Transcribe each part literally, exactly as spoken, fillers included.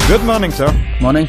Good morning, sir. Morning.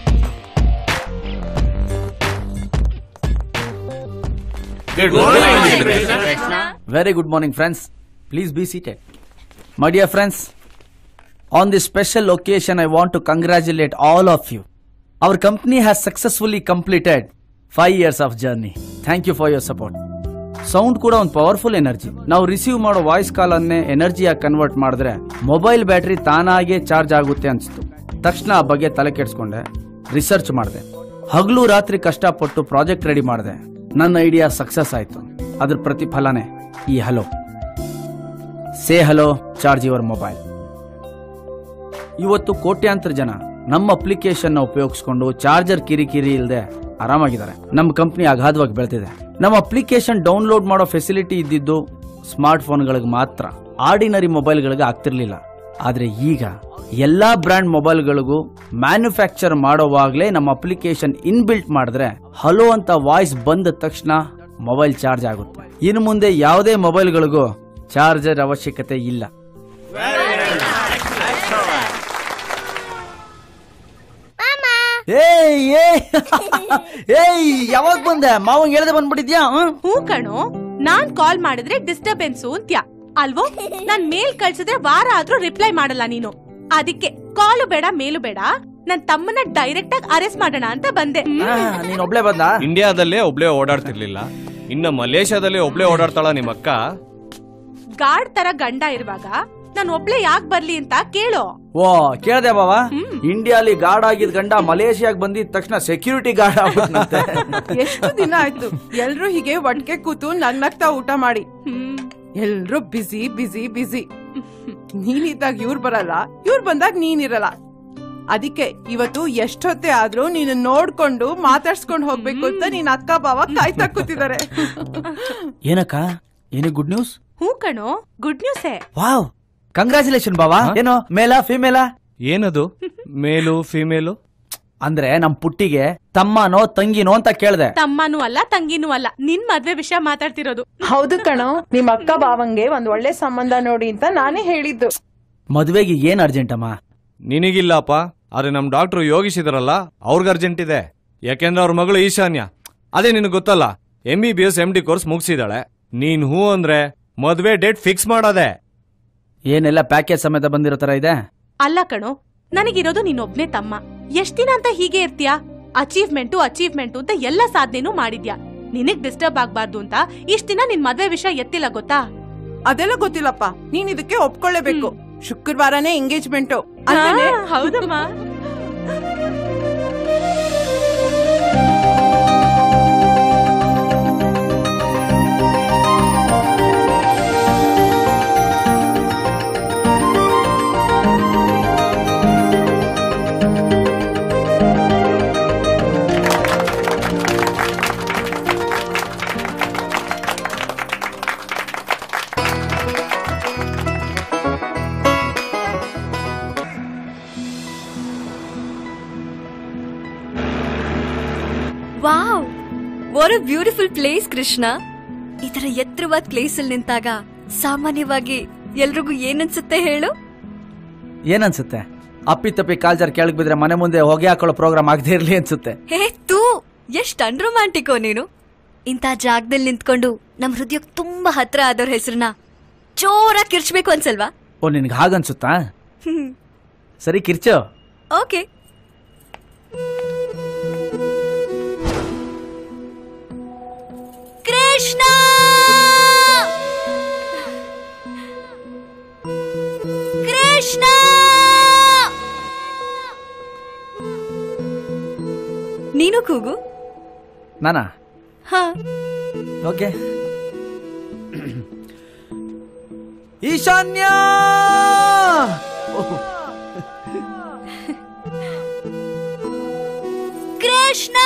Good morning, Krishna. Very good morning, friends. Please be seated. My dear friends, on this special occasion, I want to congratulate all of you. Our company has successfully completed five years of journey. Thank you for your support. Sound ಕೂಡ ಒಂದು powerful energy. ನಾವು receive ಮಾಡೋ voice call ಅನ್ನೇ ಎನರ್ಜಿಯಾಗಿ convert ಮಾಡಿದ್ರೆ mobile battery ತಾನಾಗೆ charge ಆಗುತ್ತೆ ಅನ್ಸ್ತು. ತಕ್ಷಣ ಆ ಬಗ್ಗೆ ತಲೆ ಕೆಡಿಸ್ಕೊಂಡೆ, ರಿಸರ್ಚ್ ಮಾಡಿದೆ, ಹಗಲು ರಾತ್ರಿ ಕಷ್ಟಪಟ್ಟು ಪ್ರಾಜೆಕ್ಟ್ ರೆಡಿ ಮಾಡಿದೆ. ನನ್ನ ಐಡಿಯಾ ಸಕ್ಸಸ್ ಆಯ್ತು. ಅದ್ರ ಪ್ರತಿಫಲನೇ ಈ hello. Say hello, charge your mobile. ಇವತ್ತು ಕೋಟ್ಯಾಂತರ ಜನ ನಮ್ಮ ಅಪ್ಲಿಕೇಶನ್ ಉಪಯೋಗಿಸ್ಕೊಂಡು ಚಾರ್ಜರ್ ಕಿರಿಕಿರಿ ಇಲ್ಲದೆ ಆರಾಮಾಗಿದ್ದಾರೆ. ನಮ್ಮ ಕಂಪನಿ ಅಗಾಧವಾಗಿ ಬೆಳೆದಿದೆ. ನಮ್ಮ ಅಪ್ಲಿಕೇಶನ್ ಡೌನ್ಲೋಡ್ ಮಾಡೋ ಫೆಸಿಲಿಟಿ ಇದ್ದಿದ್ದು ಸ್ಮಾರ್ಟ್ ಫೋನ್ಗಳಿಗೆ ಮಾತ್ರ, ಆರ್ಡಿನರಿ ಮೊಬೈಲ್ಗಳಿಗೆ ಆಗ್ತಿರ್ಲಿಲ್ಲ. ಆದ್ರೆ ಈಗ ಎಲ್ಲಾ ಬ್ರ್ಯಾಂಡ್ ಮೊಬೈಲ್ಗಳಿಗೂ ಮ್ಯಾನುಫ್ಯಾಕ್ಚರ್ ಮಾಡೋವಾಗ್ಲೇ ನಮ್ಮ ಅಪ್ಲಿಕೇಶನ್ ಇನ್ಬಿಲ್ಟ್ ಮಾಡಿದ್ರೆ ಹಲೋ ಅಂತ ವಾಯ್ಸ್ ಬಂದ ತಕ್ಷಣ ಮೊಬೈಲ್ ಚಾರ್ಜ್ ಆಗುತ್ತೆ. ಇನ್ನು ಮುಂದೆ ಯಾವುದೇ ಮೊಬೈಲ್ಗಳಿಗೂ ಚಾರ್ಜರ್ ಅವಶ್ಯಕತೆ ಇಲ್ಲ. ಯಾವಾಗ ಬಂದೆ? ಮಾವಂಗ್ ಹೇಳ್ದೆ ಬಂದ್ಬಿಟ್ಟಿದ್ಯಾ? ಹೂ ಕಣೋ, ನಾನ್ ಕಾಲ್ ಮಾಡಿದ್ರೆ ಡಿಸ್ಟರ್ಬೆನ್ಸ್ ಅಂತ್ಯ ಅಲ್ವೋ? ನಾನ್ ಮೇಲ್ ಕಳ್ಸಿದ್ರೆ ವಾರ ಆದ್ರೂ ರಿಪ್ಲೈ ಮಾಡಲ್ಲ ನೀನು. ಅದಕ್ಕೆ ಕಾಲು ಬೇಡ ಮೇಲು ಬೇಡ, ನನ್ ತಮ್ಮನ ಡೈರೆಕ್ಟ್ ಆಗಿ ಅರೆಸ್ಟ್ ಮಾಡೋಣ ಅಂತ ಬಂದೆ. ನೀನ್ ಒಬ್ಳೆ ಬಂದ? ಇಂಡಿಯಾದಲ್ಲೇ ಒಬ್ಳೆ ಓಡಾಡ್ತಿರ್ಲಿಲ್ಲ, ಇನ್ನ ಮಲೇಷ್ಯಾದಲ್ಲೇ ಒಬ್ಳೆ ಓಡಾಡ್ತಾಳ ನಿಮ್ಮಕ್ಕ. ಗಾರ್ಡ್ ತರ ಗಂಡ ಇರುವಾಗ ನಾನ್ ಒಬ್ಳೆ ಯಾಕೆ ಬರ್ಲಿ ಅಂತ ಕೇಳೋ. ಓ ಕೇಳ್ದೆ ಬಾವ. ಇಂಡಿಯಾಲಿ ಗಾರ್ಡ್ ಆಗಿದ್ ಗಂಡ ಮಲೇಷಿಯಾಗ್ ಬಂದಿದ ತಕ್ಷಣ ಸೆಕ್ಯೂರಿಟಿ ಗಾರ್ಡ್ ಆಗ್ಬಿಟ್ನಂತೆ. ಎಷ್ಟು ದಿನ ಆಯ್ತು ಎಲ್ರು ಹೀಗೆ ಒಟ್ಟಿಗೆ ಕೂತು ನಗ್ನಗ್ತಾ ಊಟ ಮಾಡಿ. ಎಲ್ರು ಬಿಸಿ ಬಿಸಿ ಬಿಸಿ. ನೀನಿದ್ದಾಗ ಇವ್ರು ಬರಲ್ಲ, ಇವ್ರು ಬಂದಾಗ ನೀನಿರಲ್ಲ. ಅದಕ್ಕೆ ಇವತ್ತು ಎಷ್ಟೊತ್ತೇ ಆದ್ರೂ ನೀನು ನೋಡ್ಕೊಂಡು ಮಾತಾಡ್ಸ್ಕೊಂಡ್ ಹೋಗ್ಬೇಕು ಅಂತ ನೀನ್ ಅಕ್ಕ ಬಾವ ಕಾಯ್ತಾ ಕೂತಿದ್ದಾರೆ. ಏನಕ್ಕ, ಏನೇ ಗುಡ್ ನ್ಯೂಸ್? ಹೂ ಕಣೋ, ಗುಡ್ ನ್ಯೂಸ್. ವಾವ್, ಕಂಗ್ರಾಚುಲೇಷನ್ ಬಾವಾ. ಏನೋ ಮೇಲಾ ಫಿಮೇಲಾ? ಏನದು ಮೇಲು ಫಿಮೇಲು ಅಂದ್ರೆ ನಮ್ ಪುಟ್ಟಿಗೆ ತಮ್ಮನೋ ತಂಗಿನೋ ಅಂತ ಕೇಳ್ದೆ. ತಮ್ಮನೂ ಅಲ್ಲ ತಂಗಿನೂ ಅಲ್ಲ, ನಿನ್ ಮದ್ವೆ ವಿಷಯ ಮಾತಾಡ್ತಿರೋದು. ಹೌದು ಕಣೋ, ನಿಮ್ ಅಕ್ಕ ಬಾವಂಗೆ ಒಂದ್ ಒಳ್ಳೆ ಸಂಬಂಧ ನೋಡಿ ಅಂತ ನಾನೇ ಹೇಳಿದ್ದು. ಮದ್ವೆಗೆ ಏನ್ ಅರ್ಜೆಂಟ್ ಅಮ್ಮ? ನಿನಗಿಲ್ಲಪ್ಪ, ಆದ್ರೆ ನಮ್ ಡಾಕ್ಟರ್ ಯೋಗೀಶ್ ಇದಾರಲ್ಲ ಅವ್ರಿಗೆ ಅರ್ಜೆಂಟ್ ಇದೆ. ಯಾಕೆಂದ್ರೆ ಅವ್ರ ಮಗಳು ಈಶಾನ್ಯ, ಅದೇ ನಿನಗೆ ಗೊತ್ತಲ್ಲ, M B B S M D course ಮುಗಿಸಿದಾಳೆ. ನೀನ್ ಹೂ ಅಂದ್ರೆ ಮದ್ವೆ ಡೇಟ್ ಫಿಕ್ಸ್ ಮಾಡೋದೆ. ಏನೆಲ್ಲ ಪ್ಯಾಕೇಜ್ ಸಮೇತ ಬಂದಿರೋ ತರ ಇದೆ? ಅಲ್ಲ ಕಣೋ, ನನಗಿರೋದು ನೀನೊಬ್ನೇ ತಮ್ಮ. ಎಷ್ಟ್ ದಿನ ಅಂತ ಹೀಗೆ ಇರ್ತೀಯಾ? ಅಚೀವ್ಮೆಂಟು ಅಚೀವ್ಮೆಂಟು ಅಂತ ಎಲ್ಲ ಸಾಧನೆನೂ ಮಾಡಿದ್ಯಾ. ನಿನಗ್ ಡಿಸ್ಟರ್ಬ್ ಆಗ್ಬಾರ್ದು ಅಂತ ಇಷ್ಟ ದಿನ ನಿನ್ ಮದ್ವೆ ವಿಷಯ ಎತ್ತಿಲ್ಲ ಗೊತ್ತಾ? ಅದೆಲ್ಲ ಗೊತ್ತಿಲ್ಲಪ್ಪ, ನೀನ್ ಇದಕ್ಕೆ ಒಪ್ಕೊಳ್ಳೇಬೇಕು. ಶುಕ್ರವಾರನೇ ಎಂಗೇಜ್ಮೆಂಟು. ಹೌದಮ್ಮ. Wow, what a beautiful place Krishna. ಈ ತರ ಎತ್ತರವಾದ ಪ್ಲೇಸ್ ಅಲ್ಲಿ ನಿಂತಾಗ ಸಾಮಾನ್ಯವಾಗಿ ಎಲ್ರಿಗೂ ಏನನ್ಸುತ್ತೆ ಹೇಳು? ಏನನ್ಸುತ್ತೆ? ಅಪ್ಪಿ ತಪ್ಪಿ ಕಾಲ್ಜಾರ್ ಕೆಳಗ್ ಬಿದ್ರೆ ಮನೆ ಮುಂದೆ ಹೊಗೆ ಹಾಕೊಳ್ಳೋ ಪ್ರೋಗ್ರಾಮ್ ಆಗದೆ ಇರ್ಲಿ ಅನ್ಸುತ್ತೆ. ಹೇ ತೂ, ಎಷ್ಟ್ ಅನ್ರೊಮ್ಯಾಂಟಿಕೋ ನೀನು. ಇಂಥ ಜಾಗದಲ್ಲಿ ನಿಂತ್ಕೊಂಡು ನಮ್ ಹೃದಯಕ್ಕೆ ತುಂಬಾ ಹತ್ರ ಆದವ್ರ ಹೆಸರನ್ನ ಜೋರಾಗಿ ಕಿರ್ಚ್ಬೇಕು ಅನ್ಸಲ್ವಾ? ಓ, ನಿನ್ಗೆ ಹಾಗನ್ಸುತ್ತಾ? ಸರಿ ಕಿರ್ಚೋ. ಓಕೆ. ಕೃಷ್ಣ, ಕೃಷ್ಣ, ನೀನು ಕೂಗು. ನಾನಾ? ಹಾ, ಓಕೆ. ಈಶಾನ್ಯ, ಕೃಷ್ಣ,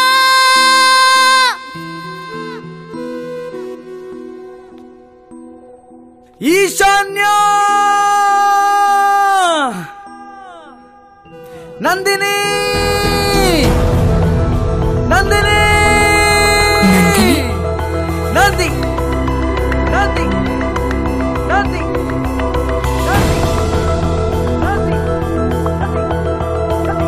ಈಶಾನ್ಯ, ನಂದಿನಿ, ನಂದಿನಿ, ನಂದಿ, ನಂದಿ, ನಂದಿ, ನಂದಿ, ನಂದಿ,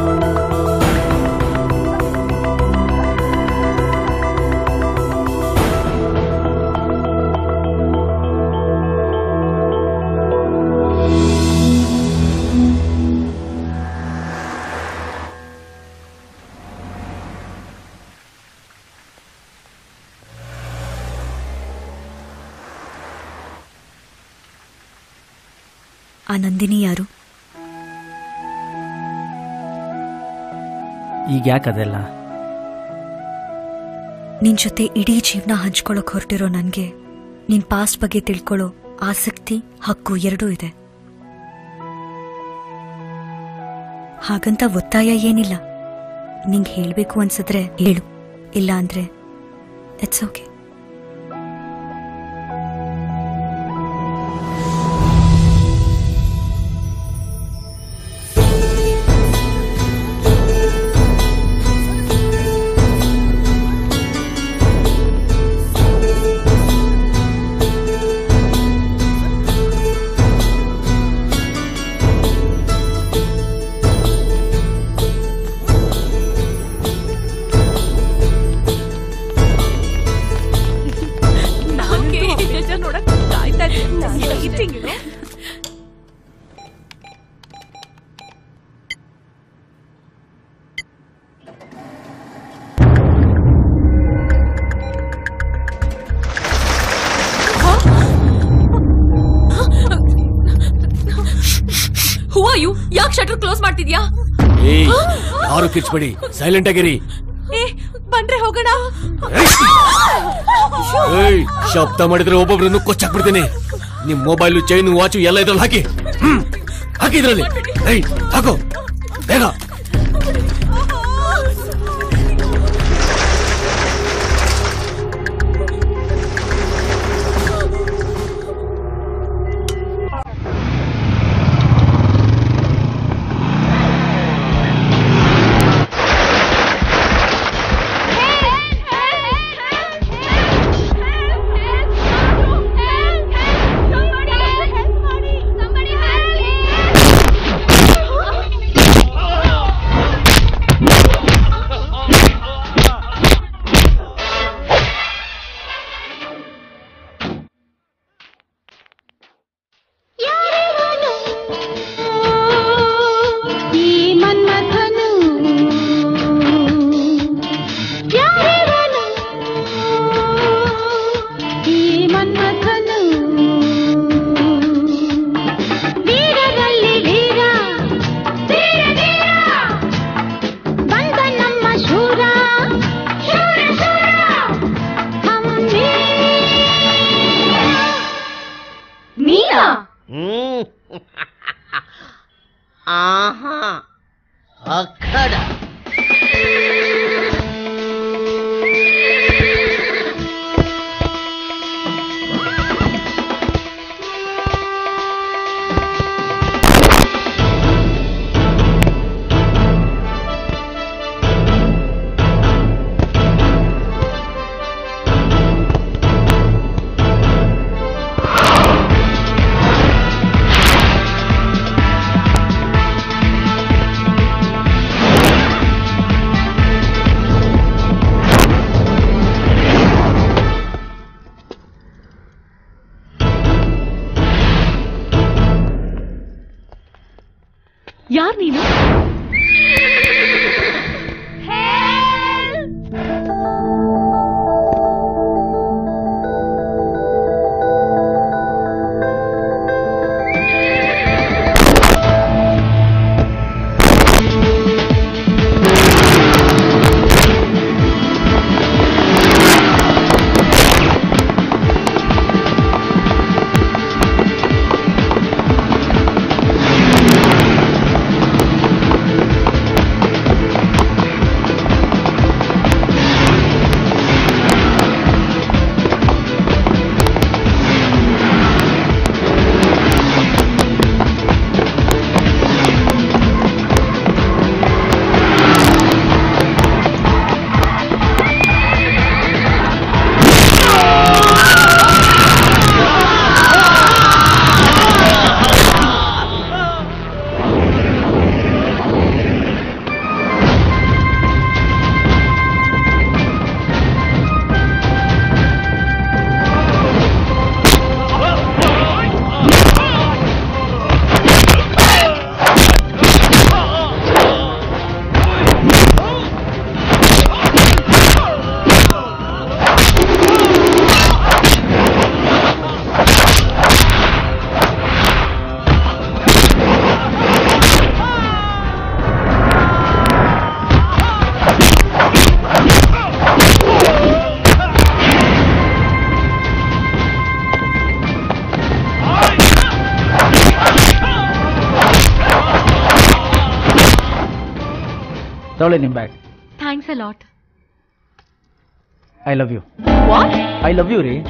ಆ ನಂದಿನಿ ಯಾರು? ಈಗ ಯಾಕದೆಲ್ಲ? ನಿನ್ ಜೊತೆ ಇಡೀ ಜೀವನ ಹಂಚ್ಕೊಳಕ್ ಹೊರಟಿರೋ ನನ್ಗೆ ನಿನ್ ಪಾಸ್ಟ್ ಬಗ್ಗೆ ತಿಳ್ಕೊಳ್ಳೋ ಆಸಕ್ತಿ, ಹಕ್ಕು ಎರಡೂ ಇದೆ. ಹಾಗಂತ ಒತ್ತಾಯ ಏನಿಲ್ಲ. ನಿಂಗೆ ಹೇಳ್ಬೇಕು ಅನ್ಸಿದ್ರೆ ಹೇಳು, ಇಲ್ಲ ಅಂದ್ರೆ ಇಟ್ಸ್ ಓಕೆ. ಯಾಕೆ ಶಟರ್ ಕ್ಲೋಸ್ ಮಾಡ್ತಿದ್ಯಾ? ಯಾರು ಕಿರ್ಚ್ಬೇಡಿ, ಸೈಲೆಂಟ್ ಆಗಿರಿ. ಬಂದ್ರೆ ಹೋಗೋಣ. ಶಬ್ದ ಮಾಡಿದ್ರೆ ಒಬ್ಬೊಬ್ರನ್ನು ಕೊಚ್ಚಾಕ್ಬಿಡ್ತೇನೆ. ನಿಮ್ ಮೊಬೈಲು, ಚೈನು, ವಾಚು ಎಲ್ಲ ಇದ್ರಲ್ಲಿ ಹಾಕಿ. ಹಾಕಿ ಇದ್ರಲ್ಲಿ. ಹಾಕೋ ಬೇಗ. ఆహా అక్కడ ಯಾರ್ ನೀನು? ತಗೊಳ್ಳಿ ನಿಮ್ bag. Thanks a lot. I love you. What? I love you ರೀ.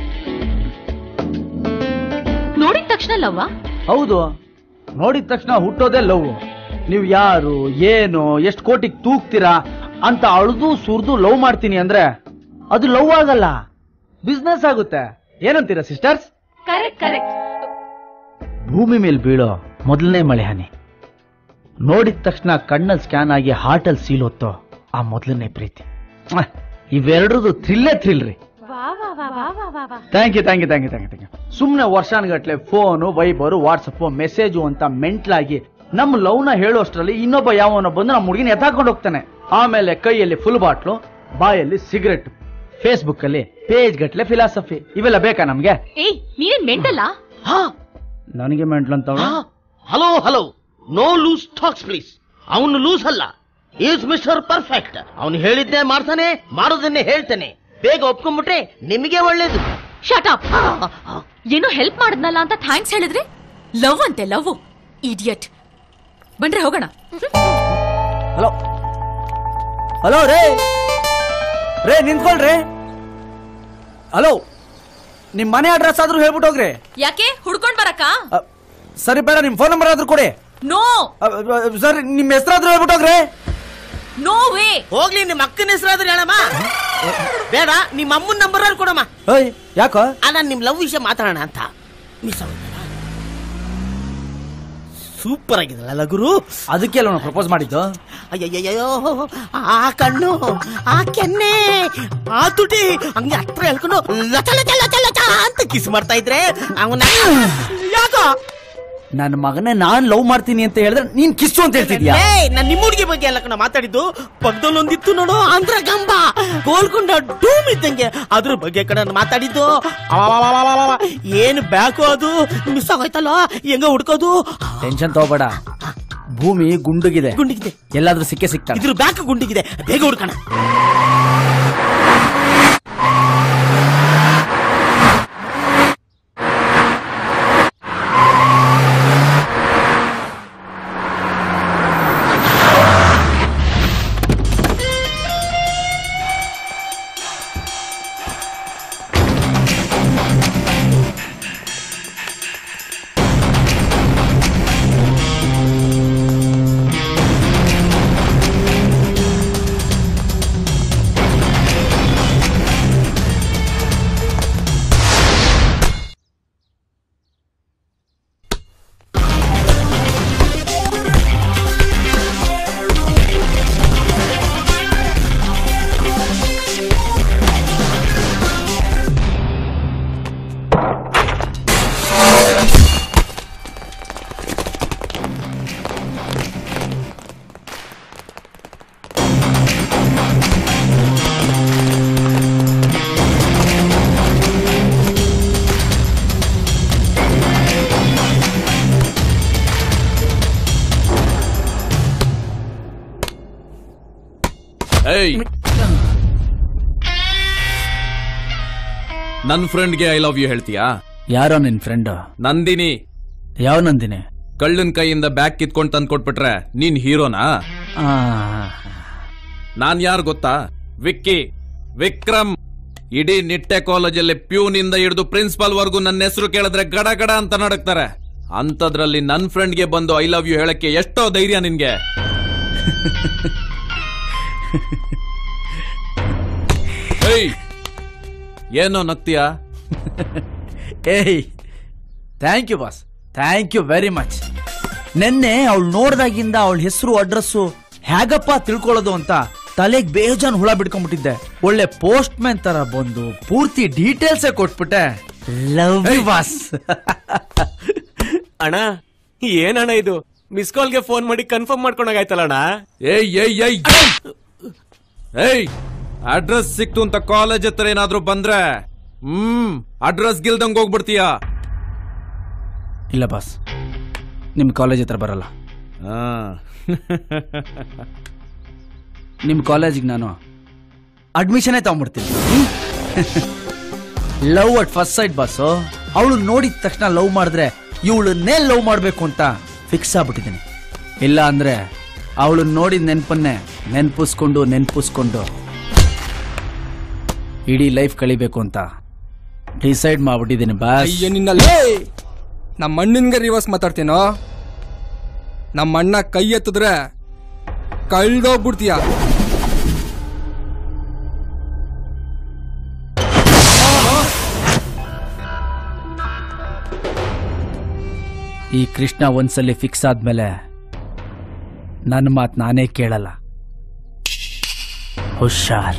ನೋಡಿದ ತಕ್ಷಣ ಲವ್? ಹೌದು, ನೋಡಿದ ತಕ್ಷಣ ಹುಟ್ಟೋದೇ ಲವ್. ನೀವು ಯಾರು, ಏನು, ಎಷ್ಟು ಕೋಟಿಗೆ ತೂಗ್ತೀರಾ ಅಂತ ಅಳ್ದು ಸುರ್ದು ಲವ್ ಮಾಡ್ತೀನಿ ಅಂದ್ರೆ ಅದು ಲವ್ ಆಗಲ್ಲ, ಬಿಸ್ನೆಸ್ ಆಗುತ್ತೆ. ಏನಂತೀರಾ ಸಿಸ್ಟರ್ಸ್? Correct correct. ಭೂಮಿ ಮೇಲೆ ಬೀಳೋ ಮೊದಲನೇ ಮಳೆ ಹನಿ, ನೋಡಿದ ತಕ್ಷಣ ಕಣ್ಣಲ್ಲಿ ಸ್ಕ್ಯಾನ್ ಆಗಿ ಹಾರ್ಟಲ್ಲಿ ಸೀಲ್ ಹೊತ್ತೋ ಆ ಮೊದಲನೇ ಪ್ರೀತಿ. ಇವೆರಡರದು ಥ್ರಿಲ್ಲೇ ಥ್ರಿಲ್ ರೀ. Thank you thank you thank you thank you thank you. ಸುಮ್ಮನೆ ವರ್ಷಾನುಗಟ್ಲೆ ಫೋನು, ವೈಬರು, ವಾಟ್ಸಪ್, ಮೆಸೇಜು ಅಂತ ಮೆಂಟ್ಲಾಗಿ ನಮ್ಮ ಲವ್ನ ಹೇಳೋಷ್ಟರಲ್ಲಿ ಇನ್ನೊಬ್ಬ ಯಾವನೋ ಬಂದು ನಮ್ಮ ಹುಡುಗಿನ ಎತ್ತಾಕೊಂಡು ಹೋಗ್ತಾನೆ. ಆಮೇಲೆ ಕೈಯಲ್ಲಿ ಫುಲ್ ಬಾಟ್ಲು, ಬಾಯಲ್ಲಿ ಸಿಗರೆಟ್, ಫೇಸ್ಬುಕ್ ಅಲ್ಲಿ ಪೇಜ್ ಗಟ್ಲೆ ಫಿಲಾಸಫಿ. ಇವೆಲ್ಲ ಬೇಕಾ ನಮ್ಗೆ? ಏಯ್, ನೀನೇನ್ ಮೆಂಟಲ್ಲ? ನನಗೆ ಮೆಂಟ್ಲ್ ಅಂತ. Hello hello, no loose talks please. ಅವನು ಲೂಸ್ ಅಲ್ಲ, ಈಸ್ ಮಿಸ್ಟರ್ ಪರ್ಫೆಕ್ಟ್. ಅವನು ಹೇಳಿದ್ದೆ ಮಾಡ್ತಾನೆ, ಮಾಡೋದನ್ನೇ ಹೇಳ್ತಾನೆ. ಬೇಗ ಒಪ್ಕೊಂಡ್ಬಿಟ್ರೆ ನಿಮಗೆ ಒಳ್ಳೇದು. Shut up. ಏನೋ ಹೆಲ್ಪ್ ಮಾಡಿದ್ನಲ್ಲ ಅಂತ ಥ್ಯಾಂಕ್ಸ್ ಹೇಳಿದ್ರೆ ಲವ್ ಅಂತೆ ಲವ್. ಇಡಿಯಟ್. ಬನ್ರಿ ಹೋಗೋಣ. ಹಲೋ ಹಲೋ ರೇ ರೇ ನಿಂತ್ಕೊಳ್ರಿ. ಹಲೋ, ನಿಮ್ ಮನೆ ಅಡ್ರೆಸ್ ಆದ್ರೂ ಹೇಳ್ಬಿಟ್ಟು ಹೋಗ್ರಿ. ಯಾಕೆ ಹುಡ್ಕೊಂಡ್ ಬರಕ? ಸರಿ ಬೇಡ, ನಿಮ್ ಫೋನ್ ನಂಬರ್ ಆದ್ರೂ ಕೊಡಿ. ನೋ. ಸರಿ, ನಿಮ್ ಹೆಸರಾದ್ರೂ ಹೇಳ್ಬಿಟ್ಟು ಹೋಗ್ರಿ. No way. ಹೋಗ್ಲಿ, ನಿಮ್ಮ ಅಕ್ಕನ ಹೆಸರಾದ್ರೂ ಹೇಳಮ್ಮ. ಬೇಡ, ನಿಮ್ಮ ಅಮ್ಮನ ನಂಬರ್ ಆದ್ರೂ ಕೊಡಮ್ಮ. ಯಾಕ? ನಾನು ನಿಮ್ ಲವ್ ವಿಷಯ ಮಾತಾಡೋಣ ಅಂತ. ಮಿಸ್ ಆಗ ಸೂಪರ್ ಆಗಿದಲ್ಲ ಗುರು. ಅದಕ್ಕೆ ಅಲ್ಲ ಪ್ರಪೋಸ್ ಮಾಡಿದ್ದು. ಅಯ್ಯಯ್ಯೋ, ಆ ಕಣ್ಣು, ಆ ಕೆನ್ನೆ, ಆ ತುಟಿ ಹಂಗೆ ಹತ್ರ ಹೇಳ್ಕೊಂಡು ಲಚ ಲಚ ಲಚ ಲಚ ಅಂತ ಕಿಸ್ ಮಾಡ್ತಾ ಇದ್ರೆ ಅವನ ಯಾಕೋ ನನ್ನ ಮಗನೇ ನಾನ್ ಲವ್ ಮಾಡ್ತೀನಿ ಅಂತ ಹೇಳಿದ್ರೆ ನೀನ್ ಕಿಸ್ಸು ಅಂತ ಹೇಳ್ತಿದ್ಯಾ? ನಾನು ನಿಮ್ಮ ಹುಡುಗಿ ಬಗ್ಗೆ ಎಲ್ಲ ಕಣ ಮಾತಾಡಿದ್ದು. ಪಕ್ಕದಲ್ಲಿ ಒಂದಿತ್ತು ನೋಡು, ಆಂಧ್ರ ಗಂಬ, ಗೋಲ್ಕೊಂಡ ಡೂಮ್ ಇದ್ದಂಗೆ, ಅದ್ರ ಬಗ್ಗೆ ಕಣ ಮಾತಾಡಿದ್ದು. ಏನು ಬ್ಯಾಕು ಅದು ಮಿಸ್ ಆಗೋಯ್ತಲ್ಲ, ಹೆಂಗ ಹುಡ್ಕೋದು? ಟೆನ್ಷನ್ ತಗೋಬೇಡ, ಭೂಮಿ ಗುಂಡುಗಿದೆ, ಗುಂಡಿಗಿದೆ, ಎಲ್ಲಾದ್ರೂ ಸಿಕ್ಕೇ ಸಿಗ್ತಾ. ಇದ್ರ ಬ್ಯಾಕ್ ಗುಂಡಿಗಿದೆ, ಬೇಗ ಹುಡ್ಕೋಣ. ನನ್ ಫ್ರೆಂಡ್ಗೆ ಐ ಲವ್ ಯು ಹೇಳ್ತೀಯಾ? ಯಾರೋ ನಿನ್ ಫ್ರೆಂಡ್? ನಂದಿನಿ. ಯಾವ ನಂದಿನಿ? ಕಳ್ಳನ್ ಕೈಯಿಂದ ಬ್ಯಾಗ್ ಕಿತ್ಕೊಂಡ್ ತಂದ್ ಕೊಟ್ಬಿಟ್ರೆ ನೀನ್ ಹೀರೋನಾ? ನಾನ್ ಯಾರು ಗೊತ್ತಾ? ವಿಕ್ಕಿ, ವಿಕ್ರಮ್. ಇಡೀ ನಿಟ್ಟೆ ಕಾಲೇಜಲ್ಲಿ ಪ್ಯೂನ್ ಇಂದ ಹಿಡಿದು ಪ್ರಿನ್ಸಿಪಾಲ್ ವರ್ಗು ನನ್ನ ಹೆಸರು ಕೇಳಿದ್ರೆ ಗಡ ಗಡ ಅಂತ ನಡಕ್ತಾರೆ. ಅಂತದ್ರಲ್ಲಿ ನನ್ ಫ್ರೆಂಡ್ಗೆ ಬಂದು ಐ ಲವ್ ಯು ಹೇಳಕ್ಕೆ ಎಷ್ಟೋ ಧೈರ್ಯ ನಿನ್ಗೆ? ಏನೋ ನಗ್ತೀಯಾ? ಏಯ್, thank you boss, thank you very much. ನೆನ್ನೆ ಅವಳು ನೋಡ್ದಾಗಿಂದ ಅವಳ ಹೆಸರು ಅಡ್ರೆಸ್ಸು ಹೇಗಪ್ಪ ತಿಳ್ಕೊಳ್ಳೋದು ಅಂತ ತಲೆಗೆ ಬೇಜಾನ್ ಹುಳ ಬಿಡ್ಕೊಂಡ್ಬಿಟ್ಟಿದ್ದೆ. ಒಳ್ಳೆ ಪೋಸ್ಟ್ ಮ್ಯಾನ್ ತರ ಬಂದು ಪೂರ್ತಿ ಡೀಟೇಲ್ಸ್ ಕೊಟ್ಬಿಟ್ಟೆ. Love you boss. ಅಣ್ಣ, ಏನಣ್ಣ ಇದು? ಮಿಸ್ ಕಾಲ್ಗೆ ಫೋನ್ ಮಾಡಿ ಕನ್ಫರ್ಮ್ ಮಾಡ್ಕೊಂಡಾಗಾಯ್ತಲ್ಲ ಅಣ್ಣ. ಏಯ್ ಏಯ್ ಏಯ್ ಏಯ್, ಅಡ್ರೆಸ್ ಸಿಕ್ತು ಅಂತ ಕಾಲೇಜ್ ಹತ್ರ ಏನಾದ್ರು ಬಂದ್ರೆ ಹ್ಮ್ ಅಡ್ರೆಸ್ ಗಿಲ್ದಂಗ್ ಹೋಗ್ಬಿಡ್ತೀಯಾ? ಇಲ್ಲ ಬಾಸ್, ನಿಮ್ ಕಾಲೇಜ್ ಹತ್ರ ಬರಲ್ಲ. ನಿಮ್ ಕಾಲೇಜಿಗೆ ನಾನು ಅಡ್ಮಿಷನ್ ತಗೊಂಡ್ಬಿಡ್ತೀನಿ. Love at first sight boss. ಅವಳು ನೋಡಿದ ತಕ್ಷಣ ಲವ್ ಮಾಡಿದ್ರೆ ಇವಳನ್ನೇ ಲವ್ ಮಾಡ್ಬೇಕು ಅಂತ ಫಿಕ್ಸ್ ಆಗ್ಬಿಟ್ಟಿದ್ದೀನಿ. ಇಲ್ಲ ಅಂದ್ರೆ ಅವಳು ನೋಡಿದ ನೆನ್ಪನ್ನೇ ನೆನ್ಪಿಸ್ಕೊಂಡು ನೆನ್ಪಿಸ್ಕೊಂಡು ಇಡೀ ಲೈಫ್ ಕಳಿಬೇಕು ಅಂತ ಡಿಸೈಡ್ ಮಾಡ್ಬಿಟ್ಟಿದ್ದೀನಿ ಬಾಸ್. ಅಯ್ಯೋ ನಿನ್ನಲ್ಲೇ ನಮ್ಮ ಅಣ್ಣನ್ಗೆ ರಿವರ್ಸ್ ಮಾತಾಡ್ತೀನೋ. ನಮ್ಮ ಅಣ್ಣ ಕೈ ಎತ್ತಿದ್ರೆ ಕಳ್ದೋಗ್ಬಿಡ್ತೀಯ. ಈ ಕೃಷ್ಣ ಒಂದ್ಸಲಿ ಫಿಕ್ಸ್ ಆದ್ಮೇಲೆ ನನ್ನ ಮಾತು ನಾನೇ ಕೇಳಲ್ಲ. ಹುಷಾರ್.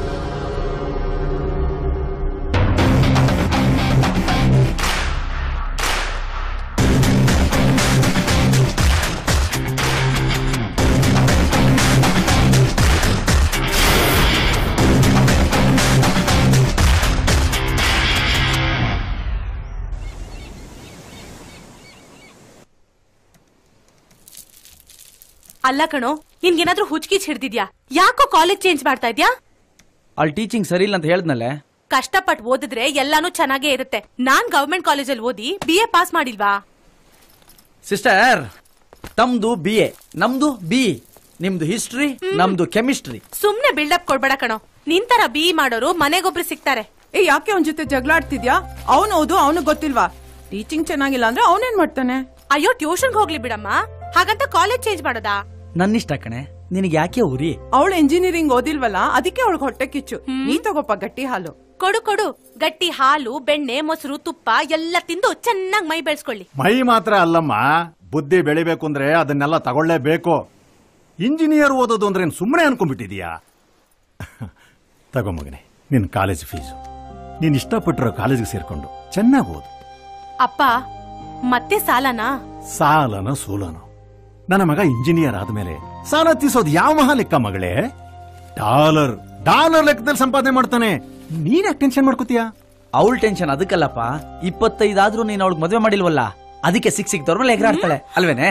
ಅಲ್ಲ ಕಣೋ, ನಿನ್ಗೇನಾದ್ರೂ ಹುಚ್ಕಿಚ್ ಹಿಡ್ದಿದ್ಯಾ? ಯಾಕೋ ಕಾಲೇಜ್ ಚೇಂಜ್ ಮಾಡ್ತಾ ಇದ್ಯಾ? ಅಲ್ಲಿ ಟೀಚಿಂಗ್ ಸರಿ ಇಲ್ಲ ಅಂತ ಹೇಳ್ದ್ನಲ್ಲೇ. ಕಷ್ಟಪಟ್ಟು ಓದಿದ್ರೆ ಎಲ್ಲಾನು ಚೆನ್ನಾಗೇ ಇರುತ್ತೆ. ನಾನ್ ಗವರ್ಮೆಂಟ್ ಕಾಲೇಜಲ್ಲಿ ಓದಿ ಬಿ ಎ ಪಾಸ್ ಮಾಡಿಲ್ವಾ? ಸಿಸ್ಟರ್, ತಮ್ದು ಬಿ ಎ, ನಮ್ದು ಬಿ. ನಿಮ್ದು ಹಿಸ್ಟ್ರಿ, ನಮ್ದು ಕೆಮಿಸ್ಟ್ರಿ. ಸುಮ್ನೆ ಬಿಲ್ಡಪ್ ಕೊಡ್ಬೇಡ ಕಣೋ. ನಿಂತರ ಬಿ ಮಾಡೋರು ಮನೆಗೊಬ್ರು ಸಿಗ್ತಾರೆ. ಏ ಯಾಕೆ ಅವನ ಜೊತೆ ಜಗಳ ಆಡ್ತಿದ್ಯಾ? ಅವನು ಓದು ಅವನು ಗೊತ್ತಿಲ್ವಾ? ಟೀಚಿಂಗ್ ಚೆನ್ನಾಗಿಲ್ಲ ಅಂದ್ರೆ ಅವನೇನ್ ಮಾಡ್ತಾನೆ? ಅಯ್ಯೋ ಟ್ಯೂಷನ್ಗೆ ಹೋಗ್ಲಿ ಬಿಡಮ್ಮ, ಹಾಗಂತ ಕಾಲೇಜ್ ಚೇಂಜ್ ಮಾಡೋದಾ? ನನ್ನಿಷ್ಟ ಕಣೆ, ನಿನಗೆ ಯಾಕೆ ಉರಿ? ಅವಳು ಇಂಜಿನಿಯರಿಂಗ್ ಓದಿಲ್ವಲ್ಲ, ಅದಕ್ಕೆ ಅವಳಿಗೆ ಹೊಟ್ಟೆ ಕಿಚ್ಚು. ನೀ ತಗೋಪ ಗಟ್ಟಿ ಹಾಲು. ಕೊಡು ಕೊಡು, ಗಟ್ಟಿ ಹಾಲು, ಬೆಣ್ಣೆ, ಮೊಸರು, ತುಪ್ಪ ಎಲ್ಲ ತಿಂದು ಚೆನ್ನಾಗಿ ಮೈ ಬೆಳೆಸ್ಕೊಳ್ಳಿ. ಮೈ ಮಾತ್ರ ಅಲ್ಲಮ್ಮ, ಬುದ್ಧಿ ಬೆಳಿಬೇಕು ಅಂದ್ರೆ ಅದನ್ನೆಲ್ಲ ತಗೊಳ್ಳೇಬೇಕು. ಇಂಜಿನಿಯರ್ ಓದೋದು ಅಂದ್ರೆ ಸುಮ್ಮನೆ ಅನ್ಕೊಂಡ್ಬಿಟ್ಟಿದೀಯಾ? ತಗೋ ಮಗನೆ, ನಿನ್ ಕಾಲೇಜ್ ಫೀಸು. ನೀನ್ ಇಷ್ಟಪಟ್ಟಿರೋ ಕಾಲೇಜ್ಗೆ ಸೇರ್ಕೊಂಡು ಚೆನ್ನಾಗಿ ಓದು. ಅಪ್ಪ, ಮತ್ತೆ ಸಾಲನಾ? ಸಾಲನ ಸೋಲನೋ? ನನ್ನ ಮಗ ಇಂಜಿನಿಯರ್ ಆದ್ಮೇಲೆ ಸಾಲ ತೀಸೋದು ಯಾವ ಮಹಾ ಲೆಕ್ಕ ಮಗಳೇ? ಡಾಲರ್ ಡಾಲರ್ ಲೆಕ್ಕದಲ್ಲಿ ಸಂಪಾದನೆ ಮಾಡ್ತಾನೆ. ನೀನ್ ಯಾಕೆ ಟೆನ್ಷನ್ ಮಾಡ್ಕೋತೀಯ? ಅವಳ ಟೆನ್ಷನ್ ಅದಕ್ಕಲ್ಲಪ್ಪ. ಇಪ್ಪತ್ತೈದಾದ್ರೂ ನೀನ್ ಅವಳಿಗೆ ಮದುವೆ ಮಾಡಿಲ್ವಲ್ಲ, ಅದಕ್ಕೆ ಸಿಕ್ ಸಿಕ್ ದೊಡ್ಡ ಮೇಲೆ ಎಗರಾಡ್ತಾಳೆ ಅಲ್ವೇನೆ?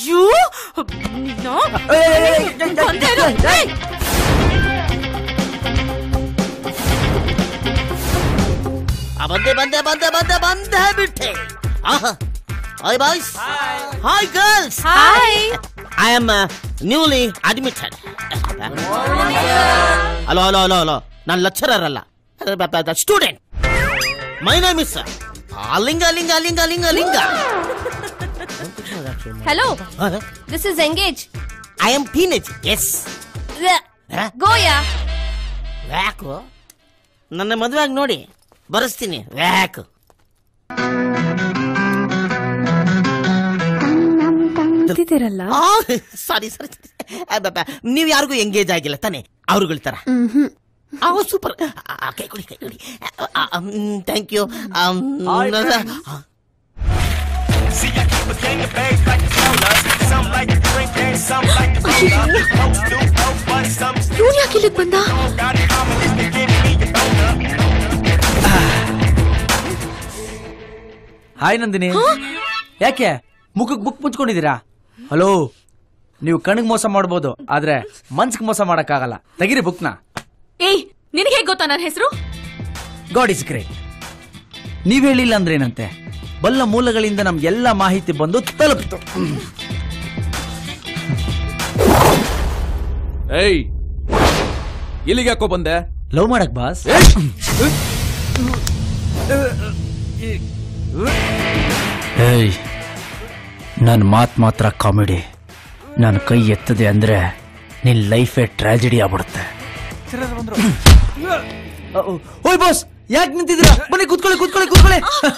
ಬಂದೆ ಬಂದೆ ಬಂದೆ ಬಂದೆ ಬಂದೆ ಬಿಟ್ಟೆ. Hi boys, hi girls, hi. I am newly admitted. Hello hello hello hello ನಾನು ಲೆಕ್ಚರರ್ ಅಲ್ಲ, student. My name is Linga Linga Linga Linga ಲಿಂಗ. Hello, this is Engage. I am teenage. Yes. Goya. ವ್ಯಾಕು ನನ್ನ ಮದುವೆಯಾಗಿ ನೋಡಿ ಬರೆಸ್ತೀನಿ. ವ್ಯಾಕು ಸಾರಿ ಸಾರಿ, ನೀವ್ ಯಾರಿಗೂ ಎಂಗೇಜ್ ಆಗಿಲ್ಲ ತಾನೆ? ಅವ್ರುಗಳ ತರ. ಸೂಪರ್. ಕೈ ಕೊಡಿ ಕೈ ಕೊಡಿ. Thank you. ಯಾಕೆ ಇಲ್ಲಿಗೆ ಬಂದ? ಹಾಯ್ ನಂದಿನಿ. ಯಾಕೆ ಮುಖಕ್ಕೆ ಬುಕ್ ಮುಚ್ಕೊಂಡಿದ್ದೀರಾ? ಹಲೋ, ನೀವು ಕಣ್ಣಿಗೆ ಮೋಸ ಮಾಡ್ಬೋದು, ಆದ್ರೆ ಮನ್ಸಿಗೆ ಮೋಸ ಮಾಡಕ್ಕಾಗಲ್ಲ. ತೆಗಿರಿ ಬುಕ್ನ. ಏಯ್, ನಿನಗೆ ಹೇಗೆ ಗೊತ್ತಾ ನನ್ನ ಹೆಸರು? God is great. ನೀವ್ ಹೇಳಿಲ್ಲ ಅಂದ್ರೆ ಏನಂತೆ, ಬಲ್ಲ ಮೂಲಗಳಿಂದ ನಮ್ಗೆಲ್ಲ ಮಾಹಿತಿ ಬಂದು ತಲುಪಿತು. ಏಯ್, ಇಲ್ಲಿಗೆ ಯಾಕೋ ಬಂದೆ? ಲವ್ ಮಾಡಕ್ ಬಾಸ್. ಏಯ್, ನನ್ನ ಮಾತ್ ಮಾತ್ರ ಕಾಮಿಡಿ. ನಾನು ಕೈ ಎತ್ತದೆ ಅಂದ್ರೆ ನಿನ್ ಲೈಫೇ ಟ್ರಾಜಿಡಿ ಆಗ್ಬಿಡುತ್ತೆ. ಓಯ್ ಬಾಸ್, ಯಾಕೆ ನಿಂತಿದ್ದೀರಾ? ಬನ್ನಿ ಕೂತ್ಕೊಳ್ಳಿ ಕೂತ್ಕೊಳ್ಳಿ ಕೂತ್ಕೊಳ್ಳಿ.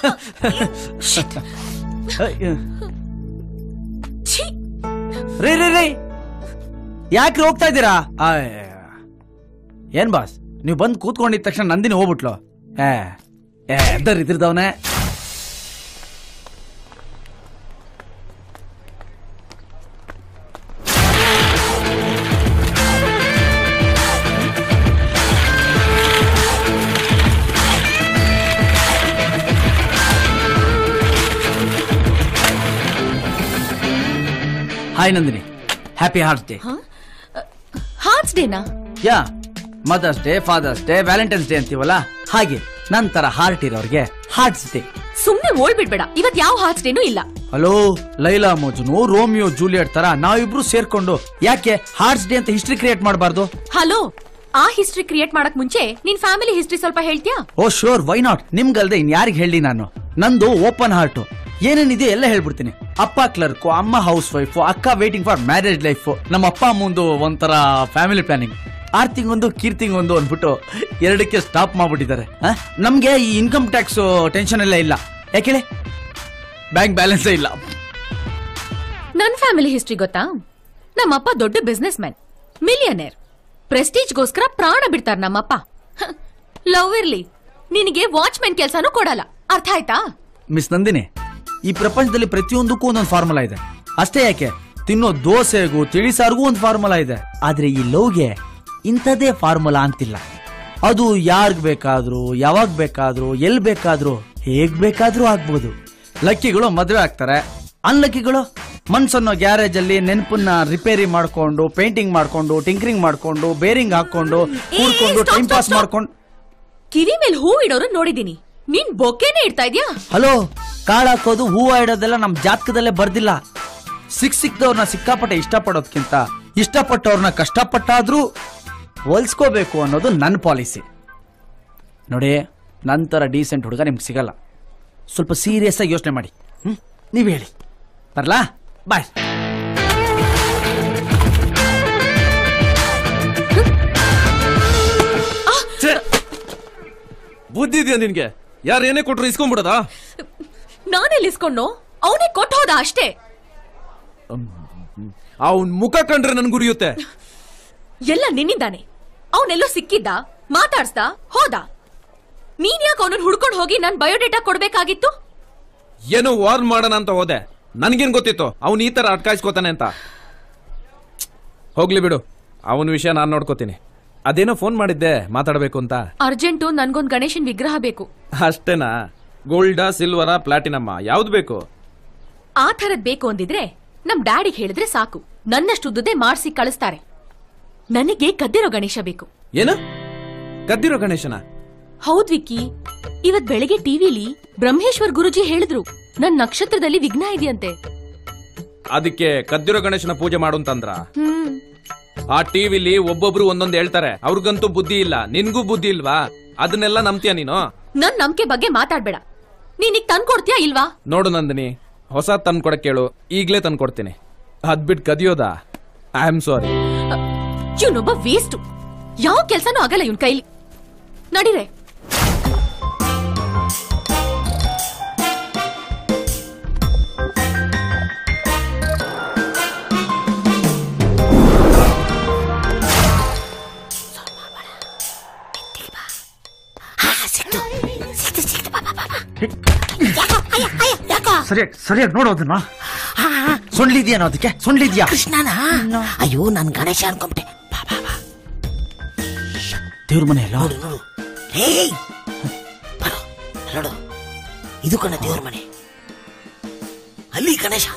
ರೇ ರೇ ರೇ ಯಾಕ್ರಿ ಹೋಗ್ತಾ ಇದ್ದೀರಾ? ಏನ್ ಬಾಸ್, ನೀವು ಬಂದು ಕೂತ್ಕೊಂಡಿದ ತಕ್ಷಣ ನಂದಿನಿ ಹೋಗ್ಬಿಟ್ಲು. ಏ ಎದ್ದರ್ ಇದ್ರದವನೇ. Hi Nandini, happy hearts day. Hearts ಡೇನಾ? Yeah, mother's day, father's day, Valentine's day ಅಂತೀವಲ್ಲ ಹಾಗೆ ನಂತರ ಹಾರ್ಟ್ ಇರೋರ್ಗೆ ಹಾರ್ಟ್ಸ್ ಡೇ. ಸುಮ್ನೆ ಓಡ್ಬಿಡ್ಬೇಡ, ಇವತ್ ಯಾವ ಹಾರ್ಟ್ಸ್ ಡೇನೂ ಇಲ್ಲ. Hello, Laila Majnu, Romeo Juliet ತರ ನಾವಿಬ್ರು ಸೇರ್ಕೊಂಡು ಯಾಕೆ ಹಾರ್ಟ್ಸ್ ಡೇ ಅಂತ ಹಿಸ್ಟ್ರಿ ಕ್ರಿಯೇಟ್ ಮಾಡಬಾರ್ದು? ಹಲೋ, ಆ ಹಿಸ್ಟ್ರಿ ಕ್ರಿಯೇಟ್ ಮಾಡಕ್ ಮುಂಚೆ ನಿನ್ ಫ್ಯಾಮಿಲಿ ಹಿಸ್ಟ್ರಿ ಸ್ವಲ್ಪ ಹೇಳ್ತೀಯಾ? Oh sure, why not. ನಿಮ್ಗಲ್ದೆ ಇನ್ ಯಾರಿಗೆ ಹೇಳಿ ನಾನು? ನಂದು ಓಪನ್ ಹಾರ್ಟ್, ಏನೇನಿದೆ ಎಲ್ಲ ಹೇಳ್ಬಿಡ್ತೀನಿ. ಅಪ್ಪ ಕ್ಲರ್ಕ್, ಅಮ್ಮ ಹೌಸ್ ವೈಫ್, ಅಕ್ಕ ವೇಟಿಂಗ್ ಫಾರ್ ಮ್ಯಾರೇಜ್ ಲೈಫ್, ನಮ್ಮ ಅಪ್ಪ ಅಮ್ಮಂದು ಒಂಥರ ಫ್ಯಾಮಿಲಿ ಪ್ಲಾನಿಂಗ್. ಆರ್ತಿಗೊಂದು ಕೀರ್ತಿಗೊಂದು ಅಂದ್ಬಿಟ್ಟು ಎರಡಕ್ಕೆ ಸ್ಟಾಪ್ ಮಾಡ್ಬಿಟ್ಟಿದ್ದಾರೆ. ನಮ್ಗೆ ಈ ಇನ್ಕಮ್ ಟ್ಯಾಕ್ಸ್ ಟೆನ್ಷನ್ ಎಲ್ಲ ಇಲ್ಲ. ಯಾಕೆ ಬ್ಯಾಂಕ್ ಬ್ಯಾಲೆನ್ಸ್ ಇಲ್ಲ. ನನ್ ಫ್ಯಾಮಿಲಿ ಹಿಸ್ಟ್ರಿ ಗೊತ್ತಾ? ನಮ್ಮಪ್ಪ ದೊಡ್ಡ ಬಿಸ್ನೆಸ್ ಮ್ಯಾನ್, ಮಿಲಿಯನೇರ್. ಪ್ರೆಸ್ಟೀಜ್ಗೋಸ್ಕರ ಪ್ರಾಣ ಬಿಡ್ತಾರ ನಮ್ಮಪ್ಪ. ಲವ್ ಇರ್ಲಿ, ನಿನಗೆ ವಾಚ್ಮೆನ್ ಕೆಲ್ಸಾನು ಕೊಡಲ್ಲ. ಅರ್ಥ ಆಯ್ತಾ? ಮಿಸ್ ನಂದಿನಿ, ಈ ಪ್ರಪಂಚದಲ್ಲಿ ಪ್ರತಿಯೊಂದಕ್ಕೂ ಒಂದೊಂದು ಫಾರ್ಮುಲಾ ಇದೆ. ಅಷ್ಟೇ ಯಾಕೆ, ತಿನ್ನೋ ದೋಸೆಗೂ ತಿಳಿಸಾರ್ಗೂ ಒಂದು ಫಾರ್ಮುಲಾ ಇದೆ. ಆದ್ರೆ ಈ ಲವ್ಗೆ ಇಂಥದೇ ಫಾರ್ಮುಲಾ ಅಂತಿಲ್ಲ. ಅದು ಯಾರ್ಗ್ ಬೇಕಾದ್ರೂ, ಯಾವಾಗ ಬೇಕಾದ್ರೂ, ಎಲ್ ಬೇಕಾದ್ರೂ, ಹೇಗ್ ಬೇಕಾದ್ರೂ ಆಗ್ಬೋದು. ಲಕ್ಕಿಗಳು ಮದುವೆ ಆಗ್ತಾರೆ, ಅನ್ಲಕ್ಕಿಗಳು ಮನ್ಸನ್ನೋ ಗ್ಯಾರೇಜ್ ಅಲ್ಲಿ ನೆನಪನ್ನ ರಿಪೇರಿ ಮಾಡ್ಕೊಂಡು, ಪೇಂಟಿಂಗ್ ಮಾಡ್ಕೊಂಡು, ಟಿಂಕರಿಂಗ್ ಮಾಡ್ಕೊಂಡು, ಬೇರಿಂಗ್ ಹಾಕೊಂಡು, ಕೂಡ್ಕೊಂಡು ಟೈಮ್ ಪಾಸ್ ಮಾಡ್ಕೊಂಡು. ಕಿವಿ ಮೇಲೆ ಹೂ ಇಡೋರು ನೋಡಿದೀನಿ, ನೀನ್ ಬೊಕ್ಕೆನೆ ಇಡ್ತಾ ಇದ್ಯಾ? ಹಲೋ, ಕಾಳ್ ಹಾಕೋದು, ಹೂವ ಇಡೋದೆಲ್ಲ ನಮ್ ಜಾತಕದಲ್ಲೇ ಬರ್ದಿಲ್ಲ. ಸಿಕ್ ಸಿಕ್ದವ್ರನ್ನ ಸಿಕ್ಕಾಪಟ್ಟೆ ಇಷ್ಟಪಡೋದ್ಕಿಂತ ಇಷ್ಟಪಟ್ಟವ್ರನ್ನ ಕಷ್ಟಪಟ್ಟಾದ್ರೂ ಹೋಲ್ಸ್ಕೋಬೇಕು ಅನ್ನೋದು ನನ್ನ ಪಾಲಿಸಿ. ನೋಡಿ, ನಂತರ ಡೀಸೆಂಟ್ ಹುಡುಗ ನಿಮ್ಗೆ ಸಿಗಲ್ಲ. ಸ್ವಲ್ಪ ಸೀರಿಯಸ್ ಆಗಿ ಯೋಚನೆ ಮಾಡಿ. ಹ್ಮ್, ನೀವ್ ಹೇಳಿ. ಬರ್ಲಾ? ಬಾಯ್. ಬುದ್ಧಿ ಇದೆಯಾ ನಿನ್ಗೆ? ಯಾರು ಏನೇ ಕೊಟ್ರು ಇಸ್ಕೊಂಡ್ಬಿಡೋದಾ? ನಾನೆಲ್ಲಿ ಇಸ್ಕೊಂಡು? ಅವನೇ ಕೊಟ್ಟು ಹೋದ ಅಷ್ಟೇ. ಅವನ್ ಮುಖ ಕಂಡ್ರೆ ನನ್ ಗುರಿಯುತ್ತೆ. ಎಲ್ಲ ನಿನ್ನಿಂದಾನೆ. ಅವನೆಲ್ಲೋ ಸಿಕ್ಕಿದ್ದ, ಮಾತಾಡ್ಸ್ದ, ಹೋದ. ನೀನ್ ಯಾಕೆ ಅವನನ್ನ ಹುಡ್ಕೊಂಡು ಹೋಗಿ ನನ್ ಬಯೋಡೇಟಾ ಕೊಡ್ಬೇಕಾಗಿತ್ತು? ಏನೋ ವಾರ್ನ್ ಮಾಡೋಣ ಅಂತ ಹೋದೆ. ನನ್ಗೇನ್ ಗೊತ್ತಿತ್ತು ಅವನ್ ಈ ತರ ಅಟ್ಕಾಯಿಸ್ಕೋತಾನೆ ಅಂತ. ಹೋಗ್ಲಿ ಬಿಡು, ಅವನ ವಿಷಯ ನಾನ್ ನೋಡ್ಕೋತೀನಿ. ಅದೇನೋ ಫೋನ್ ಮಾಡಿದ್ದೆ ಮಾತಾಡ್ಬೇಕು ಅಂತ. ಅರ್ಜೆಂಟು, ನನ್ಗೊಂದ್ ಗಣೇಶನ್ ವಿಗ್ರಹ ಬೇಕು. ಅಷ್ಟೇನಾ? ಗೋಲ್ಡಾ, ಸಿಲ್ವರಾ, ಪ್ಲಾಟಿನಮ್ಮ, ಯಾವ್ದು ಬೇಕು? ಆ ಥರದ್ ಬೇಕು ಅಂದಿದ್ರೆ ನಮ್ ಡ್ಯಾಡಿಗೆ ಹೇಳಿದ್ರೆ ಸಾಕು, ನನ್ನಷ್ಟು ಉದ್ದುದೇ ಮಾಡ್ಸಿ ಕಳಿಸ್ತಾರೆ. ನನಗೆ ಕದ್ದಿರೋ ಗಣೇಶ ಬೇಕು. ಏನು ಕದ್ದಿರೋ ಗಣೇಶನ? ಹೌದ್ ವಿಕ್ಕಿ, ಇವತ್ ಬೆಳಿಗ್ಗೆ ಟಿವಿಲಿ ಬ್ರಹ್ಮೇಶ್ವರ್ ಗುರುಜಿ ಹೇಳಿದ್ರು ನನ್ ನಕ್ಷತ್ರದಲ್ಲಿ ವಿಘ್ನ ಇದೆಯಂತೆ. ಅದಕ್ಕೆ ಕದ್ದಿರೋ ಗಣೇಶನ ಪೂಜೆ ಮಾಡು ಅಂತಂದ್ರ? ಹ್ಮ್. ಆ ಟಿವಿಲಿ ಒಬ್ಬೊಬ್ರು ಒಂದೊಂದ್ ಹೇಳ್ತಾರೆ. ಅವ್ರಿಗಂತೂ ಬುದ್ಧಿ ಇಲ್ಲ, ನಿನ್ಗೂ ಬುದ್ಧಿ ಇಲ್ವಾ? ಅದನ್ನೆಲ್ಲ ನಂಬ್ತೀಯ ನೀನು? ನನ್ ನಂಬಿಕೆ ಬಗ್ಗೆ ಮಾತಾಡ್ಬೇಡ. ನೀನೀಗ್ ತಂದ್ಕೊಡ್ತೀಯಾ ಇಲ್ವಾ? ನೋಡು ನಂದಿನಿ, ಹೊಸ ತಂದ್ಕೊಡಕ್ ಕೇಳು, ಈಗ್ಲೇ ತಂದ್ಕೊಡ್ತೀನಿ. ಅದ್ಬಿಟ್ ಕದಿಯೋದಾ? ಐ ಆಮ್ ಸಾರಿ. ಇವನೊಬ್ಬ ವೇಸ್ಟ್. ಯಾವ ಕೆಲ್ಸನೂ ಆಗಲ್ಲ ಇವನ್ ಕೈಲಿ. ನಡೀರೆ. ಸರಿಯಾಗಿ ಸರಿಯಾಗಿ ನೋಡೋದನ್ನ. ಸೊಂಡ್ಲಿದ್ಯಾನೋ ಅದಕ್ಕೆ? ಸೊಂಡ್ಲಿದ್ಯಾ? ಕೃಷ್ಣನ? ಅಯ್ಯೋ, ನನ್ ಗಣೇಶ ಅನ್ಕೊಂಬಿಟ್ಟೆ. ದೇವ್ರ ಮನೆ ಎಲ್ಲ ನೋಡು ನೋಡು. ಹೇಯ್, ಬರೋ ನೋಡು, ಇದು ಕಣ ದೇವ್ರ ಮನೆ. ಅಲ್ಲಿ ಗಣೇಶ.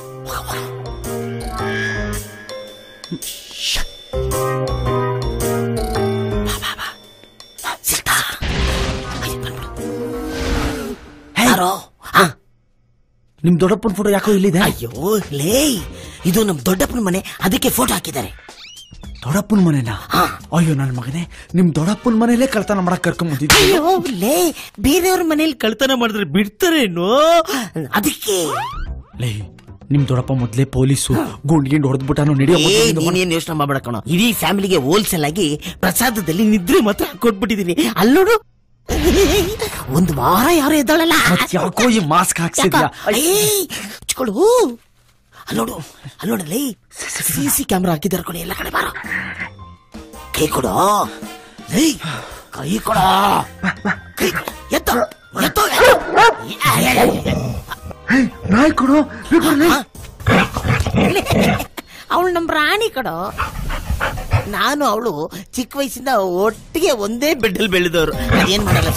ನಿಮ್ ದೊಡ್ಡಪ್ಪನ ಫೋಟೋ ಯಾಕೋ ಇಲ್ಲಿದೆ? ಅಯ್ಯೋ ಲೇ, ಇದು ನಮ್ ದೊಡ್ಡಪ್ಪನ ಮನೆ, ಅದಕ್ಕೆ ಫೋಟೋ ಹಾಕಿದ್ದಾರೆ. ದೊಡ್ಡಪ್ಪನ ಮನೆನಾ? ಅಯ್ಯೋ ನನ್ ಮಗನೇ, ನಿಮ್ ದೊಡ್ಡಪ್ಪನ ಮನೇಲೆ ಕಳ್ತನ ಮಾಡಕ್ ಕರ್ಕೊಂಡ್ ಬಂದಿದ್ದೆ. ಅಯ್ಯೋ ಲೇ, ಬೇರೆಯವ್ರ ಮನೇಲಿ ಕಳ್ತನ ಮಾಡಿದ್ರೆ ಬಿಡ್ತಾರೇನೋ, ಅದಕ್ಕೆ. ಲೇ, ನಿಮ್ ದೊಡ್ಡಪ್ಪ ಮೊದ್ಲೇ ಪೊಲೀಸು, ಗುಂಡ್ಗಿಂಡ್ ಹೊಡೆದ್ಬಿಟ್ಟಾನು. ನಡೆಯೋ ನೀನೇನ್ ಯೋಚನೆ ಮಾಡ್ಬೇಡ ಕಣೋ, ಇಡೀ ಫ್ಯಾಮಿಲಿಗೆ ಹೋಲ್ಸೇಲ್ ಆಗಿ ಪ್ರಸಾದದಲ್ಲಿ ನಿದ್ರೆ ಮಾತ್ರ ಕೊಟ್ಬಿಟ್ಟಿದೀನಿ. ಅಲ್ಲೋಡು, ಒಂದು ವಾರ ಯಾರು ಎದ್ದಾಳಲ್ಲ. ಯಾಕೋ ಈ ಮಾಸ್ಕ್ ಹಾಕ್ಸಿದ್ಯಾ? ಹಚ್ಕೊಳು. ಅಲ್ಲೋಡು ಅಲ್ಲೋಡಲ್ಲಿ ಸಿ ಸಿ ಕ್ಯಾಮ್ರಾ ಹಾಕಿದಾರೆ ಕೊಡಿ, ಎಲ್ಲ ಕಡೆ ಬಾರೋ. ಕೈ ಕೊಡೋ, ಕೈ ಕೊಡೋ, ಎತ್ತೋ ಎತ್ತೋ. ನಾಯಿ ಕೊಡು. ಅವಳು ನಮ್ ರಾಣಿ ಕಡೋ. ನಾನು ಅವಳು ಚಿಕ್ಕ ವಯಸ್ಸಿಂದ ಒಟ್ಟಿಗೆ ಒಂದೇ ಬೆಡ್ಡಲ್ಲಿ ಬೆಳೆದವರು. ಏನ್ ಮಾಡಲ್ಲ.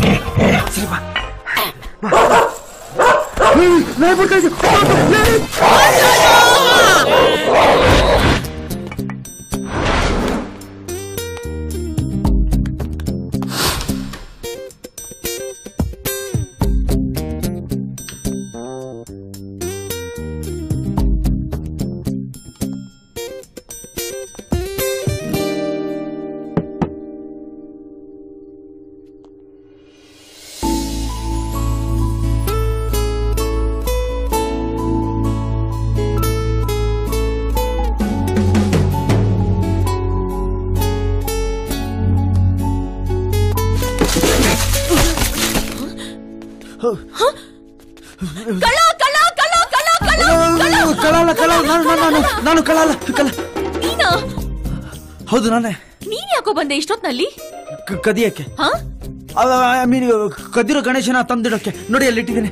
ಕಳ್ಳ ಕಳ್ಳ ಕಳ್ಳ ಕಳ್ಳ ಕಳ್ಳ ಕಳಲ್ಲ ಕಳಲ್ಲ ನಾನು ನಾನು ನಾನು ಕಳಲ್ಲ ಕಳ್ಳ. ನೀನಾ? ಹೌದು ನಾನೇ. ನೀನ್ ಯಾಕೋ ಬಂದೆ ಇಷ್ಟೊತ್ನಲ್ಲಿ? ಕ- ಕದಿಯಕ್ಕೆ. ಹಾ? ಐ ಮೀನ್ ಕದಿರೋ ಗಣೇಶನ ತಂದಿಡೋಕೆ. ನೋಡಿ ಅಲ್ಲಿ ಇಟ್ಟಿದ್ದೀನಿ.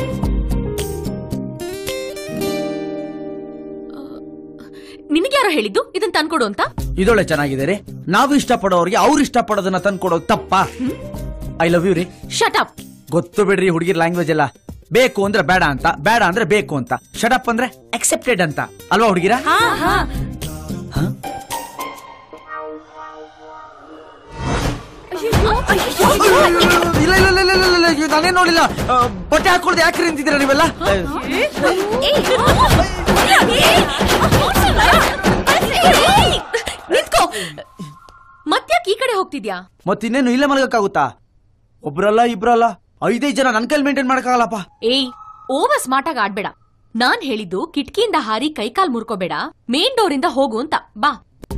ನಿನಗೆ ಯಾರೋ ಹೇಳಿದ್ದು ಇದನ್ನ ತಂದ್ಕೊಡು ಅಂತ? ಇದೊಳ್ಳೆ ಚೆನ್ನಾಗಿದೆ ರೀ. ನಾವು ಇಷ್ಟಪಡೋರಿಗೆ ಅವ್ರು ಇಷ್ಟಪಡೋದನ್ನ ತಂದ್ಕೊಡೋದು ತಪ್ಪಾ? ಐ ಲವ್ ಯು ರೀ. Shut up. ಗೊತ್ತು ಬಿಡ್ರಿ ಹುಡುಗಿರ್ ಲ್ಯಾಂಗ್ವೇಜ್ ಎಲ್ಲ. ಬೇಕು ಅಂದ್ರೆ ಬೇಡ ಅಂತ, ಬೇಡ ಅಂದ್ರೆ ಬೇಕು ಅಂತ, ಶಟಪ್ ಅಂದ್ರೆ ಅಕ್ಸೆಪ್ಟೆಡ್ ಅಂತ ಅಲ್ವಾ ಹುಡುಗಿರ? ಇಲ್ಲ ಇಲ್ಲ ಇಲ್ಲ ಇಲ್ಲ ಇಲ್ಲ ನಾನೇ ನೋಡಿಲ್ಲ. ಬಟ್ಟೆ ಹಾಕೊಳ್ದೆ ಯಾಕೆ ನಿಂತಿದ್ದೀರಾ ನೀವೆಲ್ಲ? ನಿಂತ್ಕೋ. ಮತ್ತ್ಯಾಕೆ ಈ ಕಡೆ ಹೋಗ್ತಿದ್ಯಾ? ಮತ್ತಿನ್ನೇನು ಇಲ್ಲೇ ಮಲಗಕ್ಕಾಗುತ್ತಾ? ಒಬ್ರಲ್ಲ ಇಬ್ರಲ್ಲ ಐದೈದು ಜನ ನನ್ ಕೈಲಿ ಮೇಂಟೈನ್ ಮಾಡಕ್ಕಾಗಲ್ಲಪ್ಪ. ಏಯ್, ಓವರ್ ಸ್ಮಾರ್ಟ್ ಆಗಿ ಆಡ್ಬೇಡ. ನಾನ್ ಹೇಳಿದ್ದು ಕಿಟಕಿಯಿಂದ ಹಾರಿ ಕೈಕಾಲ್ ಮುರ್ಕೋಬೇಡ, ಮೇನ್ ಡೋರ್ ಇಂದ ಹೋಗು ಅಂತ. ಬಾ.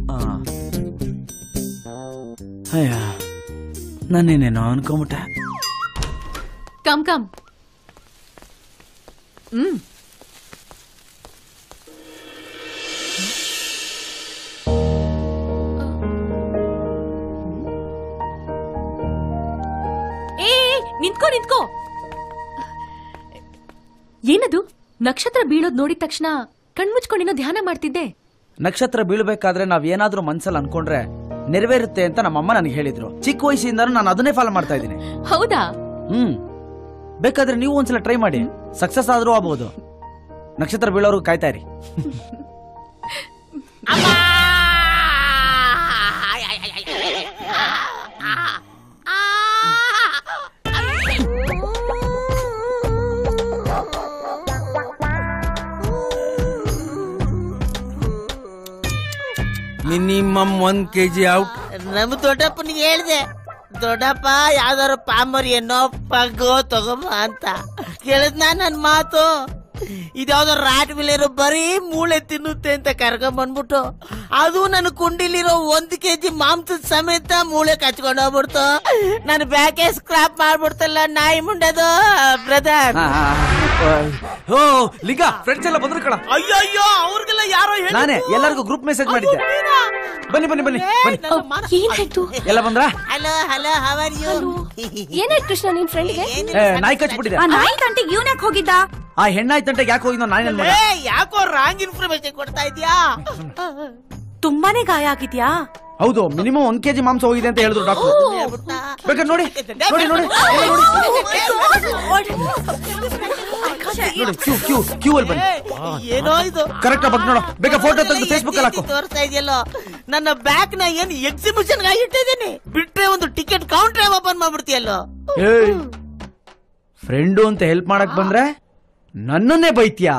ಅಯ್ಯ ನಾನೇನೇನೋ ಅನ್ಕೊಂಬಿಟ್ಟೆ. Come come. ಹ್ಮ್ ಏ ನಿಂತ್ಕೋ ನಿಂತ್ಕೋ. ಏನದು? ನಕ್ಷತ್ರ ಬೀಳೋದ್ ನೋಡಿದ ತಕ್ಷಣ ಕಣ್ಮುಚ್ಕೊಂಡೇನೋ ಧ್ಯಾನ ಮಾಡ್ತಿದ್ದೆ. ನಕ್ಷತ್ರ ಬೀಳ್ಬೇಕಾದ್ರೆ ನಾವ್ ಏನಾದ್ರೂ ಮನ್ಸಲ್ಲಿ ಅನ್ಕೊಂಡ್ರೆ ನೆರವೇರುತ್ತೆ ಅಂತ ನಮ್ಮಮ್ಮ ನನಗೆ ಹೇಳಿದ್ರು. ಚಿಕ್ಕ ವಯಸ್ಸಿಂದ ನಾನು ಅದನ್ನೇ ಫಾಲೋ ಮಾಡ್ತಾ ಇದ್ದೀನಿ. ಹೌದಾ? ಹ್ಮ್. ಬೇಕಾದ್ರೆ ನೀವು ಒಂದ್ಸಲ ಟ್ರೈ ಮಾಡಿ, ಸಕ್ಸಸ್ ಆದ್ರೂ ಆಗ್ಬಹುದು. ನಕ್ಷತ್ರ ಬೀಳೋರ್ಗು ಕಾಯ್ತಾ ಇರಿ. ಮಿನಿಮಮ್ ಒಂದ್ ಕೆಜಿ ಔಟ್. ನಮ್ ದೊಡ್ಡಪ್ಪನಿಗೆ ಹೇಳ್ದೆ, ದೊಡ್ಡಪ್ಪ ಯಾವ್ದಾರು ಪಾಂಬರಿ ಏನೋ ಪಗ್ಗೋ ತಗೋಬ ಅಂತ. ಕೇಳಿದ್ನ ನನ್ ಮಾತು. ಇದ್ಯಾವ್ದೋ ರಾಟ್ ಬಿಲೇರು ಬರೀ ಮೂಳೆ ತಿನ್ನುತ್ತೆ ಅಂತ ಕರ್ಕೊಂಡ್ ಬಂದ್ಬಿಟ್ಟು ಅದು ನನ್ ಕುಂಡಿಲಿರೋ ಒಂದ್ ಕೆಜಿ ಮಾಂಸದ ಸಮೇತ ಮೂಳೆ ಕಚ್ಕೊಂಡ್ ಹೋಗ್ಬಿಡ್ತು. ನನ್ ಬ್ಯಾಕೆ ಸ್ಕ್ರಾಪ್ ಮಾಡ್ಬಿಡ್ತಲ್ಲ ನಾಯಿ ಮುಂಡದು ಬ್ರದರ್. ಓ ಲಿಂಗ, ಫ್ರೆಂಡ್ಸ್ ಎಲ್ಲ ಬಂದ್ರು ಕಣ. ಅಯ್ಯೋ ಅಯ್ಯೋ, ಅವ್ರಿಗೆಲ್ಲ ಯಾರೋ ಹೇಳಿ ನಾನೇ ಎಲ್ಲರಿಗೂ ಗ್ರೂಪ್ ಮೆಸೇಜ್ ಮಾಡಿದ್ದೆ. ಬನ್ನಿ ಬನ್ನಿ ಬನ್ನಿ ಬನ್ನಿ. ಏನಾಯ್ತು? ಎಲ್ಲ ಬಂದ್ರ? Hello hello, how are you? ಏನಾಯ್ತು ಕೃಷ್ಣ ನಿನ್ ಫ್ರೆಂಡ್ಗೆ? ನಾಯಿ ಕಚ್ಬಿಟ್ಟಿದೆ. ನಾಯಿ ತಂಟೆಗೆ ಇವನ್ ಯಾಕೆ ಹೋಗಿದ್ದ? ಆ ಹೆಣ್ಣಾಯ್ ತಂಟೆಗೆ ಯಾಕೆ ಹೋಗಿದ್ನೋ ನಾನೇನ್ ಮಾಡ? ಯಾಕೋ ರಾಂಗ್ ಇನ್ಫಾರ್ಮೇಶನ್ ಕೊಡ್ತಾ ಇದ್ಯಾ? ತುಂಬಾನೇ ಗಾಯ ಆಗಿದ್ಯಾ? ಹೌದು, ಮಿನಿಮಮ್ ಒಂದ್ ಕೆಜಿ ಮಾಂಸ ಹೋಗಿದೆ ಅಂತ ಹೇಳಿದ್ರು ಡಾಕ್ಟರ್. ಬೇಕಾದ್ರೆ ನೋಡಿ ನೋಡಿ ನೋಡಿ ನೋಡಿ ಕ್ಯೂ ಕ್ಯೂ ಕ್ಯೂ ಅಲ್ಲಿ ಬನ್ನಿ. ಏನೋ ಇದು ಕರೆಕ್ಟ್ ಬಗ್ ನೋಡು. ಬೇಕಾ ಫೋಟೋ ತೆಗೆದು ಫೇಸ್ಬುಕ್ ಅಲ್ಲಿ ಹಾಕು. ತೋರಿಸ್ತಾ ಇದೆಯಲ್ಲೋ ನನ್ನ ಬ್ಯಾಗ್ ನ ಏನ್ ಎಕ್ಸಿಬಿಷನ್ ಗಾಗಿ ಇಟ್ಟಿದ್ದೀನಿ. ಬಿಟ್ರೆ ಒಂದು ಟಿಕೆಟ್ ಕೌಂಟರ್ ಓಪನ್ ಮಾಡ್ಬಿಡ್ತೀಯಲ್ಲೋ. ಫ್ರೆಂಡು ಅಂತ ಹೆಲ್ಪ್ ಮಾಡಕ್ ಬಂದ್ರೆ ನನ್ನನ್ನೇ ಬೈತ್ಯಾ?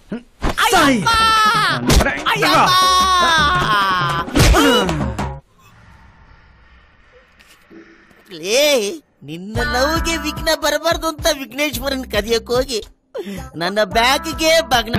ಲೇ, ನಿನ್ನ ಲವ್ಗೆ ವಿಘ್ನ ಬರಬಾರ್ದು ಅಂತ ವಿಘ್ನೇಶ್ವರನ್ ಕದಿಯಕ್ ಹೋಗಿ ನನ್ನ ಬ್ಯಾಗ್ಗೆ ಬಗ್ನ.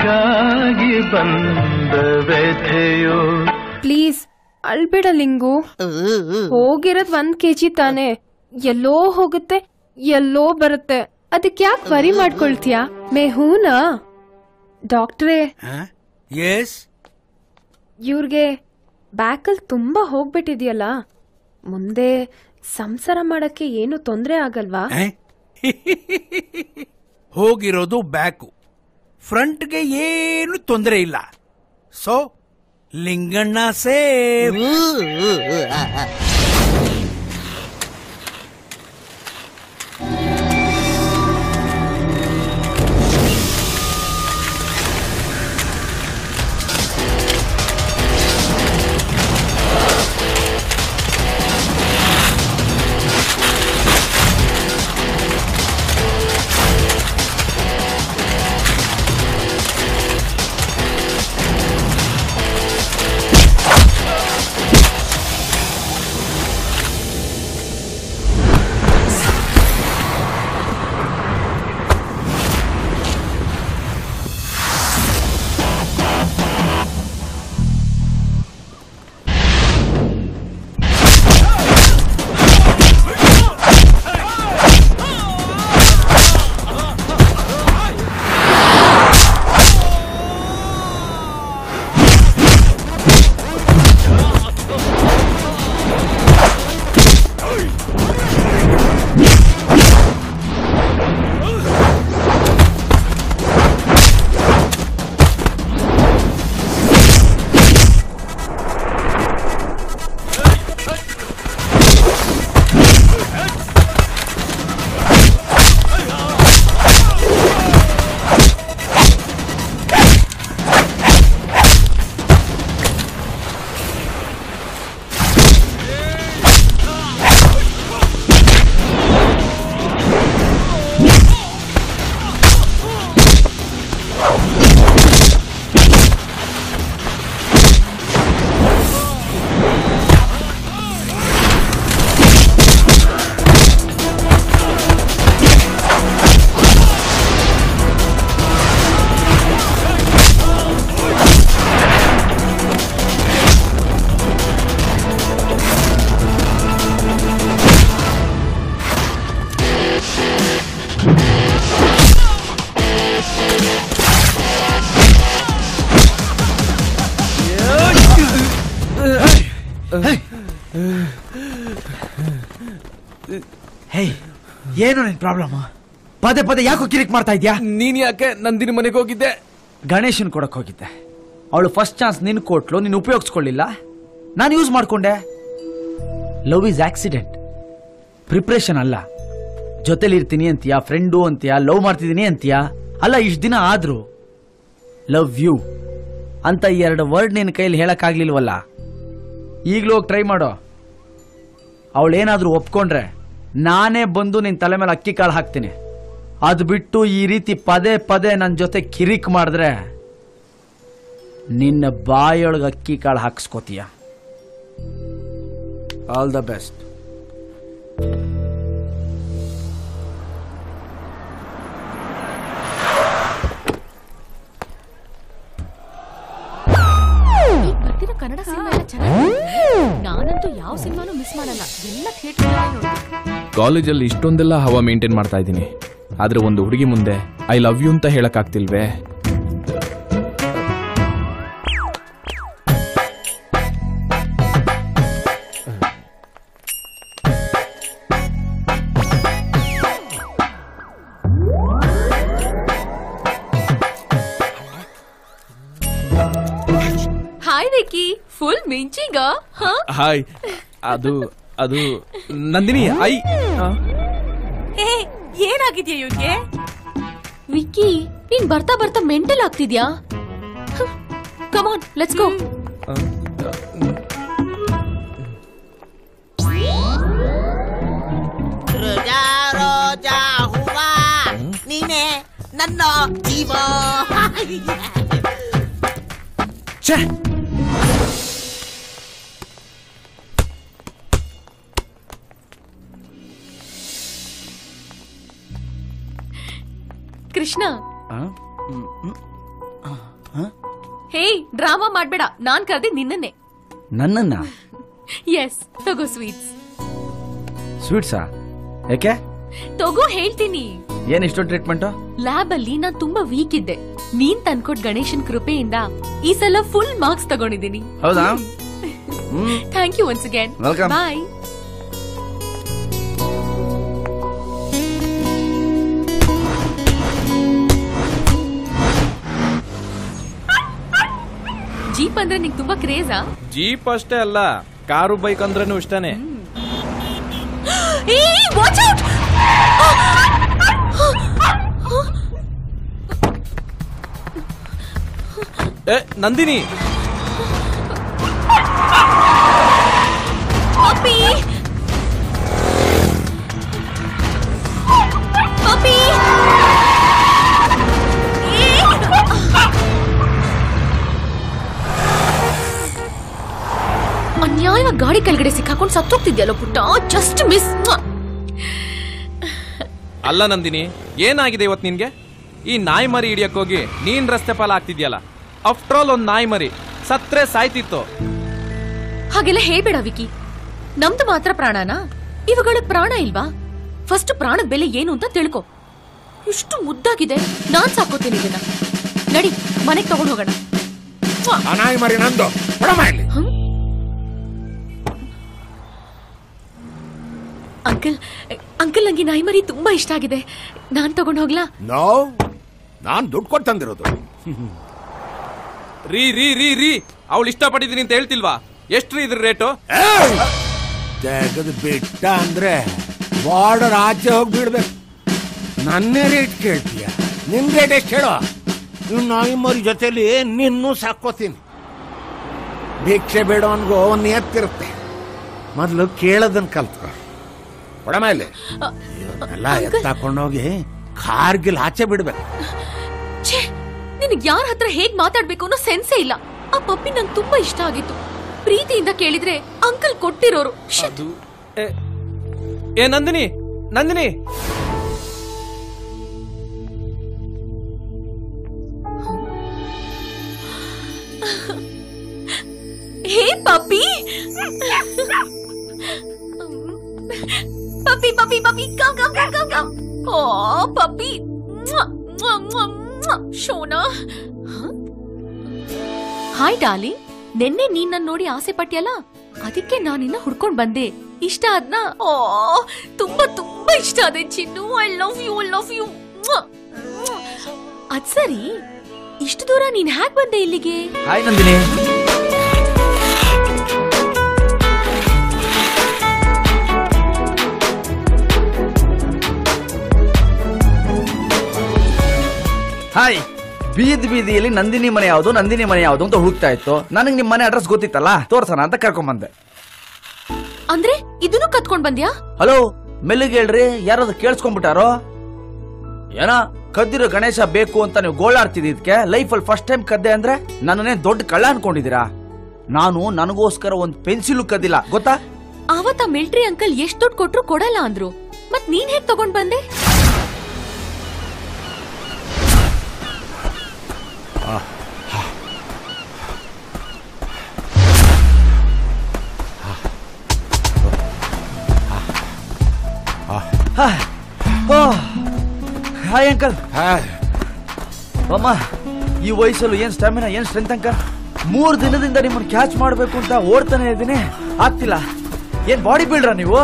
ಪ್ಲೀಸ್ ಅಳ್ಬೇಡ ಲಿಂಗು. ಹೋಗಿರೋದ್ ಒಂದ್ ಕೆಜಿ ತಾನೆ, ಎಲ್ಲೋ ಹೋಗುತ್ತೆ ಎಲ್ಲೋ ಬರುತ್ತೆ. ಅದಕ್ಕೆ ಯಾಕೆ ವರಿ ಮಾಡ್ಕೊಳ್ತೀಯಾ? ಮೇ ಹೂನಾ? ಡಾಕ್ಟ್ರೇ, ಎಸ್, ಇವ್ರಿಗೆ ಬ್ಯಾಕಲ್ ತುಂಬಾ ಹೋಗ್ಬಿಟ್ಟಿದ್ಯಲ್ಲ, ಮುಂದೆ ಸಂಸಾರ ಮಾಡಕ್ಕೆ ಏನು ತೊಂದ್ರೆ ಆಗಲ್ವಾ? ಹೋಗಿರೋದು ಬ್ಯಾಕು, ಫ್ರಂಟ್ಗೆ ಏನು ತೊಂದರೆ ಇಲ್ಲ. So Linganna save. ಹೇ ಏನು ನಿನ್ ಪ್ರಾಬ್ಲಮ್? ಪದೇ ಪದೇ ಯಾಕೋ ಕಿರಿಕ್ ಮಾಡ್ತಾ ಇದ್ಯಾ? ನೀನ್ ಯಾಕೆ ನಂದಿನಿ ಮನೆಗೆ ಹೋಗಿದ್ದೆ? ಗಣೇಶನ್ ಕೊಡಕ್ ಹೋಗಿದ್ದೆ. ಅವಳು ಫಸ್ಟ್ ಚಾನ್ಸ್ ನಿನ್ ಕೊಟ್ಲು, ನೀನು ಉಪಯೋಗಿಸ್ಕೊಳ್ಳಿಲ್ಲ, ನಾನು ಯೂಸ್ ಮಾಡ್ಕೊಂಡೆ. ಲವ್ ಈಸ್ ಆಕ್ಸಿಡೆಂಟ್, ಪ್ರಿಪ್ರೇಷನ್ ಅಲ್ಲ. ಜೊತೆಲಿ ಇರ್ತೀನಿ ಅಂತೀಯಾ, ಫ್ರೆಂಡು ಅಂತೀಯಾ, ಲವ್ ಮಾಡ್ತಿದ್ದೀನಿ ಅಂತೀಯಾ. ಅಲ್ಲ ಇಷ್ಟ ದಿನ ಆದ್ರೂ ಲವ್ ಯು ಅಂತ ಈ ಎರಡು ವರ್ಡ್ ನಿನ್ನ ಕೈಲಿ ಹೇಳಕ್ಕಾಗ್ಲಿಲ್ವಲ್ಲ. ಈಗಲೂ ಹೋಗಿ ಟ್ರೈ ಮಾಡೋ. ಅವಳೇನಾದ್ರೂ ಒಪ್ಕೊಂಡ್ರೆ ನಾನೇ ಬಂದು ನಿನ್ ತಲೆ ಮೇಲೆ ಅಕ್ಕಿ ಕಾಳು ಹಾಕ್ತೀನಿ. ಅದು ಬಿಟ್ಟು ಈ ರೀತಿ ಪದೇ ಪದೇ ನನ್ನ ಜೊತೆ ಕಿರಿಕ್ ಮಾಡಿದ್ರೆ ನಿನ್ನ ಬಾಯೊಳಗೆ ಅಕ್ಕಿ ಕಾಳು ಹಾಕ್ಸ್ಕೋತೀಯ. All the best. ಬರ್ತಿರೋ ಕನ್ನಡ ಸಿನಿಮಾ ಎಲ್ಲ ಚೆನ್ನಾಗಿದೆ. ನಾನಂತೂ ಯಾವ ಸಿನಿಮಾನು ಮಿಸ್ ಮಾಡಲ್ಲ, ಎಲ್ಲ ಥಿಯೇಟರ್ ನೋಡ್ತೀನಿ. ಕಾಲೇಜಲ್ಲಿ ಇಷ್ಟೊಂದೆಲ್ಲ ಹವಾ ಮೇಂಟೈನ್ ಮಾಡ್ತಾ ಇದ್ದೀನಿ, ಆದ್ರೆ ಒಂದು ಹುಡುಗಿ ಮುಂದೆ ಐ ಲವ್ ಯು ಅಂತ ಹೇಳಕ್ ಆಗ್ತಿಲ್ವೇ? ಹಾಯ್ ವಿಕ್ಕಿ, ಫುಲ್ ಮಿಂಚಿಂಗ. ಹಾಯ್. ಅದು ಅದು ನಂದಿನಿ ಐ ಏನಾಗಿದ್ಯಾ ಇವ್ರಿಗೆ? ವಿಕ್ಕಿ, ನೀನ್ ಬರ್ತಾ ಬರ್ತಾ ಮೆಂಟಲ್ ಆಗ್ತಿದ್ಯಾ? Come on, let's go. ರೋಜಾ ರೋಜಾ ಹೂವ ನೀನೆ ನನ್ನ ಜೀವ. ಕೃಷ್ಣ, ಹೇ ಡ್ರಾಮಾ ಮಾಡ್ಬೇಡ, ನಾನ್ ಕರೆದೆ ನಿನ್ನನ್ನೇ. ನನ್ನನ್ನ? ಎಸ್, ತಗೋ ಸ್ವೀಟ್ಸ್. ಸ್ವೀಟ್ಸಾ? ಯಾಕೆ? ತಗೋ ಹೇಳ್ತೀನಿ. ಏನ್ ಇಷ್ಟೊಂದು ಟ್ರೀಟ್ಮೆಂಟ್? ಲ್ಯಾಬ್ ಅಲ್ಲಿ ನಾನ್ ತುಂಬಾ ವೀಕ್ ಇದ್ದೆ. ನೀನ್ ತಂದ್ಕೊಟ್ ಗಣೇಶನ್ ಕೃಪೆಯಿಂದ ಈ ಸಲ ಫುಲ್ ಮಾರ್ಕ್ಸ್ ತಗೊಂಡಿದ್ದೀನಿ. ಹೌದಾ? Thank you once again. Welcome. Bye. Jeep ಅಂದ್ರೆ ನಿಂಗೆ ತುಂಬಾ ಕ್ರೇಜಾ? ಜೀಪ್ ಅಷ್ಟೇ ಅಲ್ಲ, ಕಾರು ಬೈಕ್ ಅಂದ್ರೇನು ಇಷ್ಟನೇ. Watch out! ಏ ನಂದಿನಿ, ಪಪ್ಪಿ ಪಪ್ಪಿ ಅನ್ಯಾಯವಾಗಿ ಗಾಡಿ ಕೆಳಗಡೆ ಸಿಕ್ಕಾಕೊಂಡು ಸತ್ತೋಗ್ತಿದ್ಯಲ್ಲ ಪುಟ್ಟ. Just miss. ಅಲ್ಲ ನಂದಿನಿ, ಏನಾಗಿದೆ ಇವತ್ತು ನಿನ್ಗೆ? ಈ ನಾಯಿ ಮರಿ ಹಿಡಿಯಕ್ ಹೋಗಿ ನೀನ್ ರಸ್ತೆ ಪಾಲ ಆಗ್ತಿದ್ಯಲ್ಲ. ಆಫ್ಟರ್ ಆಲ್ ಒಂದ್ ನಾಯಿ ಮರಿ ಸತ್ರೆ ಸಾಯ್ತಿತ್ತು. ಹಾಗೆಲ್ಲ ಹೇಳ್ಬೇಡ ವಿಕಿ. ನಮ್ದು ಮಾತ್ರ ಪ್ರಾಣನಾ? ಇವುಗಳ ಪ್ರಾಣ ಇಲ್ವಾ? ಫಸ್ಟ್ ಪ್ರಾಣದ ಬೆಲೆ ಏನು ಅಂತ ತಿಳ್ಕೊ. ಇಷ್ಟು ಮುದ್ದಾಗಿದೆ, ನಾನ್ ಸಾಕೋತೀನಿ ಇದನ್ನ. ನಡಿ ಮನೆಗ್ ತಗೊಂಡ್ ಹೋಗೋಣ. ನಾಯಿ ಮರಿ ನಂದು. ಅಂಕಲ್ ಅಂಕಲ್ ನಂಗೆ ನಾಯಿ ಮರಿ ತುಂಬಾ ಇಷ್ಟ ಆಗಿದೆ, ನಾನ್ ತಗೊಂಡ್ ಹೋಗ್ಲಾ? ನೋ, ನಾನ್ ದುಡ್ಡು ಕೊಟ್ಟು ತಂದಿರೋದು. ರೀ ರೀ ರೀ ರೀ ಅವಳು ಇಷ್ಟಪಟ್ಟಿದ್ದೀನಿ ಅಂತ ಹೇಳ್ತಿಲ್ವಾ? ಎಷ್ಟು ಇದ್ರ ರೇಟು? ತೆಗೆದು ಬಿಟ್ಟ ಅಂದ್ರೆ ಬಾರ್ಡರ್ ಆಚೆ ಹೋಗಿ ಬಿಡ್ಬೇಕು. ನನ್ನೇ ರೇಟ್ ಕೇಳ್ತೀಯ? ನಿನ್ ರೇಟ್ ಎಷ್ಟು ಹೇಳೋ? ಇವ್ ನಾಯಿ ಮರಿ ಜೊತೆಲಿ ನಿನ್ನೂ ಸಾಕೋತೀನಿ. ಭಿಕ್ಷೆ ಬೇಡವನ್ಗೋ ಒಂದು ಎತ್ತಿರುತ್ತೆ. ಮೊದಲು ಕೇಳೋದನ್ನ ಕಲ್ತ್ಕೊ. ಕೊಡ ಮೇಲೆ ಎಲ್ಲ ಎತ್ತಾಕೊಂಡೋಗಿ ಕಾರ್ಗಿಲ್ ಆಚೆ ಬಿಡ್ಬೇಕು. ನಿನಗ್ ಯಾರ ಹತ್ರ ಹೇಗ್ ಮಾತಾಡ್ಬೇಕು ಅನ್ನೋ ಸೆನ್ಸೇ ಇಲ್ಲ. ಆ ಪಪ್ಪಿ ನಂಗೆ ತುಂಬಾ ಇಷ್ಟ ಆಗಿತ್ತು. ಪ್ರೀತಿಯಿಂದ ಕೇಳಿದ್ರೆ ಅಂಕಲ್ ಕೊಟ್ಟಿರೋರು. ಏ Nandini, Nandini, hey puppy puppy puppy puppy come come come come come. Oh puppy, Shona. Hi darling, ನೆನ್ನೆ ನೀನ್ ನನ್ ನೋಡಿ ಆಸೆ ಪಟ್ಯಲ್ಲ, ಅದಕ್ಕೆ ನಾನಿನ್ನ ಹುಡ್ಕೊಂಡ್ ಬಂದೆ. ಇಷ್ಟ ಆದ್ನಾ? ಓ ತುಂಬಾ ತುಂಬಾ ಇಷ್ಟ ಆದೆ ಚಿನ್ನು. I love you, I love you. ಅದ್ ಸರಿ, ಇಷ್ಟು ದೂರ ನೀನ್ ಹ್ಯಾಕ್ ಬಂದೆ ಇಲ್ಲಿಗೆ? ಹಾಯ್ ನಂದಿನಿ. ಹಾಯ್. ಬೀದಿ ಬೀದಿಯಲ್ಲಿ ನಂದಿನಿ ಮನೆ ಯಾವುದು ನಂದಿನಿ ಮನೆ ಯಾವುದು ಅಂತ ಹುಡುಕ್ತಾ ಇತ್ತು. ನನಗೆ ನಿಮ್ ಮನೆ ಅಡ್ರೆಸ್ ಗೊತ್ತಿತ್ತಲ್ಲ, ತೋರ್ಸೋಣ ಅಂತ ಕರ್ಕೊಂಡ್ ಬಂದೆ. ಅಂದ್ರೆ ಇದನ್ನು ಕತ್ಕೊಂಡ್ ಬಂದ್ಯಾ? ಹಲೋ, ಮೆಲ್ಲಿಗೆ ಹೇಳ್ರಿ, ಯಾರಾದ್ರೂ ಕೇಳಿಸ್ಕೊಂಡ್ಬಿಟ್ಟಾರೋ? ಏನೋ ಕದ್ದಿರೋ ಗಣೇಶ ಬೇಕು ಅಂತ ನೀವು ಗೋಳಾಡ್ತಿದ್ದಕ್ಕೆ ಲೈಫಲ್ಲಿ ಫಸ್ಟ್ ಟೈಮ್ ಕದ್ದೆ ಅಂದ್ರೆ ನನ್ನೇ ದೊಡ್ಡ ಕಳ್ಳ ಅನ್ಕೊಂಡಿದ್ದೀರಾ? ನಾನು ನನಗೋಸ್ಕರ ಒಂದು ಪೆನ್ಸಿಲ್ ಕದ್ದಿಲ್ಲ, ಗೊತ್ತಾ? ಆವತ್ತ ಮಿಲ್ಟ್ರಿ ಅಂಕಲ್ ಎಷ್ಟ್ ದುಡ್ಡು ಕೊಟ್ರು ಕೊಡಲ್ಲ ಅಂದ್ರು, ಮತ್ ನೀನ್ ಹೇಗ್ ತಗೊಂಡ್ ಬಂದೆ? Hi uncle. ಅಮ್ಮ, ಈ ವಯಸ್ಸಲ್ಲೂ ಏನ್ ಸ್ಟಾಮಿನಾ, ಏನ್ ಸ್ಟ್ರೆಂತ್ ಅಂಕಲ್. ಮೂರ್ ದಿನದಿಂದ ನಿಮ್ಮನ್ನ ಕ್ಯಾಚ್ ಮಾಡ್ಬೇಕು ಅಂತ ಓಡ್ತಾನೆ ಇದ್ದೀನಿ, ಆಗ್ತಿಲ್ಲ. ಏನ್ ಬಾಡಿ ಬಿಲ್ಡ್ರಾ ನೀವು?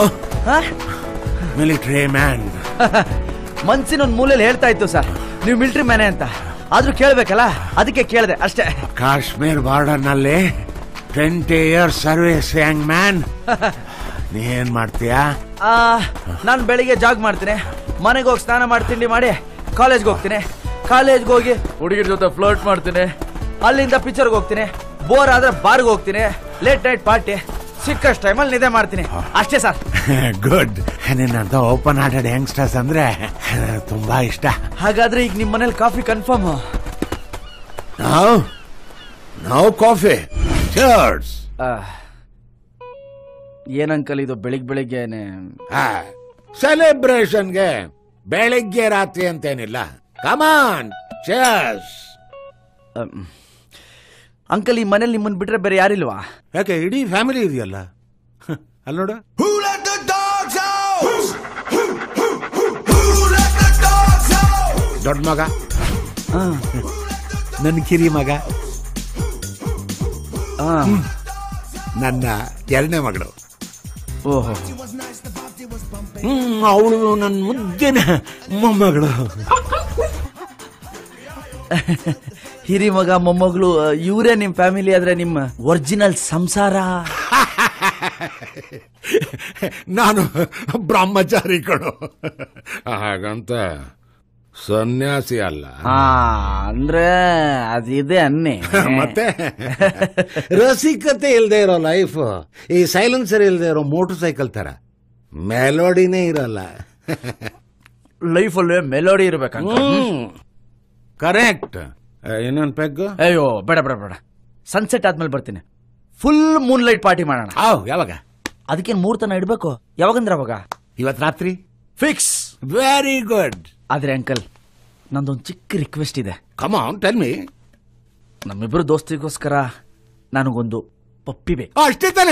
Military man. ಮನ್ಸಿನ ಒಂದ್ ಮೂಲೆಯಲ್ಲಿ ಹೇಳ್ತಾ ಇತ್ತು ಸರ್ ನೀವು ಮಿಲಿಟರಿ ಮ್ಯಾನೆ ಅಂತ, ಆದ್ರೂ ಕೇಳ್ಬೇಕಲ್ಲ, ಅದಕ್ಕೆ ಕೇಳಿದೆ ಅಷ್ಟೇ. ಕಾಶ್ಮೀರ್ ಬಾರ್ಡರ್ ನಲ್ಲಿ twenty years service young man. ನೀನ್ ಮಾಡ್ತೀಯಾ? ನಾನು ಬೆಳಿಗ್ಗೆ ಜಾಗ್ ಮಾಡ್ತೀನಿ, ಮನೆಗೆ ಹೋಗಿ ಸ್ನಾನ ಮಾಡಿ ತಿಂಡಿ ಮಾಡಿ ಕಾಲೇಜ್ಗೆ ಹೋಗ್ತೀನಿ, ಕಾಲೇಜ್ಗೆ ಹೋಗಿ ಹುಡುಗಿರ ಜೊತೆ ಫ್ಲರ್ಟ್ ಮಾಡ್ತೀನಿ, ಅಲ್ಲಿಂದ ಪಿಕ್ಚರ್ಗೆ ಹೋಗ್ತೀನಿ, ಬೋರ್ ಆದ್ರೆ ಬಾರ್ಗೆ ಹೋಗ್ತೀನಿ, ಲೇಟ್ ನೈಟ್ ಪಾರ್ಟಿ, ಸಿಕ್ಕಷ್ಟು ಟೈಮಲ್ಲಿ ನಿದ್ದೆ ಮಾಡ್ತೀನಿ, ಅಷ್ಟೇ ಸರ್. ಗುಡ್. ನಿನ್ನಂತ ಓಪನ್ ಹಾರ್ಟೆಡ್ ಯಂಗ್ಸ್ಟರ್ಸ್ ಅಂದ್ರೆ ತುಂಬಾ ಇಷ್ಟ. ಹಾಗಾದ್ರೆ ಈಗ ನಿಮ್ ಮನೇಲಿ ಕಾಫಿ ಕನ್ಫರ್ಮ್? ನಾವು ನಾವು ಕಾಫಿ. ಚೀರ್ಸ್. ಏನಂಕಲ್ ಇದು ಬೆಳಿಗ್ ಬೆಳಿಗ್ಗೆನೆ? ಸೆಲೆಬ್ರೇಷನ್ಗೆ ಬೆಳಿಗ್ಗೆ ರಾತ್ರಿ ಅಂತೇನಿಲ್ಲ. ಕಮಾನ್, ಚೀರ್ಸ್. ಅಂಕಲ್, ಈ ಮನೇಲಿ ನಿಮ್ಮನ್ ಬಿಟ್ರೆ ಬೇರೆ ಯಾರಿಲ್ವಾ? ಯಾಕೆ, ಇಡೀ ಫ್ಯಾಮಿಲಿ ಇದೆಯಲ್ಲ. ಅಲ್ಲಿ ನೋಡು. ದೊಡ್ಡ ಮಗ, ನನ್ನ ಕಿರಿ ಮಗ, ನನ್ನ ಎರಡನೇ ಮಗಳು. ಓಹೋ. ಹ್ಮ್, ಅವಳು ನನ್ನ ಮುದ್ದಿನ ಮೊಮ್ಮಗಳು. ಹಿರಿ ಮಗ ಮೊಮ್ಮಗಳು ಇವರೇ ನಿಮ್ ಫ್ಯಾಮಿಲಿ ಆದ್ರೆ ನಿಮ್ಮ ಒರಿಜಿನಲ್ ಸಂಸಾರ? ನಾನು ಬ್ರಹ್ಮಚಾರಿ ಕಣೋ, ಹಾಗಂತ ಸನ್ಯಾಸಿ ಅಲ್ಲ. ಅಂದ್ರೆ ಅದಿದೆ ಅನ್ನೆ. ಮತ್ತೆ ರಸಿಕತೆ ಇಲ್ದೇ ಇರೋ ಲೈಫ್ ಈ ಸೈಲೆನ್ಸರ್ ಇಲ್ದೇ ಇರೋ ಮೋಟರ್ ಸೈಕಲ್ ತರ ಮೆಲೋಡಿನೇ ಇರಲ್ಲ. ಲೈಫಲ್ಲಿ ಮೆಲೋಡಿ ಇರ್ಬೇಕಂತ. ಕರೆಕ್ಟ್. ಇನ್ನೊಂದು ಪೆಗ್? ಅಯ್ಯೋ ಬೇಡ ಬೇಡ ಬೇಡ, ಸನ್ಸೆಟ್ ಆದ್ಮೇಲೆ ಬರ್ತೀನಿ. ಫುಲ್ ಮೂನ್ ಲೈಟ್ ಪಾರ್ಟಿ ಮಾಡೋಣ. ಯಾವಾಗ? ಅದಕ್ಕೇನು ಮೂರ್ತನ ಇಡ್ಬೇಕು? ಯಾವಾಗಂದ್ರೆ ಅವಾಗ. ಇವತ್ ರಾತ್ರಿ ಫಿಕ್ಸ್. Very good. ಆದ್ರೆ ಅಂಕಲ್, ನಂದೊಂದು ಚಿಕ್ಕ ರಿಕ್ವೆಸ್ಟ್ ಇದೆ. Come on, tell me. ನಮ್ಮಿಬ್ರು ದೋಸ್ತಿಗೋಸ್ಕರ ನನಗೊಂದು ಪಪ್ಪಿ ಬೇಕು. ಅಷ್ಟೇ ತಾನೆ?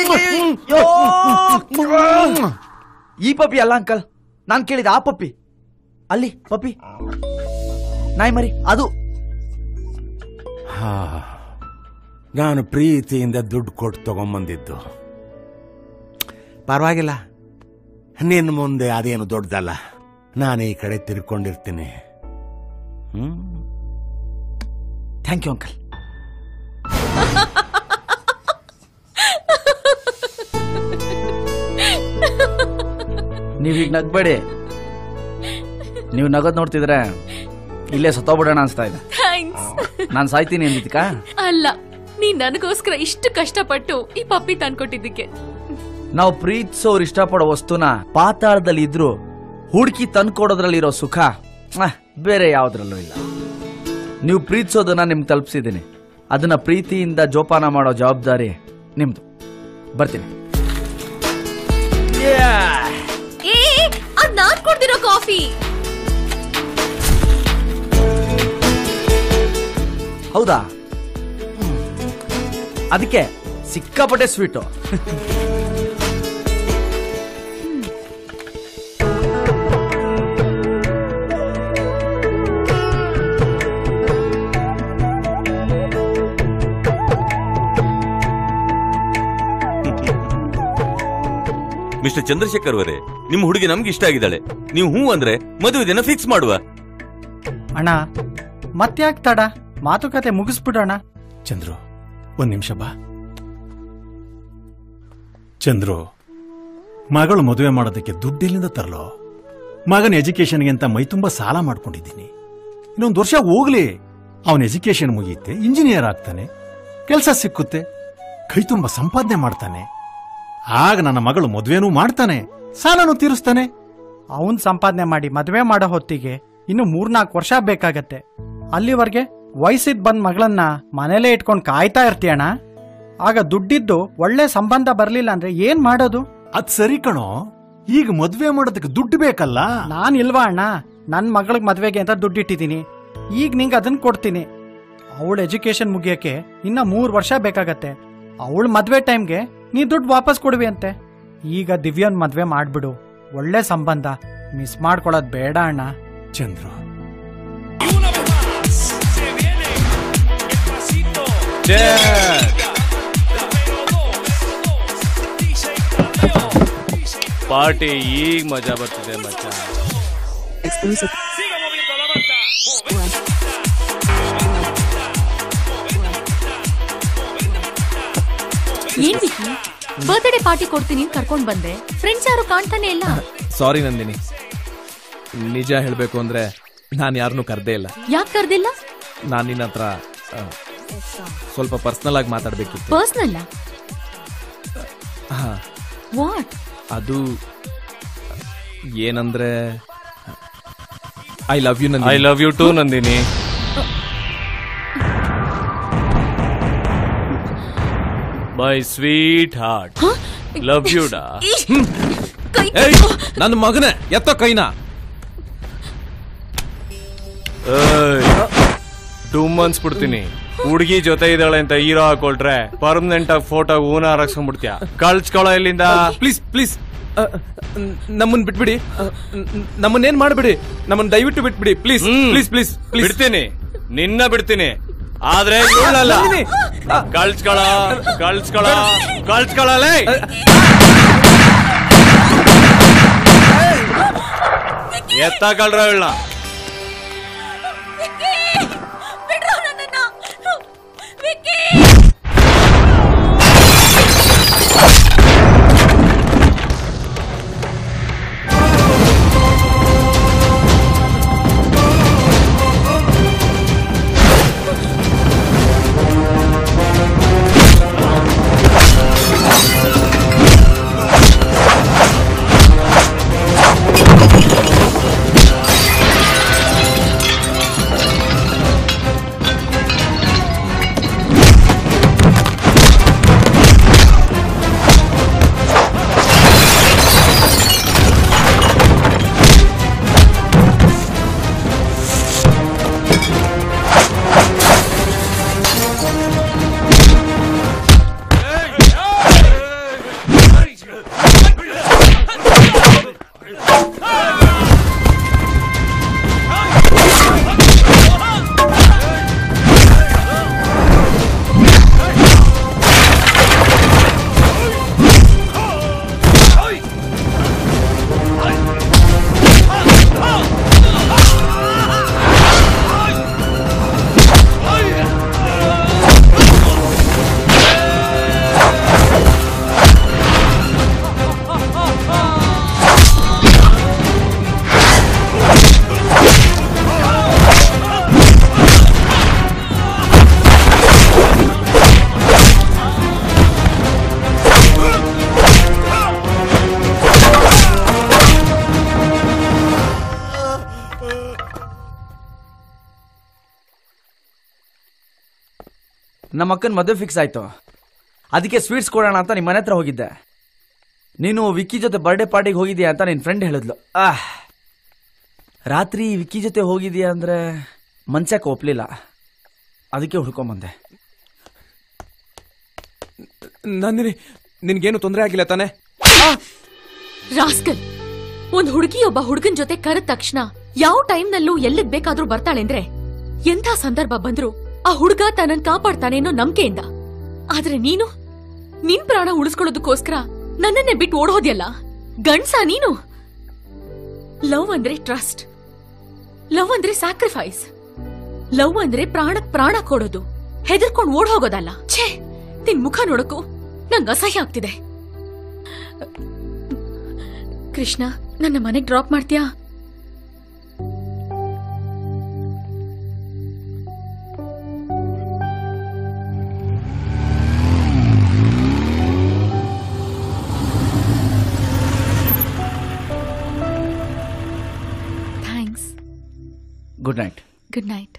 ಈ ಪಪ್ಪಿ ಅಲ್ಲ ಅಂಕಲ್, ನಾನ್ ಕೇಳಿದ ಆ ಪಪ್ಪಿ. ಅಲ್ಲಿ ಪಪ್ಪಿ, ನಾಯಿ ಮರಿ, ಅದು. ನಾನು ಪ್ರೀತಿಯಿಂದ ದುಡ್ಡು ಕೊಟ್ಟು ತಗೊಂಬಂದಿದ್ದು. ಪರವಾಗಿಲ್ಲ, ನಿನ್ನ ಮುಂದೆ ಅದೇನು ದೊಡ್ಡದಲ್ಲ. ನಾನು ಈ ಕಡೆ ತಿರ್ಕೊಂಡಿರ್ತೀನಿ. Hmm, thank you uncle. ನೀವೀಗ ನಗ್ಬೇಡಿ. ನೀವು ನಗದ್ ನೋಡ್ತಿದ್ರೆ ಇಲ್ಲೇ ಸತ್ತೋಗ್ಬಿಡೋಣ ಅನ್ಸ್ತಾ ಇದೆ. ನಾನ್ ಸಾಯ್ತೀನಿ ಅಂದಿದ್ಕ? ಅಲ್ಲ, ನೀನ್ ನನಗೋಸ್ಕರ ಇಷ್ಟು ಕಷ್ಟಪಟ್ಟು ಈ ಪಪ್ಪಿ ತಂದ್ಕೊಟ್ಟಿದ್ದಕ್ಕೆ. ನಾವು ಪ್ರೀತಿಸೋರು ಇಷ್ಟಪಡೋ ವಸ್ತುನ ಪಾತಾಳದಲ್ಲಿ ಇದ್ರು ಹುಡುಕಿ ತಂದ್ಕೊಡೋದ್ರಲ್ಲಿರೋ ಸುಖ ಬೇರೆ ಯಾವ್ದ್ರಲ್ಲೂ ಇಲ್ಲ. ನೀವು ಪ್ರೀತಿಸೋದನ್ನ ನಿಮ್ಗೆ ತಲುಪಿಸಿದ್ದೀನಿ, ಅದನ್ನ ಪ್ರೀತಿಯಿಂದ ಜೋಪಾನ ಮಾಡೋ ಜವಾಬ್ದಾರಿ ನಿಮ್ದು. ಬರ್ತೀನಿ. ನಾನ್ ಕೊಡ್ತಿರೋ ಕಾಫಿ. ಹೌದಾ? ಅದಕ್ಕೆ ಸಿಕ್ಕಾಪಟ್ಟೆ ಸ್ವೀಟು. ಮಿಸ್ಟರ್ ಚಂದ್ರಶೇಖರ್ ಅವರೇ, ನಿಮ್ ಹುಡುಗಿ ನಮ್ಗೆ ಇಷ್ಟ ಆಗಿದ್ದಾಳೆ. ನೀವು ಹೂ ಅಂದ್ರೆ ಮದುವೆ ದಿನ ಫಿಕ್ಸ್ ಮಾಡುವ. ಅಣ್ಣ ಮತ್ತ್ಯಾಕ್ ತಡ, ಮಾತುಕತೆ ಮುಗಿಸ್ಬಿಡೋಣ. ಚಂದ್ರು ಒಂದ್ ನಿಮಿಷ ಬಾ. ಚಂದ್ರು, ಮಗಳು ಮದುವೆ ಮಾಡೋದಕ್ಕೆ ದುಡ್ಡಿಲ್ಲಿಂದ ತರಲೋ? ಮಗನ ಎಜುಕೇಶನ್ಗೆ ಅಂತ ಮೈ ತುಂಬಾ ಸಾಲ ಮಾಡ್ಕೊಂಡಿದ್ದೀನಿ. ಇನ್ನೊಂದು ವರ್ಷ ಹೋಗ್ಲಿ, ಅವನ ಎಜುಕೇಶನ್ ಮುಗಿಯುತ್ತೆ, ಇಂಜಿನಿಯರ್ ಆಗ್ತಾನೆ, ಕೆಲಸ ಸಿಕ್ಕುತ್ತೆ, ಕೈ ತುಂಬಾ ಸಂಪಾದನೆ ಮಾಡ್ತಾನೆ. ಆಗ ನನ್ನ ಮಗಳು ಮದುವೆನೂ ಮಾಡ್ತಾನೆ, ಸಾಲನೂ ತೀರಿಸ್ತಾನೆ. ಅವನ್ ಸಂಪಾದನೆ ಮಾಡಿ ಮದುವೆ ಮಾಡೋ ಹೊತ್ತಿಗೆ ಇನ್ನು ಮೂರ್ನಾಲ್ಕು ವರ್ಷ ಬೇಕಾಗತ್ತೆ. ಅಲ್ಲಿವರೆಗೆ ವಯಸ್ಸಿದ್ ಬಂದ್ ಮಗಳನ್ನ ಮನೇಲೇ ಇಟ್ಕೊಂಡು ಕಾಯ್ತಾ ಇರ್ತೀಯಣ್ಣ. ಆಗ ದುಡ್ಡಿದ್ದು ಒಳ್ಳೆ ಸಂಬಂಧ ಬರ್ಲಿಲ್ಲ ಅಂದ್ರೆ ಏನ್ ಮಾಡೋದು? ಅದ್ ಸರಿ ಕಣೋ, ಈಗ ಮದ್ವೆ ಮಾಡೋದಕ್ಕೆ ದುಡ್ಡು ಬೇಕಲ್ಲ. ನಾನ್ ಇಲ್ವಾ ಅಣ್ಣ, ನನ್ ಮಗಳಿಗೆ ಮದ್ವೆಗೆ ಅಂತ ದುಡ್ಡಿಟ್ಟಿದ್ದೀನಿ. ಈಗ ನಿಂಗೆ ಅದನ್ನ ಕೊಡ್ತೀನಿ. ಅವಳ ಎಜುಕೇಶನ್ ಮುಗಿಯಕ್ಕೆ ಇನ್ನ ಮೂರ್ ವರ್ಷ ಬೇಕಾಗತ್ತೆ. ಅವಳ ಮದ್ವೆ ಟೈಮ್ಗೆ ನೀ ದುಡ್ಡು ವಾಪಸ್ ಕೊಡ್ವಿ ಅಂತೆ. ಈಗ ದಿವ್ಯನ್ ಮದ್ವೆ ಮಾಡ್ಬಿಡು, ಒಳ್ಳೆ ಸಂಬಂಧ, ಮಿಸ್ ಮಾಡ್ಕೊಳ್ಳೋದ್ ಬೇಡ ಅಣ್ಣ. ಚಂದ್ರು, ಪಾರ್ಟಿ ಈಗ ಮಜಾ ಬರ್ತಿದೆ ಮಚ್ಚ. ಏನ್ ವಿಕ್ಕಿ, ಬರ್ತ್ಡೇ ಪಾರ್ಟಿ ಕೊಡ್ತೀನಿ ಅಂತ ಕರ್ಕೊಂಡ್ ಬಂದೆ, ಫ್ರೆಂಡ್ಸ್ ಯಾರು ಕಾಣ್ತಾನೆ ಇಲ್ಲ. ಸಾರಿ ನಂದಿನಿ, ನಿಜ ಹೇಳ್ಬೇಕು ಅಂದ್ರೆ ನಾನು ಯಾರನ್ನೂ ಕರ್ದೇ ಇಲ್ಲ. ಯಾಕೆ ಕರ್ದಿಲ್ಲ? ನಾನು ನಿನ್ನ ಹತ್ರ ಸ್ವಲ್ಪ ಪರ್ಸನಲ್ ಆಗಿ ಮಾತಾಡ್ಬೇಕಿತ್ತು. ಪರ್ಸನಲ್? ಹಾ. ವಾಟ್? ಅದು ಏನಂದ್ರೆ I love you Nandini. I love you too Nandini. My sweetheart, love you ಡಾ. ನನ್ನ ಮಗನೇ, ಎತ್ತ ಕೈನ. ಟೂ ಮಂತ್ಸ್ ಬಿಡ್ತೀನಿ. ಹುಡುಗಿ ಜೊತೆ ಇದ್ದಾಳೆ ಅಂತ ಹೀರೋ ಹಾಕೊಳ್ಟ್ರೆ ಪರ್ಮನೆಂಟ್ ಆಗಿ ಫೋಟೋ ಹೂನ ಹಾರಕ್ಸ್ಕೊಂಡ್ಬಿಡ್ತೀಯ. ಕಳ್ಸ್ಕೊಳ ಇಲ್ಲಿಂದ ಪ್ಲೀಸ್ ಪ್ಲೀಸ್. ನಮ್ಮನ್ ಬಿಟ್ಬಿಡಿ, ನಮ್ಮನ್ನೇನ್ ಮಾಡ್ಬಿಡಿ, ನಮ್ಮನ್ ದಯವಿಟ್ಟು ಬಿಟ್ಬಿಡಿ ಪ್ಲೀಸ್ ಪ್ಲೀಸ್ ಪ್ಲೀಸ್. ಬಿಡ್ತೀನಿ, ನಿನ್ನ ಬಿಡ್ತೀನಿ, ಆದ್ರೆ ಇವಳಲ್ಲ. ಕಳ್ಸ್ಕೊಳ ಕಳ್ಸ್ಕೊಳ ಕಳ್ಸ್ಕೊಳಲೇ. ಎತ್ತಾಕಳ್ರ ಇವಳನ್ನ. ನಮ್ಮ ಅಕ್ಕನ ಮದುವೆ ಫಿಕ್ಸ್ ಆಯ್ತು, ಅದಕ್ಕೆ ಸ್ವೀಟ್ಸ್ ಕೊಡೋಣ ಅಂತ ನಿಮ್ಮ ಮನೆ ಹತ್ರ ಹೋಗಿದ್ದೆ. ನೀನು ವಿಕ್ಕಿ ಜೊತೆ ಬರ್ಡೇ ಪಾರ್ಟಿಗೆ ಹೋಗಿದ್ಯಾ ಅಂತ ನಿನ್ನ ಫ್ರೆಂಡ್ ಹೇಳಿದ್ಲು. ಆಹ್, ರಾತ್ರಿ ವಿಕ್ಕಿ ಜೊತೆ ಹೋಗಿದ್ಯಾ ಅಂದ್ರೆ ಮನ್ಸಕ್ಕೆ ಒಪ್ಲಿಲ್ಲ, ಅದಕ್ಕೆ ಹುಡ್ಕೊಂಬಂದೆ. ನಂದಿನಿ, ನಿನ್ಗೇನು ತೊಂದರೆ ಆಗಿಲ್ಲ ತಾನೆ? ರಾಸ್ಕಲ್, ಒಂದ್ ಹುಡುಗಿ ಒಬ್ಬ ಹುಡುಗನ್ ಜೊತೆ ಕರೆದ ತಕ್ಷಣ ಯಾವ ಟೈಮ್ ನಲ್ಲೂ ಎಲ್ಲಿಗ್ ಬೇಕಾದ್ರೂ ಬರ್ತಾಳೆ ಅಂದ್ರೆ ಎಂಥ ಸಂದರ್ಭ ಬಂದ್ರು ಆ ಹುಡುಗ ತನ್ನನ್ ಕಾಪಾಡ್ತಾನೆ ಅನ್ನೋ ನಂಬಿಕೆಯಿಂದ. ಆದ್ರೆ ನೀನು ನಿನ್ ಪ್ರಾಣ ಉಳಿಸ್ಕೊಳ್ಳೋದಕ್ಕೋಸ್ಕರ ನನ್ನನ್ನೇ ಬಿಟ್ಟು ಓಡೋದ್ಯಲ್ಲ. ಗಂಡ್ಸ ನೀನು? ಲವ್ ಅಂದ್ರೆ ಟ್ರಸ್ಟ್, ಲವ್ ಅಂದ್ರೆ ಸ್ಯಾಕ್ರಿಫೈಸ್, ಲವ್ ಅಂದ್ರೆ ಪ್ರಾಣಕ್ ಪ್ರಾಣ ಕೊಡೋದು, ಹೆದರ್ಕೊಂಡ್ ಓಡ್ ಹೋಗೋದಲ್ಲ. ಛೇ, ನಿನ್ ಮುಖ ನೋಡಕ್ಕೂ ನಂಗೆ ಅಸಹ್ಯ ಆಗ್ತಿದೆ. ಕೃಷ್ಣ, ನನ್ನ ಮನೆಗ್ ಡ್ರಾಪ್ ಮಾಡ್ತೀಯಾ? Thanks. Good night. Good night.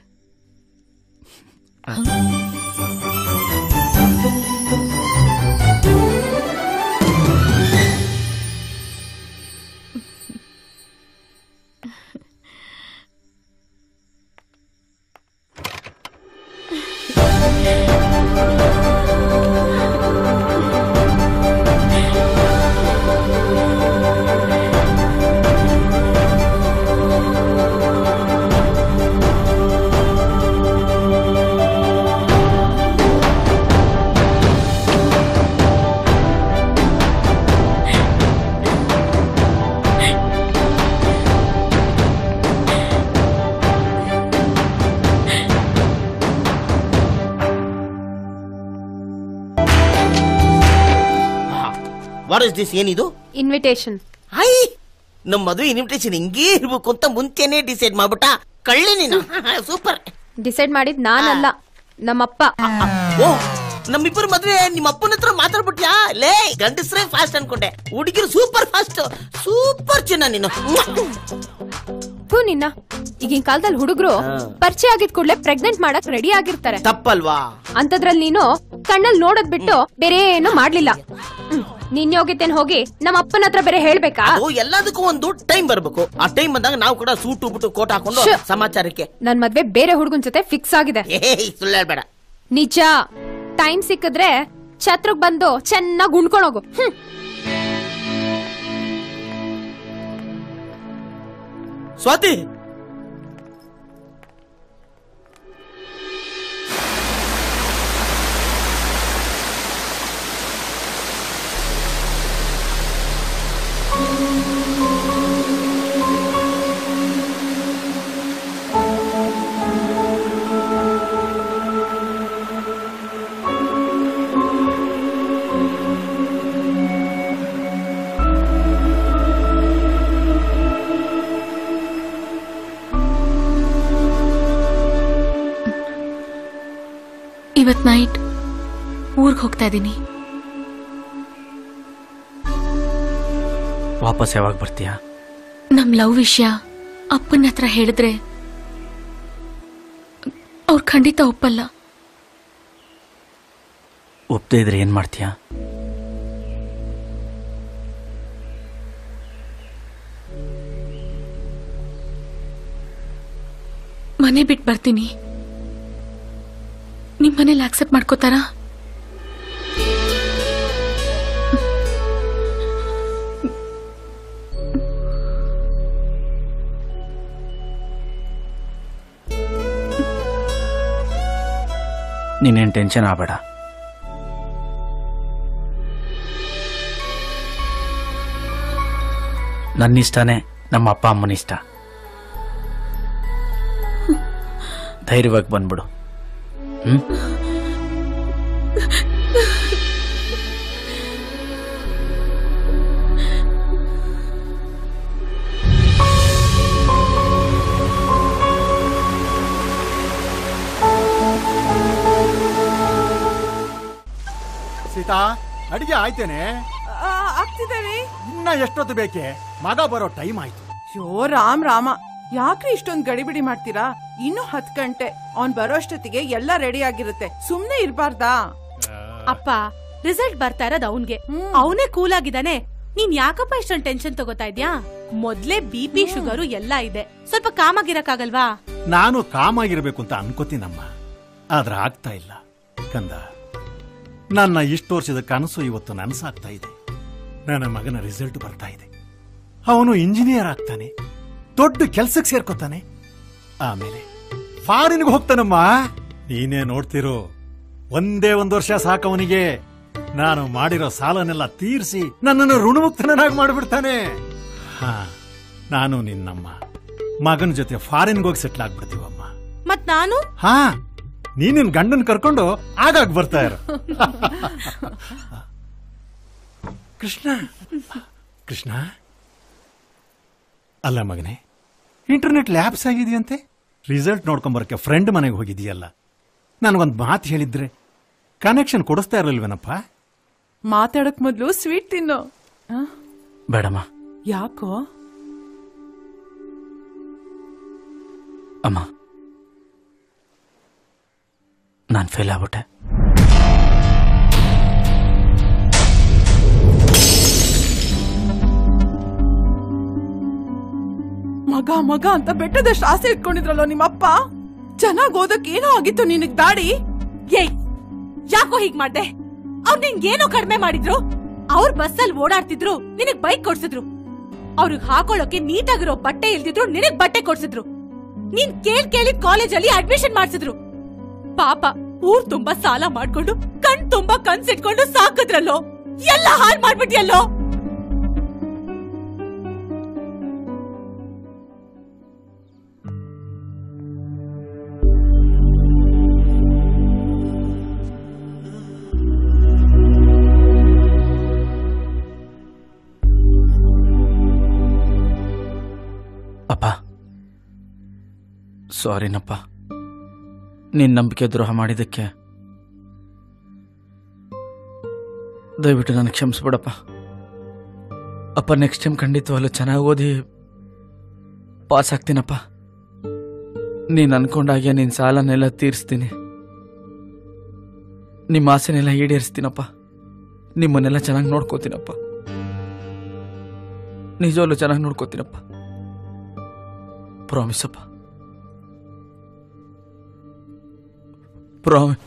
What is this? ಏನಿದು? ಇನ್ವಿಟೇಷನ್. ಐ, ನಮ್ಮ ಮದುವೆ ಇನ್ವಿಟೇಷನ್ ಹಿಂಗೇ ಇರ್ಬೇಕು ಅಂತ ಮುಂಚೆನೆ ಡಿಸೈಡ್ ಮಾಡ್ಬಿಟ್ಟ. ಕಳ್ಳಿ ನೀನು. ಸೂಪರ್. ಡಿಸೈಡ್ ಮಾಡಿದ್ ನಾನಲ್ಲ, ನಮ್ಮಪ್ಪ. ಓ, ನಮ್ಮಿಬ್ಬರು ಮದ್ವೆ ನಿಮ್ಮ ಅಪ್ಪನ ಹತ್ರ ಮಾತಾಡ್ಬಿಟ್ಯಾ? ಲೇ, ಗಂಡಸ್ರೇ ಫಾಸ್ಟ್ ಅನ್ಕೊಂಡೆ, ಹುಡುಗಿರು ಸೂಪರ್ ಫಾಸ್ಟ್. ಸೂಪರ್ ಚಿನ್ನ ನೀನು. ಹೂ ನಿನ್ನ. ಈಗಿನ ಕಾಲದಲ್ಲಿ ಹುಡುಗರು ಪರಿಚಯ ಆಗಿದ್ ಕೂಡಲೇ ಪ್ರೆಗ್ನೆಂಟ್ ಮಾಡಕ್ ರೆಡಿ ಆಗಿರ್ತಾರೆ. ತಪ್ಪಲ್ವಾ? ಅಂತದ್ರಲ್ಲಿ ನೀನು ಕಣ್ಣಲ್ಲಿ ನೋಡೋದ್ ಬಿಟ್ಟು ಬೇರೆ ಏನು ಮಾಡ್ಲಿಲ್ಲ. ನಿನ್ ಯೋಗ್ಯತೆನ್ ಹೋಗಿ ನಮ್ಮ ಅಪ್ಪನ ಹತ್ರ ಬೇರೆ ಹೇಳ್ಬೇಕಾ? ಎಲ್ಲದಕ್ಕೂ ಒಂದು ಟೈಮ್ ಬರ್ಬೇಕು. ಆ ಟೈಮ್ ಬಂದಾಗ ನಾವು ಕೂಡ ಸೂಟು ಬಿಟ್ಟು ಕೋಟ್ ಹಾಕೊಂಡು ಸಮಾಚಾರಕ್ಕೆ. ನನ್ ಮದ್ವೆ ಬೇರೆ ಹುಡುಗನ್ ಜೊತೆ ಫಿಕ್ಸ್ ಆಗಿದೆ. ಸುಳ್ಳು ಹೇಳ್ಬೇಡ. ನಿಜ. ಟೈಮ್ ಸಿಕ್ಕಿದ್ರೆ ಛತ್ರಕ್ ಬಂದು ಚೆನ್ನಾಗ್ ಉಣ್ಕೊಂಡೋಗು. ಸ್ವಾತಿ, ಇವತ್ ನೈಟ್ ಊರ್ಗ್ ಹೋಗ್ತಾ ಇದೀನಿ. ವಾಪಸ್ ಯಾವಾಗ ಬರ್ತೀಯಾ? ನಮ್ ಲವ್ ವಿಷಯ ಅಪ್ಪನ ಹತ್ರ ಹೇಳಿದ್ರೆ ಅವ್ರು ಖಂಡಿತ ಒಪ್ಪಲ್ಲ. ಒಪ್ಪದೇ ಇದ್ರೆ ಏನ್ ಮಾಡ್ತೀಯಾ? ಮನೆ ಬಿಟ್ಟು ಬರ್ತೀನಿ. ನಿಮ್ ಮನೇಲಿ ಆಕ್ಸೆಪ್ಟ್ ಮಾಡ್ಕೋತಾರಾ? ನೀನೇನ್ ಟೆನ್ಷನ್ ಆಗಬೇಡ. ನನ್ನಿಷ್ಟನೇ ನಮ್ಮ ಅಪ್ಪ ಅಮ್ಮನ ಇಷ್ಟ. ಧೈರ್ಯವಾಗಿ ಬಂದ್ಬಿಡು. ಹ್ಮ್ ಸೀತಾ, ಅಡಿಗೆ ಆಯ್ತೇನೆ? ಆಗ್ತಿದ್ದೇವೆ. ಇನ್ನ ಎಷ್ಟೊತ್ತು ಬೇಕೆ? ಮಗ ಬರೋ ಟೈಮ್ ಆಯ್ತು. ಶೋ ರಾಮ್ ರಾಮ, ಯಾಕ್ರಿ ಇಷ್ಟೊಂದ್ ಗಡಿಬಿಡಿ ಮಾಡ್ತೀರಾ? ಇನ್ನು ಹತ್ ಗಂಟೆ. ಅವ್ನ್ ಬರೋಷ್ಟೊತ್ತಿಗೆ ಎಲ್ಲ ರೆಡಿ ಆಗಿರುತ್ತೆ. ಸುಮ್ನೆ ಇರ್ಬಾರ್ದಾ? ಅಪ್ಪ, ರಿಸಲ್ಟ್ ಬರ್ತಾ ಇರೋದು ಅವನ್ಗೆ. ಅವನೇ ಕೂಲ್ ಆಗಿದ್ದಾನೆ. ನೀನ್ ಯಾಕಪ್ಪ ಇಷ್ಟೊಂದು ಟೆನ್ಷನ್ ತಗೋತಾ ಇದ್ಯಾ? ಮೊದ್ಲೇ ಬಿ ಪಿ ಶುಗರು ಎಲ್ಲ ಇದೆ. ಸ್ವಲ್ಪ ಕಾಮಾಗಿರಕ್ಕಾಗಲ್ವಾ? ನಾನು ಕಾಮಾಗಿರ್ಬೇಕು ಅಂತ ಅನ್ಕೋತೀನಮ್ಮ, ಆದ್ರೆ ಆಗ್ತಾ ಇಲ್ಲ ಕಂದ. ನನ್ನ ಇಷ್ಟು ವರ್ಷದ ಕನಸು ಇವತ್ತು ನನಸಾಗ್ತಾ ಇದೆ. ನನ್ನ ಮಗನ ರಿಸಲ್ಟ್ ಬರ್ತಾ ಇದೆ. ಅವನು ಇಂಜಿನಿಯರ್ ಆಗ್ತಾನೆ, ದೊಡ್ಡ ಕೆಲ್ಸಕ್ಕೆ ಸೇರ್ಕೋತಾನೆ, ಆಮೇಲೆ ಫಾರಿನ್ಗೆ ಹೋಗ್ತಾನಮ್ಮ. ನೀನೇ ನೋಡ್ತಿರೋ, ಒಂದೇ ಒಂದ್ ವರ್ಷ ಸಾಕವನಿಗೆ. ನಾನು ಮಾಡಿರೋ ಸಾಲನೆಲ್ಲ ತೀರಿಸಿ ನನ್ನನ್ನು ಋಣಮುಕ್ತನಾಗಿ ಮಾಡಿಬಿಡ್ತಾನೆ. ಹಾ, ನಾನು ನಿನ್ನಮ್ಮ ಮಗನ ಜೊತೆ ಫಾರಿನ್ಗೆ ಹೋಗಿ ಸೆಟ್ಲ್ ಆಗ್ಬಿಡ್ತೀವಮ್ಮ. ಮತ್ ನಾನು ಹಾ, ನೀನಿನ್ ಗಂಡನ್ ಕರ್ಕೊಂಡು ಆಗಾಗ್ ಬರ್ತಾ ಇರು. ಕೃಷ್ಣ ಕೃಷ್ಣ ಅಲ್ಲ ಮಗನೇ, ಇಂಟರ್ನೆಟ್ ಲ್ಯಾಬ್ಸ್ ಆಗಿದೆಯಂತೆ. ರಿಸಲ್ಟ್ ನೋಡ್ಕೊಂಬರಕ್ಕೆ ಫ್ರೆಂಡ್ ಮನೆಗೆ ಹೋಗಿದೀಯಲ್ಲ, ನನಗೊಂದು ಮಾತು ಹೇಳಿದ್ರೆ ಕನೆಕ್ಷನ್ ಕೊಡಿಸ್ತಾ ಇರಲ್ವೇನಪ್ಪ? ಮಾತಾಡಕ್ ಮೊದ್ಲು ಸ್ವೀಟ್ ತಿನ್ನು. ಬೇಡಮ್ಮ. ಯಾಕೋ? ಅಮ್ಮ, ನಾನು ಫೇಲ್ ಆಗ್ಬಿಟ್ಟೆ. ಮಗ ಮಗ ಅಂತ ಬೆಟ್ಟದಷ್ಟು ಆಸೆ ಇಟ್ಕೊಂಡಿದ್ರಲ್ಲ ನಿಮ್ಮಪ್ಪ. ಚೆನ್ನಾಗ್ ಓದಕ್ ಏನೋ ಆಗಿತ್ತು ನಿನಗ್ ದಾಡಿ. ಏಯ್, ಯಾಕೋ ಹೀಗ್ ಮಾಡ್ದೆ? ಅವ್ರು ನಿನ್ಗೇನೋ ಕಡಿಮೆ ಮಾಡಿದ್ರು. ಅವ್ರ ಬಸ್ಸಲ್ಲಿ ಓಡಾಡ್ತಿದ್ರು, ನಿನಗ್ ಬೈಕ್ ಕೊಡ್ಸಿದ್ರು. ಅವ್ರಿಗೆ ಹಾಕೊಳ್ಳೋಕೆ ನೀಟಾಗಿರೋ ಬಟ್ಟೆ ಇಲ್ದಿದ್ರು, ನಿನಗ್ ಬಟ್ಟೆ ಕೊಡ್ಸಿದ್ರು. ನೀನ್ ಕೇಳ್ ಕೇಳಿದ್ ಕಾಲೇಜಲ್ಲಿ ಅಡ್ಮಿಷನ್ ಮಾಡ್ಸಿದ್ರು. ಪಾಪ ಊರ್ ತುಂಬಾ ಸಾಲ ಮಾಡ್ಕೊಂಡು ಕಣ್ ತುಂಬಾ ಕನ್ಸಿಟ್ಕೊಂಡು ಸಾಕಿದ್ರಲ್ಲೋ, ಎಲ್ಲ ಹಾಳ್ ಮಾಡ್ಬಿಟ್ಟಿಯಲ್ಲೋ. ಅಪ್ಪ, ಸಾರಿನಪ್ಪ, ನೀನ್ ನಂಬಿಕೆ ದ್ರೋಹ ಮಾಡಿದ್ದಕ್ಕೆ ದಯವಿಟ್ಟು ನನಗೆ ಕ್ಷಮಿಸ್ಬಿಡಪ್ಪ. ಅಪ್ಪ, ನೆಕ್ಸ್ಟ್ ಟೈಮ್ ಖಂಡಿತವಾಗ್ಲೂ ಚೆನ್ನಾಗಿ ಓದಿ ಪಾಸ್ ಆಗ್ತೀನಪ್ಪ. ನೀನು ಅನ್ಕೊಂಡಾಗೆ ನಿನ್ನ ಸಾಲನೆಲ್ಲ ತೀರಿಸ್ತೀನಿ, ನಿಮ್ಮ ಆಸೆನೆಲ್ಲ ಈಡೇರಿಸ್ತೀನಪ್ಪ. ನಿಮ್ಮನ್ನೆಲ್ಲ ಚೆನ್ನಾಗಿ ನೋಡ್ಕೋತೀನಪ್ಪ, ನಿಜವಾಗ್ಲೂ ಚೆನ್ನಾಗಿ ನೋಡ್ಕೋತೀನಪ್ಪ. ಪ್ರಾಮಿಸ್ ಅಪ್ಪ, ಪ್ರಾಮಿಸ್.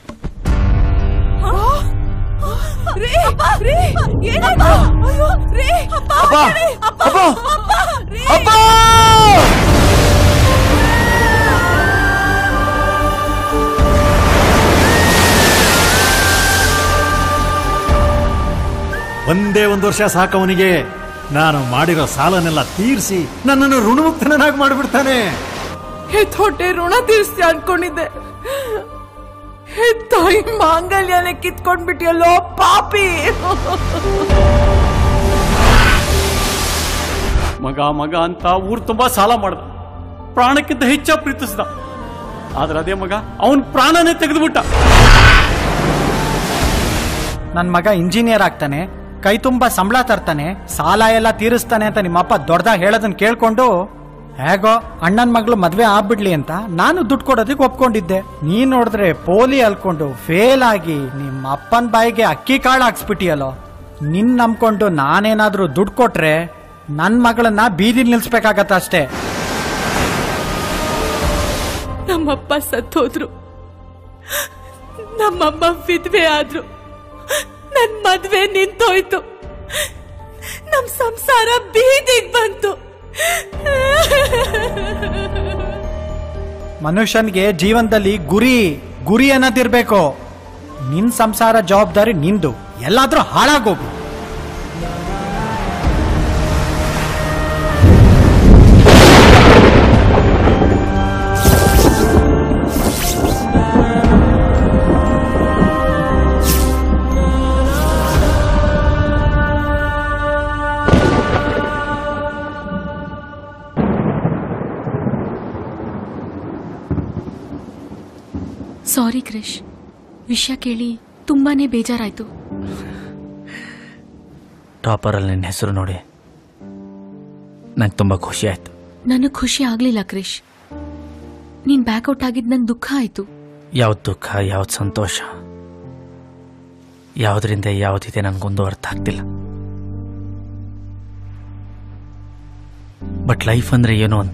ಒಂದೇ ಒಂದು ವರ್ಷ ಸಾಕವನಿಗೆ ನಾನು ಮಾಡಿರೋ ಸಾಲನೆಲ್ಲ ತೀರಿಸಿ ನನ್ನನ್ನು ಋಣಮುಕ್ತನಾಗಿ ಮಾಡಿಬಿಡ್ತಾನೆ. ಹೆತ್ತೊಟ್ಟೆ ಋಣ ತೀರಿಸ್ತಿ ಅನ್ಕೊಂಡಿದ್ದೆ, ಹೆತ್ತಾಯಿ ಮಾಂಗಲ್ಯನೇ ಕಿತ್ಕೊಂಡ್ಬಿಟ್ಟಿಯಲ್ಲೋ ಪಾಪಿ. ಮಗ ಮಗ ಅಂತ ಊರ್ ತುಂಬಾ ಸಾಲ ಮಾಡ್ದ, ಪ್ರಾಣಕ್ಕಿಂತ ಹೆಚ್ಚ ಪ್ರೀತಿಸ್ದ. ಆದ್ರೆ ಅದೇ ಮಗ ಅವನ್ ಪ್ರಾಣನೇ ತೆಗೆದುಬಿಟ್ಟ. ನನ್ ಮಗ ಇಂಜಿನಿಯರ್ ಆಗ್ತಾನೆ, ಕೈ ತುಂಬಾ ಸಂಬಳ ತರ್ತಾನೆ, ಸಾಲ ಎಲ್ಲ ತೀರಿಸ್ತಾನೆ ಅಂತ ನಿಮ್ಮಪ್ಪ ದೊಡ್ಡದಾಗ ಹೇಳೋದನ್ನ ಕೇಳ್ಕೊಂಡು ಹೇಗೋ ಅಣ್ಣನ್ ಮಗಳು ಮದ್ವೆ ಆಗ್ಬಿಡ್ಲಿ ಅಂತ ನಾನು ದುಡ್ಡು ಕೊಡೋದಕ್ಕೆ ಒಪ್ಕೊಂಡಿದ್ದೆ. ನೀನ್ ನೋಡಿದ್ರೆ ಪೋಲಿ ಅಲ್ಕೊಂಡು ಫೇಲ್ ಆಗಿ ನಿಮ್ಮ ಅಪ್ಪನ ಬಾಯಿಗೆ ಅಕ್ಕಿ ಕಾಳು ಹಾಕ್ಸ್ಬಿಟ್ಟಿಯಲ್ಲೋ. ನಿನ್ ನಂಬ್ಕೊಂಡು ನಾನೇನಾದ್ರೂ ದುಡ್ಡು ಕೊಟ್ರೆ ನನ್ ಮಗಳನ್ನ ಬೀದಿಲ್ ನಿಲ್ಸ್ಬೇಕಾಗತ್ತ ಅಷ್ಟೇ. ನಮ್ಮಪ್ಪ ಸತ್ತೋದ್ರು, ನಮ್ಮಮ್ಮ ವಿಧವೆ ಆದ್ರು, ನನ್ ಮದ್ವೆ ನಿಂತೋಯ್ತು, ನಮ್ ಸಂಸಾರ ಬೀದಿಗ್ ಬಂತು. ಮನುಷ್ಯನ್ಗೆ ಜೀವನದಲ್ಲಿ ಗುರಿ ಗುರಿ ಅನ್ನೋದಿರ್ಬೇಕು. ನಿನ್ ಸಂಸಾರ ಜವಾಬ್ದಾರಿ ನಿಂದು, ಎಲ್ಲಾದ್ರೂ ಹಾಳಾಗೋಗು. ಸಾರಿ ಕ್ರಿಶ್, ವಿಷಯ ಕೇಳಿ ತುಂಬಾನೇ ಬೇಜಾರಾಯ್ತು. ಟಾಪರಲ್ಲಿ ನಿನ್ನ ಹೆಸರು ನೋಡಿ ನಂಗೆ ತುಂಬಾ ಖುಷಿ ಆಯ್ತು. ನನಗೆ ಖುಷಿ ಆಗ್ಲಿಲ್ಲ ಕ್ರಿಶ್, ನೀನ್ ಬ್ಯಾಕ್ಔಟ್ ಆಗಿದ್ ನಂಗೆ ದುಃಖ ಆಯ್ತು. ಯಾವ್ದು ದುಃಖ, ಯಾವ್ದು ಸಂತೋಷ, ಯಾವ್ದ್ರಿಂದ ಯಾವ್ದಿದೆ ನನ್ಗೊಂದು ಅರ್ಥ ಆಗ್ತಿಲ್ಲ. ಬಟ್ ಲೈಫ್ ಅಂದ್ರೆ ಏನು ಅಂತ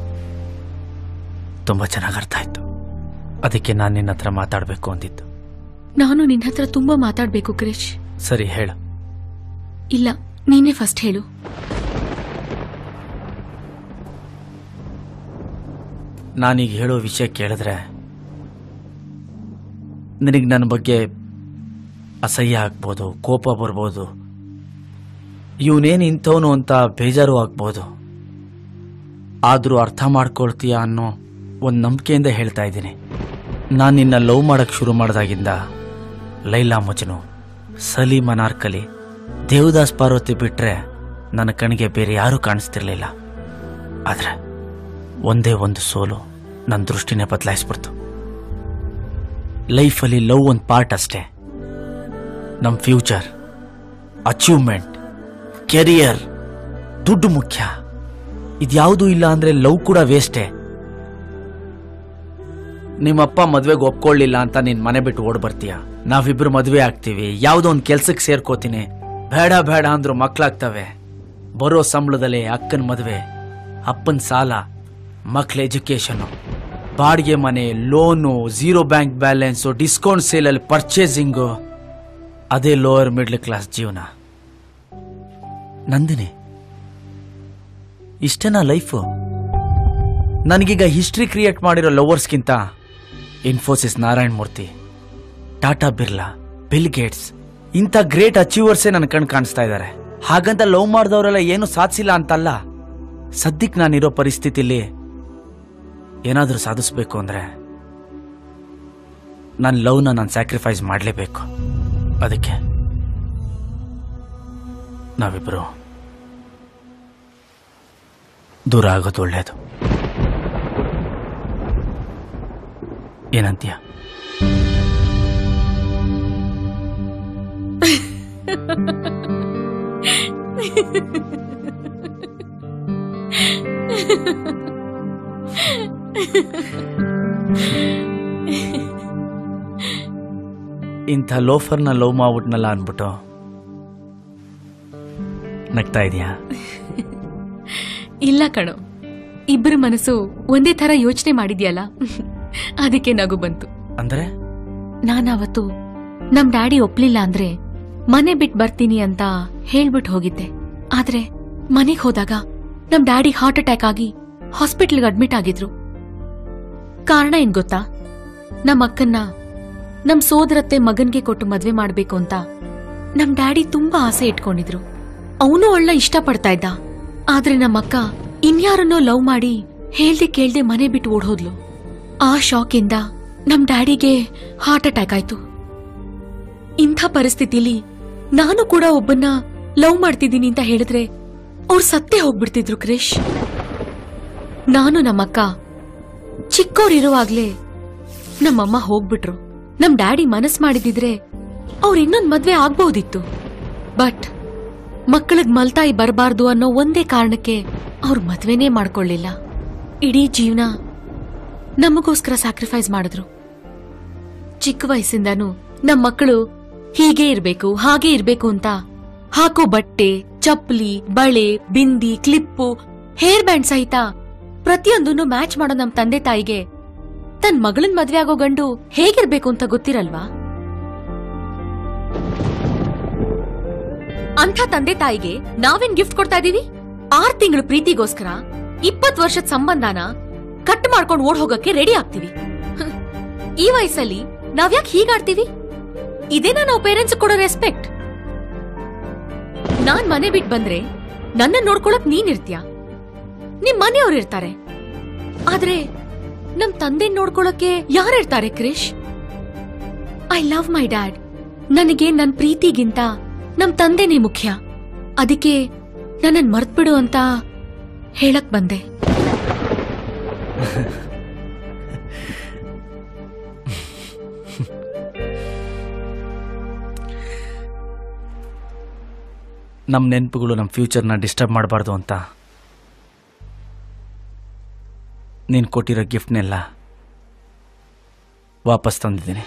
ತುಂಬಾ ಚೆನ್ನಾಗಿ ಅರ್ಥ ಆಯ್ತು. ಅದಕ್ಕೆ ನಾನು ನಿನ್ನ ಹತ್ರ ಮಾತಾಡಬೇಕು ಅಂದಿದ್ದು. ನಾನು ನಿನ್ನ ಹತ್ರ ತುಂಬಾ ಮಾತಾಡ್ಬೇಕು ಕ್ರಿಶ್. ಸರಿ ಹೇಳು. ಇಲ್ಲ, ನೀನೇ ಫಸ್ಟ್ ಹೇಳು. ನಾನೀಗ ಹೇಳೋ ವಿಷಯ ಕೇಳಿದ್ರೆ ನಿನಗೆ ನನ್ನ ಬಗ್ಗೆ ಅಸಹ್ಯ ಆಗ್ಬೋದು, ಕೋಪ ಬರ್ಬೋದು, ಇವನೇನು ಇಂಥವನು ಅಂತ ಬೇಜಾರು ಆಗ್ಬೋದು. ಆದರೂ ಅರ್ಥ ಮಾಡ್ಕೊಳ್ತೀಯ ಅನ್ನೋ ಒಂದು ನಂಬಿಕೆಯಿಂದ ಹೇಳ್ತಾ ಇದ್ದೀನಿ. ನಾನು ನಿನ್ನ ಲವ್ ಮಾಡಕ್ಕೆ ಶುರು ಮಾಡಿದಾಗಿಂದ ಲೈಲಾ ಮಜ್ನು, ಸಲೀಮ್ ಅನಾರ್ಕಲಿ, ದೇವದಾಸ್ ಪಾರ್ವತಿ ಬಿಟ್ರೆ ನನ್ನ ಕಣ್ಣಿಗೆ ಬೇರೆ ಯಾರೂ ಕಾಣಿಸ್ತಿರ್ಲಿಲ್ಲ. ಆದರೆ ಒಂದೇ ಒಂದು ಸೋಲು ನನ್ನ ದೃಷ್ಟಿನೇ ಬದಲಾಯಿಸ್ಬಿಡ್ತು. ಲೈಫಲ್ಲಿ ಲವ್ ಒಂದು ಪಾರ್ಟ್ ಅಷ್ಟೇ. ನಮ್ಮ ಫ್ಯೂಚರ್, ಅಚೀವ್ಮೆಂಟ್, ಕೆರಿಯರ್, ದುಡ್ಡು ಮುಖ್ಯ. ಇದ್ಯಾವುದೂ ಇಲ್ಲ ಅಂದ್ರೆ ಲವ್ ಕೂಡ ವೇಸ್ಟೇ. ನಿಮ್ಮಪ್ಪ ಮದ್ವೆಗೆ ಒಪ್ಕೊಳ್ಳಿಲ್ಲ ಅಂತ ನೀನ್ ಮನೆ ಬಿಟ್ಟು ಓಡ್ ಬರ್ತೀಯ. ನಾವಿಬ್ರು ಮದ್ವೆ ಆಗ್ತೀವಿ, ಯಾವುದೋ ಒಂದು ಕೆಲ್ಸಕ್ಕೆ ಸೇರ್ಕೋತೀನಿ. ಬೇಡ ಬೇಡ ಅಂದ್ರು ಮಕ್ಳಾಗ್ತವೆ. ಬರೋ ಸಂಬಳದಲ್ಲಿ ಅಕ್ಕನ ಮದ್ವೆ, ಅಪ್ಪನ ಸಾಲ, ಮಕ್ಳ ಎಜುಕೇಶನು, ಬಾಡಿಗೆ ಮನೆ, loan, zero bank balance, discount ಸೇಲಲ್ಲಿ ಪರ್ಚೇಸಿಂಗು, ಅದೇ ಲೋವರ್ ಮಿಡ್ಲ್ ಕ್ಲಾಸ್ ಜೀವನ. ನಂದಿನಿ, ಇಷ್ಟೇನಾ ಲೈಫು? ನನಗೀಗ ಹಿಸ್ಟ್ರಿ ಕ್ರಿಯೇಟ್ ಮಾಡಿರೋ ಲವರ್ಸ್ಗಿಂತ Infosys Narayan Murthy, Tata Birla, Bill Gates ಇಂಥ ಗ್ರೇಟ್ ಅಚೀವರ್ಸೇ ನನ್ನ ಕಣ್ ಕಾಣಿಸ್ತಾ ಇದ್ದಾರೆ. ಹಾಗಂತ ಲವ್ ಮಾಡಿದವರೆಲ್ಲ ಏನು ಸಾಧಿಸಿಲ್ಲ ಅಂತಲ್ಲ. ಸದ್ಯಕ್ಕೆ ನಾನಿರೋ ಪರಿಸ್ಥಿತಿಲಿ ಏನಾದರೂ ಸಾಧಿಸ್ಬೇಕು ಅಂದ್ರೆ ನನ್ನ ಲವ್ನ ನಾನು ಸ್ಯಾಕ್ರಿಫೈಸ್ ಮಾಡಲೇಬೇಕು. ಅದಕ್ಕೆ ನಾವಿಬ್ರು ದೂರ ಆಗೋದು ಒಳ್ಳೆಯದು. ಏನಂತೀಯ? ಇಂಥ ಲೋಫರ್ನ ಲವ್ ಮಾಡ್ಬಿಟ್ನಲ್ಲ ಅನ್ಬಿಟ್ಟು ನಗ್ತಾ ಇದೀಯಾ? ಇಲ್ಲ ಕಣೋ, ಇಬ್ಬರ ಮನಸ್ಸು ಒಂದೇ ತರ ಯೋಚನೆ ಮಾಡಿದ್ಯಲ್ಲ, ಅದಕ್ಕೆ ನಗು ಬಂತು. ಅಂದ್ರೆ ನಾನಾವತ್ತು ನಮ್ ಡ್ಯಾಡಿ ಒಪ್ಲಿಲ್ಲ ಅಂದ್ರೆ ಮನೆ ಬಿಟ್ ಬರ್ತೀನಿ ಅಂತ ಹೇಳ್ಬಿಟ್ಟು ಹೋಗಿದ್ದೆ. ಆದ್ರೆ ಮನೆಗ್ ಹೋದಾಗ ನಮ್ ಡ್ಯಾಡಿ ಹಾರ್ಟ್ ಅಟ್ಯಾಕ್ ಆಗಿ ಹಾಸ್ಪಿಟಲ್ಗೆ ಅಡ್ಮಿಟ್ ಆಗಿದ್ರು. ಕಾರಣ ಏನ್ ಗೊತ್ತಾ? ನಮ್ ಅಕ್ಕನ್ನ ನಮ್ ಸೋದರತ್ತೆ ಮಗನ್ಗೆ ಕೊಟ್ಟು ಮದ್ವೆ ಮಾಡ್ಬೇಕು ಅಂತ ನಮ್ ಡ್ಯಾಡಿ ತುಂಬಾ ಆಸೆ ಇಟ್ಕೊಂಡಿದ್ರು. ಅವನು ಒಳ್ಳೆ ಇಷ್ಟ ಪಡ್ತಾ ಇದ್ದ. ಆದ್ರೆ ನಮ್ಮಕ್ಕ ಇನ್ಯಾರನ್ನೋ ಲವ್ ಮಾಡಿ ಹೇಳ್ದೆ ಕೇಳ್ದೆ ಮನೆ ಬಿಟ್ಟು ಓಡ್ಹೋದ್ಲು. ಆ ಶಾಕ್ ಇಂದ ನಮ್ ಡ್ಯಾಡಿಗೆ ಹಾರ್ಟ್ ಅಟ್ಯಾಕ್ ಆಯ್ತು. ಇಂಥ ಪರಿಸ್ಥಿತಿಲಿ ನಾನು ಕೂಡ ಒಬ್ಬನ್ನ ಲವ್ ಮಾಡ್ತಿದ್ದೀನಿ ಅಂತ ಹೇಳಿದ್ರೆ ಅವ್ರು ಸತ್ತೇ ಹೋಗ್ಬಿಡ್ತಿದ್ರು ಕ್ರಿಶ್. ನಾನು ನಮ್ಮಕ್ಕ ಚಿಕ್ಕವರಿರುವಾಗ್ಲೇ ನಮ್ಮಮ್ಮ ಹೋಗ್ಬಿಟ್ರು. ನಮ್ ಡ್ಯಾಡಿ ಮನಸ್ ಮಾಡಿದಿದ್ರೆ ಅವ್ರ ಇನ್ನೊಂದ್ ಮದ್ವೆ ಆಗ್ಬಹುದಿತ್ತು. ಬಟ್ ಮಕ್ಕಳಿಗ್ ಮಲ್ತಾಯಿ ಬರಬಾರ್ದು ಅನ್ನೋ ಒಂದೇ ಕಾರಣಕ್ಕೆ ಅವ್ರ ಮದ್ವೆನೇ ಮಾಡ್ಕೊಳ್ಳಿಲ್ಲ. ಇಡೀ ಜೀವನ ನಮಗೋಸ್ಕರ ಸ್ಯಾಕ್ರಿಫೈಸ್ ಮಾಡಿದ್ರು. ಚಿಕ್ಕ ವಯಸ್ಸಿಂದಾನು ನಮ್ ಮಕ್ಕಳು ಹೀಗೆ ಇರ್ಬೇಕು ಹಾಗೆ ಇರ್ಬೇಕು ಅಂತ ಹಾಕೋ ಬಟ್ಟೆ, ಚಪ್ಪಲಿ, ಬಳೆ, ಬಿಂದಿ, ಕ್ಲಿಪ್ಪು, ಹೇರ್ ಬ್ಯಾಂಡ್ ಸಹಿತ ಪ್ರತಿಯೊಂದನ್ನು ಮ್ಯಾಚ್ ಮಾಡೋ ನಮ್ ತಂದೆ ತಾಯಿಗೆ ತನ್ ಮಗಳನ್ ಮದ್ವೆ ಆಗೋ ಗಂಡು ಹೇಗಿರ್ಬೇಕು ಅಂತ ಗೊತ್ತಿರಲ್ವಾ? ಅಂಥ ತಂದೆ ತಾಯಿಗೆ ನಾವೇನ್ ಗಿಫ್ಟ್ ಕೊಡ್ತಾ ಇದೀವಿ? ಆರ್ ತಿಂಗಳು ಪ್ರೀತಿಗೋಸ್ಕರ ಇಪ್ಪತ್ ವರ್ಷದ ಸಂಬಂಧನ ಕಟ್ ಮಾಡ್ಕೊಂಡು ಓಡ್ ಹೋಗಕ್ಕೆ ರೆಡಿ ಆಗ್ತೀವಿ. ಈ ವಯಸ್ಸಲ್ಲಿ ನಾವ್ಯಾಕೆ ಹೀಗಾಡ್ತೀವಿ? ಇದೇನಾ ನಾವು ಪೇರೆಂಟ್ಸ್ ಕೊಡೋ ರೆಸ್ಪೆಕ್ಟ್? ನಾನ್ ಮನೆ ಬಿಟ್ ಬಂದ್ರೆ ನನ್ನ ನೋಡ್ಕೊಳಕ್ ನೀನ್ ಇರ್ತೀಯ, ನಿಮ್ ಮನೆಯವ್ರು ಇರ್ತಾರೆ. ಆದ್ರೆ ನಮ್ ತಂದೆ ನೋಡ್ಕೊಳಕ್ಕೆ ಯಾರಿರ್ತಾರೆ Krish? I love my dad. ನನಗೆ ನನ್ ಪ್ರೀತಿಗಿಂತ ನಮ್ ತಂದೆನೇ ಮುಖ್ಯ. ಅದಕ್ಕೆ ನನ್ನನ್ ಮರ್ತ್ಬಿಡು ಅಂತ ಹೇಳಕ್ ಬಂದೆ. ನಮ್ಮ ನೆನಪುಗಳು ನಮ್ಮ ಫ್ಯೂಚರ್ನ ಡಿಸ್ಟರ್ಬ್ ಮಾಡಬಾರ್ದು ಅಂತ ನೀನು ಕೊಟ್ಟಿರೋ ಗಿಫ್ಟ್ನೆಲ್ಲ ವಾಪಸ್ ತಂದಿದ್ದೀನಿ.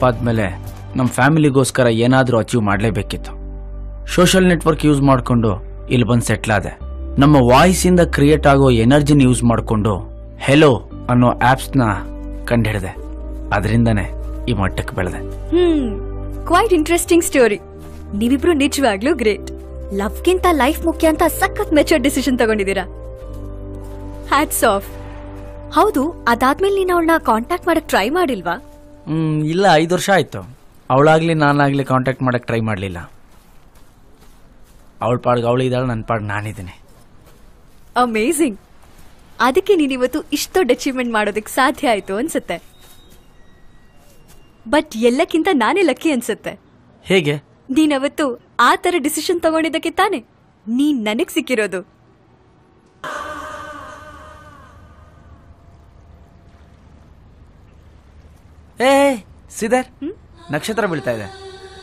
ತಪ್ಪಾದ್ಮೇಲೆ ನಮ್ಮ ಫ್ಯಾಮಿಲಿಗೋಸ್ಕರ ಏನಾದರೂ ಅಚೀವ್ ಮಾಡಲೇಬೇಕಿತ್ತು. ಸೋಷಿಯಲ್ ನೆಟ್ವರ್ಕ್ ಯೂಸ್ ಮಾಡಿಕೊಂಡು ಇಲ್ಲಿ ಬಂದು ಸೆಟ್ಲ್ ಆದೆ. ನಮ್ಮ ವಾಯ್ಸಿಂದ ಕ್ರಿಯೇಟ್ ಆಗೋ ಎನರ್ಜಿನ ಯೂಸ್ ಮಾಡಿಕೊಂಡು ಹೆಲೋ ಅನ್ನೋ ಆ್ಯಪ್ಸ್ನ ಕಂಡುಹಿಡಿದೆ. ಅದರಿಂದನೇ ಈ ಮಟ್ಟಕ್ಕೆ ಬೆಳೆದೆ. Hmm quite interesting story. ನೀವಿಬ್ರು ನಿಜವಾಗ್ಲೂ ಗ್ರೇಟ್. ಲವ್ಗಿಂತ ಲೈಫ್ ಮುಖ್ಯ ಅಂತ ಸಖತ್ ಮೆಚೂರ್ ಡಿಸಿಷನ್ ತಗೊಂಡಿದ್ದೀರಾ. Hats off. ಹೌದು, ಅದಾದ್ಮೇಲೆ ನೀನು ಅವಳನ್ನ ಕಾಂಟ್ಯಾಕ್ಟ್ ಮಾಡಕ್ ಟ್ರೈ ಮಾಡಿಲ್ವಾ? ಹ್ಮ್ ಇಲ್ಲ, ಐದು ವರ್ಷ ಆಯ್ತು. ಅವಳಾಗ್ಲಿ ನಾನಾಗ್ಲಿ ಕಾಂಟ್ಯಾಕ್ಟ್ ಮಾಡಕ್ ಟ್ರೈ ಮಾಡಲಿಲ್ಲ. ಅವಳ ಪಾಡ್ಗೆ ಅವಳಿದ್ದಾಳೆ, ನನ್ನ ಪಾಡ್ಗೆ ನಾನಿದ್ದೀನಿ. ಅಮೇಝಿಂಗ್. ಅದಕ್ಕೆ ನೀನಿವತ್ತು ಇಷ್ಟು ದೊಡ್ಡ ಅಚೀವ್ಮೆಂಟ್ ಮಾಡೋದಕ್ಕೆ ಸಾಧ್ಯ ಆಯ್ತು ಅನ್ಸುತ್ತೆ. ಬಟ್ ಎಲ್ಲಕ್ಕಿಂತ ನಾನೇ ಲಕ್ಕಿ ಅನ್ಸುತ್ತೆ. ಹೇಗೆ? ನೀನವತ್ತು ಆ ತರ ಡಿಸಿಷನ್ ತಗೊಂಡಿದ್ದಕ್ಕೆ ತಾನೆ ನೀನ್ ನನಗ್ ಸಿಕ್ಕಿರೋದು. ಏ ಸಿದರ್, ನಕ್ಷತ್ರ ಬೀಳ್ತಾ ಇದೆ.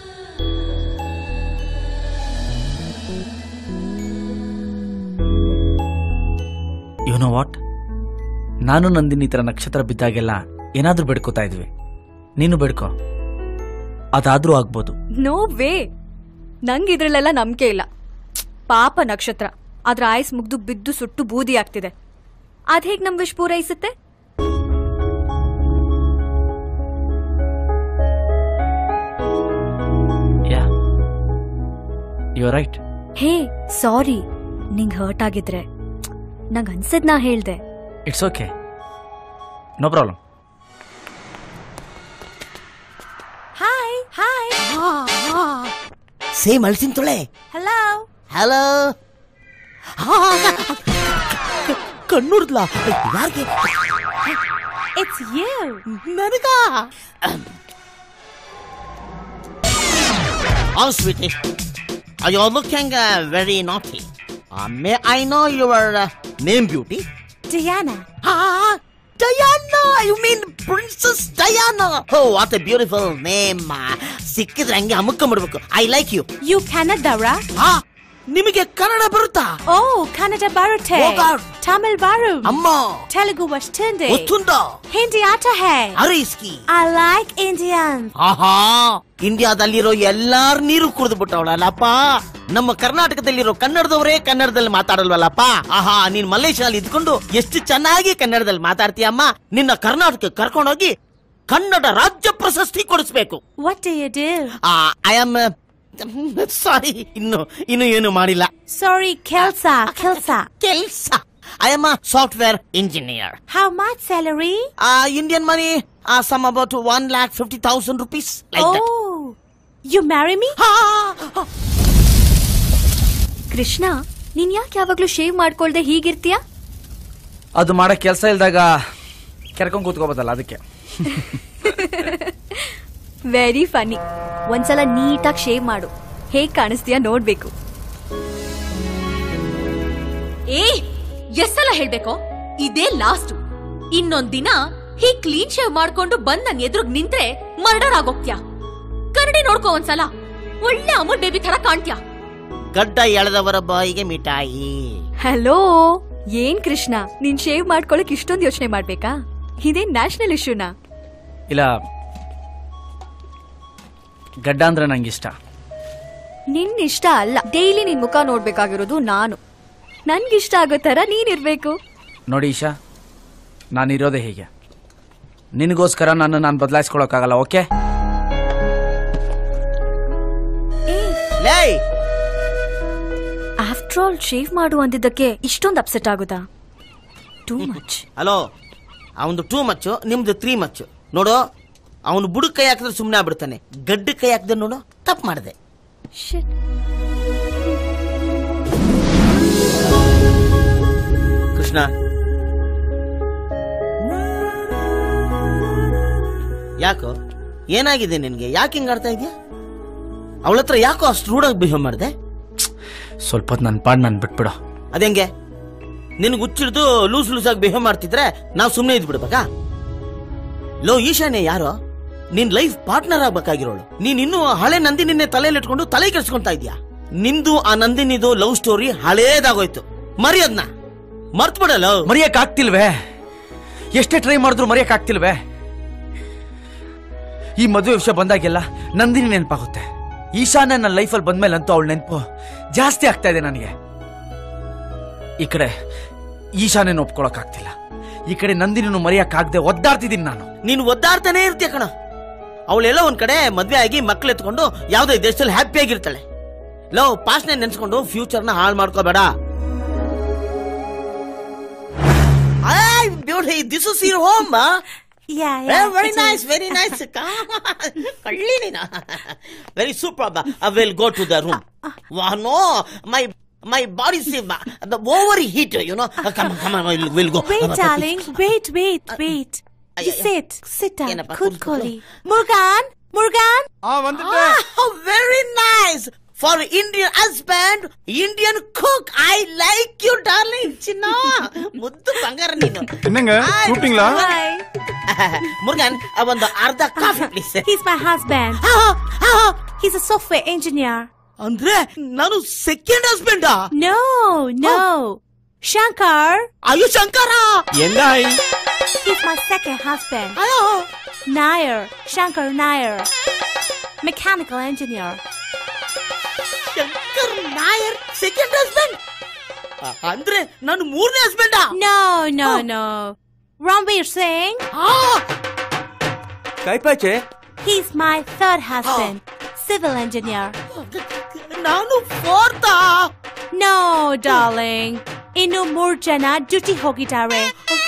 ಯು ನೋ ವಾಟ್, ನಾನು ನಂದಿನಿ ಈ ತರ ನಕ್ಷತ್ರ ಬಿದ್ದಾಗೆಲ್ಲ ಏನಾದ್ರೂ ಬೇಡ್ಕೋತಾ ಇದ್ವಿ. ನೀನು ಬೇಡ್ಕೋ, ಅದಾದ್ರೂ ಆಗ್ಬೋದು. ನೋ ವೇ, ನಂಗೆ ಇದ್ರಲ್ಲೆಲ್ಲ ನಂಬಿಕೆ ಇಲ್ಲ. ಪಾಪ ನಕ್ಷತ್ರ, ಅದ್ರ ಆಯ್ಸ್ ಮುಗ್ದು ಬಿದ್ದು ಸುಟ್ಟು ಬೂದಿ ಆಗ್ತಿದೆ. ಅದ್ ಹೇಗ್ ನಮ್ ವಿಶ್ ಪೂರೈಸುತ್ತೆ? ಯಾ ಯು ರೈಟ್. ಹೇ ಸಾರಿ, ನಿಂಗ್ ಹರ್ಟ್ ಆಗಿದ್ರೆ ನಂಗ್ ಅನ್ಸದ್ ನಾ ಹೇಳ್ದೆ. It's okay, no problem. Hi hi. Same ಅಳ್ಸಿನ್ ತೊಳೆ. Hello hello. ಕಣ್ಣುರ್ದ್ಲಾ? ಯಾರಿಗೆ? It's you. ನನಗ? Oh, sweetie. Are you looking uh, very naughty? Uh, may I know your uh, name, beauty? Diana. Ah, Diana! You mean Princess Diana? Oh, what a beautiful name. ಸಿಕ್ಕಿದ್ರೆ ಹಂಗೆ ಅಮುಕ್ಕ ಮಾಡ್ಬೇಕು. I like you. You Kannada? ಹಾ, ನಿಮಗೆ ಕನ್ನಡ ಬರುತ್ತಾ? Oh, Kannada ಬರುತ್ತೆ. Oh God. Tamil baru. ಅಮ್ಮ. Telugu ವಷ್ಟುಂದೆ. ಗೊತ್ತುಂಟಾ? Hindi ಆತ ಹೈ. ಅರಿಸ್ಕಿ. I like Indian. ಆಹಾ, ಇಂಡಿಯಾದಲ್ಲಿರೋ ಎಲ್ಲಾರ್ ನೀರು ಕುಡಿದು ಬಿಟ್ಟವಳಲ್ಲಪ್ಪ. ನಮ್ಮ ಕರ್ನಾಟಕದಲ್ಲಿರೋ ಕನ್ನಡದವರೇ ಕನ್ನಡದಲ್ಲಿ ಮಾತಾಡಲ್ವಲ್ಲಪ್ಪ. ಆಹಾ, ನೀನ್ ಮಲೇಷ್ಯಾದಲ್ಲಿ ಇದ್ಕೊಂಡು ಎಷ್ಟು ಚೆನ್ನಾಗಿ ಕನ್ನಡದಲ್ಲಿ ಮಾತಾಡ್ತೀಯಮ್ಮ. ನಿನ್ನ ಕರ್ನಾಟಕ ಕರ್ಕೊಂಡೋಗಿ ಕನ್ನಡ ರಾಜ್ಯ ಪ್ರಶಸ್ತಿ ಕೊಡಿಸ್ಬೇಕು. What do you do? I am sorry, ಇನ್ನು ಇನ್ನು ಏನು ಮಾಡಿಲ್ಲ. Sorry, ಕೆಲ್ಸ ಕೆಲ್ಸ ಕೆಲ್ಸ. I am a software engineer. How much salary? Indian money some about one lakh fifty thousand rupees. Oh, you marry me? Krishna, ನೀನ್ ಯಾಕೆ ಯಾವಾಗ್ಲೂ ಶೇವ್ ಮಾಡ್ಕೊಳ್ದೆ ಹೀಗಿರ್ತೀಯ? ಅದು ಮಾಡಕ್ ಕೆಲಸ ಇಲ್ದಾಗ ಕೆರ್ಕೊಂಡ್ ಕೂತ್ಕೋಬೋದಲ್ಲ, ಅದಕ್ಕೆ. Very funny. ಒಂದ್ಸಲ ನೀಟಾಗಿ ಶೇವ್ ಮಾಡು, ಹೇಗ್ ಕಾಣಿಸ್ತೀಯ ನೋಡ್ಬೇಕು. ಏ ಎಷ್ಟೆಲ್ಲ ಹೇಳ್ಬೇಕೋ, ಇದೇ ಲಾಸ್ಟ್. ಇನ್ನೊಂದ್ ದಿನ ಹೀಗ್ ಕ್ಲೀನ್ ಶೇವ್ ಮಾಡ್ಕೊಂಡು ಬಂದ್ ನನ್ ಎದುರುಗ್ ನಿಂತ್ರೆ ಮರ್ಡರ್ ಆಗೋಗ್ತ್ಯಾ. ಕನ್ನಡಿ ನೋಡ್ಕೋ ಒಂದ್ಸಲ, ಒಳ್ಳೆ ಅಮೂಲ್ ಬೇಬಿ ತರ ಕಾಣ್ತ್ಯಾ. ಗಡ್ಡ ಎಳೆದವರ ಬಾಯಿಗೆ ಮಿಠಾಯಿ. ಹಲೋ, ಏನ್ ಕೃಷ್ಣ, ನೀನ್ ಶೇವ್ ಮಾಡ್ಕೊಳಕ್ ಇಷ್ಟೊಂದು ಯೋಚನೆ ಮಾಡ್ಬೇಕಾ? ಇದೇ ನ್ಯಾಷನಲ್ ಇಶ್ಯೂನಾ? ಇಲ್ಲ, ಗಡ್ಡ ಅಂದ್ರೆ ನಂಗಿಷ್ಟ. ನಿನ್ ಇಷ್ಟ ಅಲ್ಲ, ಡೈಲಿ ನಿನ್ ಮುಖ ನೋಡ್ಬೇಕಾಗಿರೋದು ನಾನು. ನನ್ಗಿಷ್ಟ ಆಗೋ ತರ ನೀನಿರ್ಬೇಕು. ನೋಡಿ ಈಶಾ, ನಾನಿರೋದೇ ಹೀಗೆ. ನಿನಗೋಸ್ಕರ ನಾನು ನಾನು ಬದಲಾಯಿಸ್ಕೊಳಕ್ಕಾಗಲ್ಲ, ಓಕೆ? ಆಫ್ಟರ್ ಆಲ್ ಶೇವ್ ಮಾಡು ಅಂದಿದ್ದಕ್ಕೆ ಇಷ್ಟೊಂದು ಅಪ್ಸೆಟ್ ಆಗುದಾ? Too much. ಹಲೋ, ಅವನು ಟೂ ಮಚ್ಚು, ನಿಮ್ದು ತ್ರೀ ಮಚ್ಚು. ನೋಡು, ಅವನು ಬುಡಕ್ ಕೈ ಹಾಕಿದ್ರೆ ಸುಮ್ಮನೆ ಆಗ್ಬಿಡ್ತಾನೆ. ಗಡ್ಡ ಕೈ ಹಾಕಿದ್ರೆ ನೋಡು, ತಪ್ಪು ಮಾಡಿದೆ. ಕೃಷ್ಣ, ಯಾಕೋ ಏನಾಗಿದೆ ನಿನ್ಗೆ? ಯಾಕೆ ಹಿಂಗ್ ಆಡ್ತಾ ಇದೆಯಾ? ಅವಳ ಹತ್ರ ಯಾಕೋ ಅಷ್ಟು ರೂಢಾಗಿ ಬಿಹೇವ್ ಮಾಡಿದೆ? ಸ್ವಲ್ಪ ಹೊತ್ತು ನನ್ನ ಪಾಡ್ ನಾನು ಬಿಟ್ಬಿಡ. ಅದೇಂಗೆ? ನಿನ್ಗೆ ಹುಚ್ಚಿಡ್ದು ಲೂಸ್ ಲೂಸ್ ಆಗಿ ಬಿಹೇವ್ ಮಾಡ್ತಿದ್ರೆ ನಾವು ಸುಮ್ಮನೆ ಇದ್ಬಿಡ್ಬೇಕಾ? ಲೋ ಈಶಾನ್ಯ ಯಾರೋ ನಿನ್ ಲೈಫ್ ಪಾರ್ಟ್ನರ್ ಆಗ್ಬೇಕಾಗಿರೋಳು. ನೀನ್ ಇನ್ನೂ ಹಳೆ ನಂದಿನಿನ್ನೇ ತಲೆಯಲ್ಲಿ ಇಟ್ಕೊಂಡು ತಲೆ ಕೆಡ್ಸ್ಕೊಂತಾ ಇದ್ಯಾ. ನಿಂದು ಆ ನಂದಿನಿದು ಲವ್ ಸ್ಟೋರಿ ಹಳೇದಾಗೋಯ್ತು. ಮರಿ ಅದ್ನ, ಮರ್ತ್ ಬಿಡಲ್ಲ. ಮರಿಯಕ್ ಆಗ್ತಿಲ್ವೇ? ಎಷ್ಟೇ ಟ್ರೈ ಮಾಡಿದ್ರು ಮರಿಯಕ್ ಆಗ್ತಿಲ್ವೇ? ಈ ಮದುವೆ ವಿಷಯ ಬಂದಾಗೆಲ್ಲ ನಂದಿನಿ ನೆನಪಾಗುತ್ತೆ. ಈಶಾನ್ಯ ನನ್ನ ಲೈಫಲ್ಲಿ ಬಂದ್ಮೇಲೆ ಅಂತೂ ಅವಳ ನೆನಪು ಜಾಸ್ತಿ ಆಗ್ತಾ ಇದೆ ನನಗೆ. ಈ ಕಡೆ ಈಶಾನ್ಯನ ಒಪ್ಕೊಳಕ್ ಆಗ್ತಿಲ್ಲ, ಈ ಕಡೆ ನಂದಿನಿನೂ ಮರೆಯಕ್ಕಾಗದೆ ಒದ್ದಾಡ್ತಿದ್ದೀನಿ ನಾನು. ನೀನು ಒದ್ದಾಡ್ತಾನೆ ಇರ್ತೀಯ ಕಣ. ಅವಳೆಲ್ಲ ಒಂದ್ ಕಡೆ ಮದ್ವೆ ಆಗಿ ಮಕ್ಳು ಎತ್ಕೊಂಡು ಯಾವ್ದೋ ದೇಶದಲ್ಲಿ ಹ್ಯಾಪಿ ಆಗಿರ್ತಾಳೆ. ಲವ್ ಪಾಸ್ಟ್ನೇ ನೆನ್ಸ್ಕೊಂಡು ಫ್ಯೂಚರ್ ನ ಹಾಳು ಮಾಡ್ಕೋಬೇಡ. This is your home. Very nice, very nice. ಕಳ್ಳಿ ನೀನ. Very super. I will go to the room. No, my my body is the overheat, you know. Come on, come on, we'll, we'll go. Wait, darling. Wait, wait, wait. You sit. Sit down. Good Koli. Murugan, Murugan. Ah, vandite. Oh, very nice. For Indian husband, Indian cook. I like you, darling. Chinna. Muddu bangara neenu. Innanga shooting la. Murugan, ಒಂದು ಅರ್ಧ coffee please. He's my husband. He's a software engineer. ಅಂದ್ರೆ ನಾನು second husband? No, no. Shankar. Are you Shankara? Ellai. He's my second husband. Nair. Shankar Nair. Mechanical engineer. Shankar Nair, second husband? ಅಂದ್ರೆ ನಾನು ಮೂರನೇ husband? No, no, no. Ranveer Singh. ಕೈಪಾಚೆ. He's my third husband. Civil engineer. ನಾನು fourth. No, darling. ಇನ್ನು ಮೂರ್ ಜನ duty ಹೋಗಿದ್ದಾರೆ.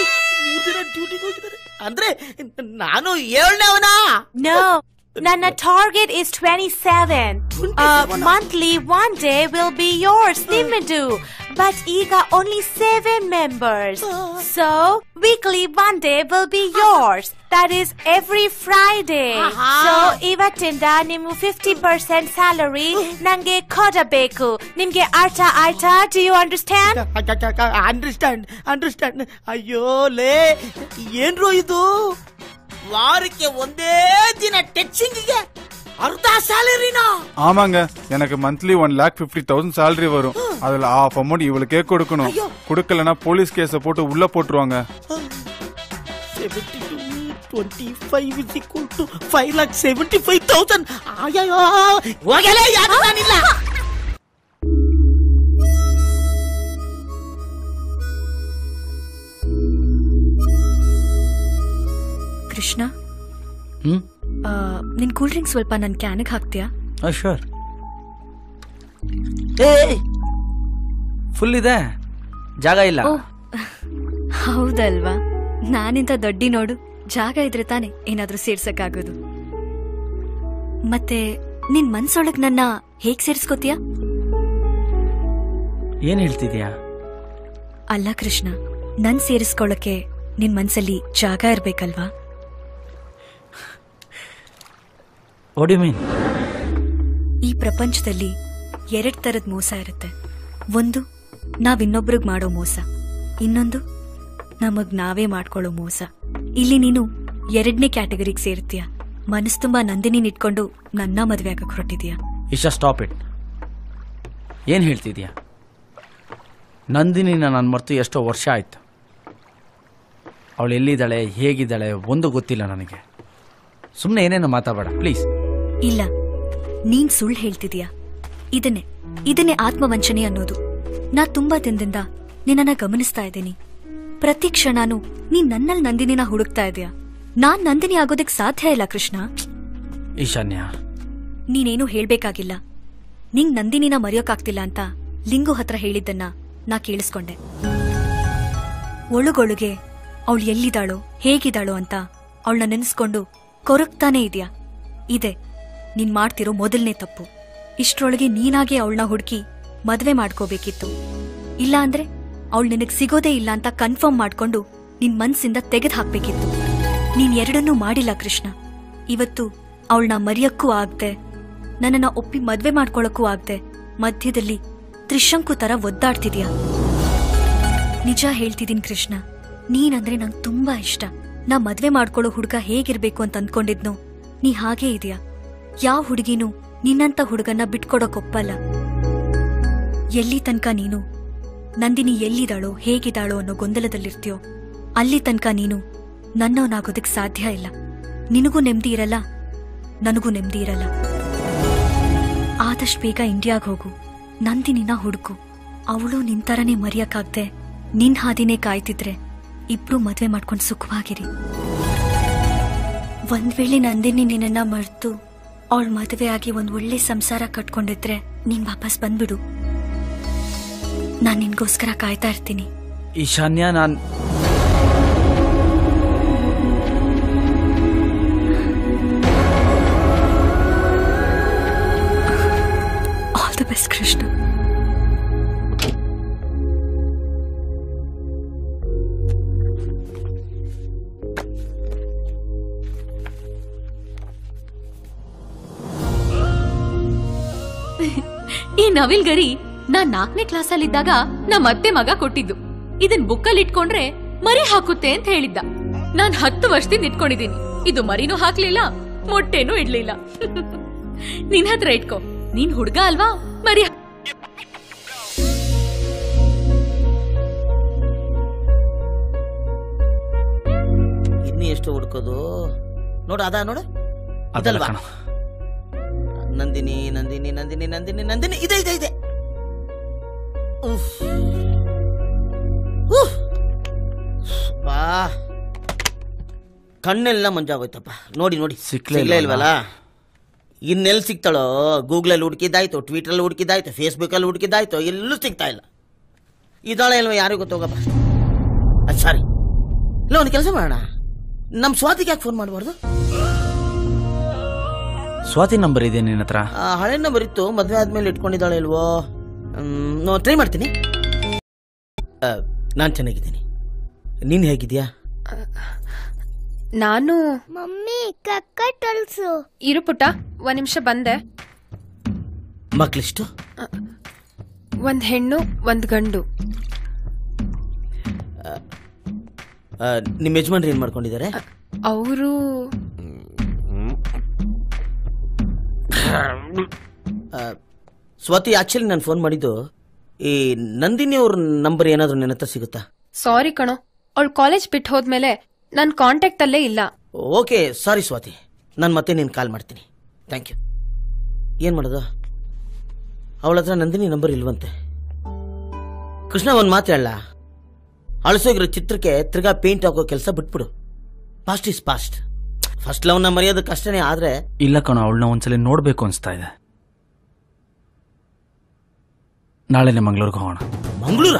ಅಂದ್ರೆ ನಾನು ಏಳನೇವನಾ? No, ನನ್ನ target is twenty-seven. Uh, monthly one day will be yours, ನಿಮ್ಮದು. But ಈಗ only seven members. So weekly one day will be yours. That is every Friday. So ಇವತ್ತಿಂದ ನಿಮ್ಮ fifty percent salary ನಂಗೆ ಕೊಡಬೇಕು. ನಿಮ್ಗೆ ಅರ್ಥ ಆಯ್ತಾ? Do you understand? Understand, understand. ಅಯ್ಯೋ ಲೇ, ಏನ್ರೋ ಇದು? வாரಕ್ಕೆ ಒಂದೇ ದಿನ டச்சிங்ಗೆ அர்த்த சாலரினா? ஆமாங்க, எனக்கு monthly one lakh fifty thousand salary வரும். அதுல ஆஃப் அமௌண்ட் இவளுக்கே கொடுக்கணும். கொடுக்கலன்னா போலீஸ் கேஸ போட்டு உள்ள போட்டுருவாங்க. twenty-five is equal to five lakh seventy-five thousand. ಅಯ್ಯೋ ಹೋಗಲೇ, ಯಾರು ನಾನಿಲ್ಲ. ಕೃಷ್ಣ, ನಿನ್ ಕೂಲ್ ಡ್ರಿಂಕ್ ಸ್ವಲ್ಪ ನನ್ ಕ್ಯಾನಿಗೆ ಹಾಕ್ತೀಯಾ? ಶೋರ್. ಫುಲ್ ಇದೆ, ಜಾಗ ಇಲ್ಲ. ಹೌದಲ್ವಾ? ನಾನಿಂತ ದೊಡ್ಡಿ ನೋಡು, ಜಾಗ ಇದ್ರೆ ತಾನೆ ಏನಾದ್ರೂ ಸೇರ್ಸಕ್ಕಾಗೋದು. ಮತ್ತೆ ನಿನ್ ಮನ್ಸೊಳಗ್ ನನ್ನ ಹೇಗ್ ಸೇರ್ಸ್ಕೋತೀಯ? ಏನ್ ಹೇಳ್ತಿದ್ಯಾ? ಅಲ್ಲ ಕೃಷ್ಣ, ನನ್ ಸೇರಿಸ್ಕೊಳಕ್ಕೆ ನಿನ್ ಮನ್ಸಲ್ಲಿ ಜಾಗ ಇರ್ಬೇಕಲ್ವಾ? What you mean? ಈ ಪ್ರಪಂಚದಲ್ಲಿ ಎರಡ್ ತರದ್ ಮೋಸ ಇರುತ್ತೆ. ಒಂದು ನಾವ್ ಇನ್ನೊಬ್ರಿಗ್ ಮಾಡೋ ಮೋಸ, ಇನ್ನೊಂದು ನಮಗ್ ನಾವೇ ಮಾಡ್ಕೊಳ್ಳೋ ಮೋಸ. ಇಲ್ಲಿ ನೀನು ಎರಡನೇ ಕ್ಯಾಟಗರಿಗೆ ಸೇರ್ತೀಯ. ಮನಸ್ ತುಂಬಾ ನಂದಿನಿ ಇಟ್ಕೊಂಡು ನನ್ನ ಮದ್ವೆ ಆಗಕ್ ಹೊರಟಿದ್ಯಾ? Isha, stop it. ಏನ್ ಹೇಳ್ತಿದ್ಯಾ? ನಂದಿನಿನ ನಾನು ಮರ್ತು ಎಷ್ಟೋ ವರ್ಷ ಆಯ್ತು. ಅವಳು ಎಲ್ಲಿದ್ದಾಳೆ, ಹೇಗಿದ್ದಾಳೆ ಒಂದು ಗೊತ್ತಿಲ್ಲ ನನಗೆ. ಸುಮ್ಮನೆ ಏನೇನೋ ಮಾತಾಡಬೇಡ ಪ್ಲೀಸ್. ಇಲ್ಲ, ನೀನ್ ಸುಳ್ಳು ಹೇಳ್ತಿದ್ಯಾ. ಇದನ್ನೇ ಇದನ್ನೇ ಆತ್ಮವಂಚನೆ ಅನ್ನೋದು. ನಾ ತುಂಬಾ ದಿನದಿಂದ ನಿನ್ನನ್ನ ಗಮನಿಸ್ತಾ ಇದ್ದೀನಿ. ಪ್ರತಿ ಕ್ಷಣನೂ ನೀನ್ ನನ್ನಲ್ಲಿ ನಂದಿನಿನ ಹುಡುಕ್ತಾ ಇದೀಯ. ನಾನ್ ನಂದಿನಿ ಆಗೋದಕ್ ಸಾಧ್ಯ ಇಲ್ಲ ಕೃಷ್ಣ. ಈಶಾನ್ಯ, ನೀನೇನು ಹೇಳ್ಬೇಕಾಗಿಲ್ಲ. ನಿಂಗ್ ನಂದಿನಿನ ಮರೆಯೋಕಾಗ್ತಿಲ್ಲ ಅಂತ ಲಿಂಗು ಹತ್ರ ಹೇಳಿದ್ದನ್ನ ನಾ ಕೇಳಿಸ್ಕೊಂಡೆ. ಒಳಗೊಳಗೆ ಅವಳು ಎಲ್ಲಿದ್ದಾಳೋ ಹೇಗಿದ್ದಾಳೋ ಅಂತ ಅವಳನ್ನ ನೆನೆಸ್ಕೊಂಡು ಕೊರಗ್ತಾನೆ ಇದೆಯಾ? ಇದೆ ನೀನ್ ಮಾಡ್ತಿರೋ ಮೊದಲನೇ ತಪ್ಪು. ಇಷ್ಟ್ರೊಳಗೆ ನೀನಾಗೆ ಅವಳನ್ನ ಹುಡುಕಿ ಮದ್ವೆ ಮಾಡ್ಕೋಬೇಕಿತ್ತು. ಇಲ್ಲ ಅಂದ್ರೆ ಅವಳು ನಿನಗ್ ಸಿಗೋದೇ ಇಲ್ಲ ಅಂತ ಕನ್ಫರ್ಮ್ ಮಾಡ್ಕೊಂಡು ನಿನ್ ಮನ್ಸಿಂದ ತೆಗೆದು ಹಾಕ್ಬೇಕಿತ್ತು. ನೀನ್ ಎರಡನ್ನೂ ಮಾಡಿಲ್ಲ ಕೃಷ್ಣ. ಇವತ್ತು ಅವಳನ್ನ ಮರೆಯಕ್ಕೂ ಆಗ್ದೆ, ನನ್ನನ್ನ ಒಪ್ಪಿ ಮದ್ವೆ ಮಾಡ್ಕೊಳಕ್ಕೂ ಆಗ್ದೆ ಮಧ್ಯದಲ್ಲಿ ತ್ರಿಶಂಕು ತರ ಒದ್ದಾಡ್ತಿದ್ಯಾ. ನಿಜ ಹೇಳ್ತಿದೀನಿ ಕೃಷ್ಣ, ನೀನಂದ್ರೆ ನಂಗ್ ತುಂಬಾ ಇಷ್ಟ. ನಾ ಮದ್ವೆ ಮಾಡ್ಕೊಳ್ಳೋ ಹುಡುಗ ಹೇಗಿರ್ಬೇಕು ಅಂತ ಅಂದ್ಕೊಂಡಿದ್ನೋ ನೀ ಹಾಗೇ ಇದೆಯಾ. ಯಾವ ಹುಡುಗಿನೂ ನಿನ್ನಂತ ಹುಡುಗನ್ನ ಬಿಟ್ಕೊಡೋಕೊಪ್ಪಲ್ಲ. ಎಲ್ಲಿ ತನಕ ನೀನು ನಂದಿನಿ ಎಲ್ಲಿದ್ದಾಳೋ ಹೇಗಿದ್ದಾಳೋ ಅನ್ನೋ ಗೊಂದಲದಲ್ಲಿರ್ತೀಯೋ ಅಲ್ಲಿ ತನಕ ನೀನು ನನ್ನವನಾಗೋದಕ್ ಸಾಧ್ಯ ಇಲ್ಲ. ನಿನಗೂ ನೆಮ್ಮದಿ ಇರಲ್ಲ, ನನಗೂ ನೆಮ್ಮದಿ ಇರಲ್ಲ. ಆದಷ್ಟು ಬೇಗ ಇಂಡಿಯಾಗ್ ಹೋಗು, ನಂದಿನಿನ ಹುಡುಕು. ಅವಳು ನಿಂತರನೇ ಮರೆಯಕ್ಕಾಗ್ದೆ ನಿನ್ ಹಾದಿನೇ ಕಾಯ್ತಿದ್ರೆ ಇಬ್ರು ಮದ್ವೆ ಮಾಡ್ಕೊಂಡು ಸುಖವಾಗಿರಿ. ಒಂದ್ ವೇಳೆ ನಂದಿನಿ ನಿನ್ನ ಮರ್ತು ಅವಳ ಮದುವೆ ಆಗಿ ಒಂದ್ ಒಳ್ಳೆ ಸಂಸಾರ ಕಟ್ಕೊಂಡಿದ್ರೆ ನೀನ್ ವಾಪಸ್ ಬಂದ್ಬಿಡು. ನಾನ್ ನಿನ್ಗೋಸ್ಕರ ಕಾಯ್ತಾ ಇರ್ತೀನಿ. ಈಶಾನ್ಯ, ನಾನ್ ಆಲ್ ದಿ ಬೆಸ್ಟ್ ಕೃಷ್ಣ. ಈ ನವಿಲ್ ಗರಿ ನಾನ್ ನಾಲ್ಕನೇ ಕ್ಲಾಸ್ ಅಲ್ಲಿ ಇದ್ದಾಗ ನಮ್ಮ ಅತ್ತೆ ಮಗ ಕೊಟ್ಟಿದ್ದು. ಇದನ್ ಬುಕ್ಕಲ್ಲಿ ಇಟ್ಕೊಂಡ್ರೆ ಮರಿ ಹಾಕುತ್ತೆ ಅಂತ ಹೇಳಿದ್ದ. ನಾನ್ ಹತ್ತು ವರ್ಷದಿಂದ ಇಟ್ಕೊಂಡಿದ್ದೀನಿ. ಇದು ಮರಿನೂ ಹಾಕ್ಲಿಲ್ಲ, ಮೊಟ್ಟೆನೂ ಇಡ್ಲಿಲ್ಲ. ನಿನ್ ಹತ್ರ ಇಟ್ಕೋ, ನೀನ್ ಹುಡ್ಗ ಅಲ್ವಾ, ಮರಿ. ಇನ್ನು ಎಷ್ಟು ಹುಡ್ಕೋದು ನೋಡು, ಅದ ನೋಡು, ಅದಲ್ವಾ? ನಂದಿನಿ ನಂದಿನಿ ನಂದಿನಿ ನಂದಿನಿ ನಂದಿನಿ ಇದೆ ಇದೆ ಇದೆ. ಬಾ, ಕಣ್ಣೆಲ್ಲ ಮಂಜಾಗೋಯ್ತಪ್ಪ. ನೋಡಿ ನೋಡಿ ಸಿಕ್ಲೇ ಇಲ್ವಲ್ಲ. ಇನ್ನೆಲ್ಲಿ ಸಿಗ್ತಾಳೋ? ಗೂಗಲಲ್ಲಿ ಹುಡುಕಿದ್ದಾಯ್ತು, ಟ್ವಿಟರಲ್ಲಿ ಹುಡುಕಿದ್ದಾಯ್ತು, ಫೇಸ್ಬುಕ್ಕಲ್ಲಿ ಹುಡುಕಿದ್ದಾಯ್ತು, ಎಲ್ಲೂ ಸಿಗ್ತಾ ಇಲ್ಲ. ಇದಾಳೆ ಇಲ್ವ ಯಾರಿಗೂ ಗೊತ್ತೋಗಪ್ಪ. ಅದು ಸಾರಿ, ಇಲ್ಲ ಒಂದು ಕೆಲಸ ಮಾಡೋಣ, ನಮ್ಮ ಸ್ವಾತಿಗೆ ಯಾಕೆ ಫೋನ್ ಮಾಡಬಾರ್ದು? ಸ್ವಾತಿ ನಂಬರ್ ಇದೆ ನಿನ್ನ ಹತ್ರ? ಹಳೆ ನಂಬರ್ ಇತ್ತು, ಮದ್ವೆ ಆದ್ಮೇಲೆ ಇಟ್ಕೊಂಡಿದ್ದಾಳೆ ಇಲ್ವೋ? ಟ್ರೈ ಮಾಡ್ತೀನಿ. ನಾನು ಚೆನ್ನಾಗಿದ್ದೀನಿ, ನೀನ್ ಹೇಗಿದ್ಯಾ? ನಾನು ಮಮ್ಮಿ ಕಕ್ಕಟಲ್ಸು. ಇರು ಪುಟ್ಟ, ಒಂದ್ ನಿಮಿಷ ಬಂದೆ. ಮಕ್ಳಿಷ್ಟು? ಒಂದ್ ಹೆಣ್ಣು ಒಂದ್ ಗಂಡು. ನಿಮ್ಮ ಯಜಮಾನ್ರು ಏನ್ ಮಾಡ್ಕೊಂಡಿದ್ದಾರೆ? ಅವರು ಸ್ವಾತಿ, ಆಕ್ಚುಲಿ ನಾನು ಫೋನ್ ಮಾಡಿದ್ದು, ಈ ನಂದಿನಿ ಅವ್ರ ನಂಬರ್ ಏನಾದ್ರು ನನ್ನ ಹತ್ರ ಸಿಗುತ್ತಾ? ಸಾರಿ ಕಣೋ, ಅವಳು ಕಾಲೇಜ್ ಬಿಟ್ಟು ಹೋದ್ಮೇಲೆ ನನ್ ಕಾಂಟ್ಯಾಕ್ಟ್ ಅಲ್ಲೇ ಇಲ್ಲ. ಓಕೆ, ಸಾರಿ ಸ್ವಾತಿ, ನಾನು ಮತ್ತೆ ನೀನು ಕಾಲ್ ಮಾಡ್ತೀನಿ. Thank you. ಏನ್ ಮಾಡೋದು, ಅವಳ ಹತ್ರ ನಂದಿನಿ ನಂಬರ್ ಇಲ್ವಂತೆ. ಕೃಷ್ಣ, ಒಂದು ಮಾತು ಹೇಳ, ಅಳಿಸೋಗಿರೋ ಚಿತ್ರಕ್ಕೆ ತಿರ್ಗಾ ಪೇಂಟ್ ಹಾಕೋ ಕೆಲಸ ಬಿಟ್ಬಿಡು. Past is past. ಫಸ್ಟ್ ಲವ್ನ ಮರೆಯೋದು ಕಷ್ಟನೇ, ಆದ್ರೆ ಇಲ್ಲ ಕಣೋ, ಅವಳನ್ನ ಒಂದ್ಸಲ ನೋಡ್ಬೇಕು ಅನ್ಸ್ತಾ ಇದೆ. ನಾಳೆನೆ ಮಂಗಳೂರಿಗೆ ಹೋಗೋಣ. ಮಂಗಳೂರ?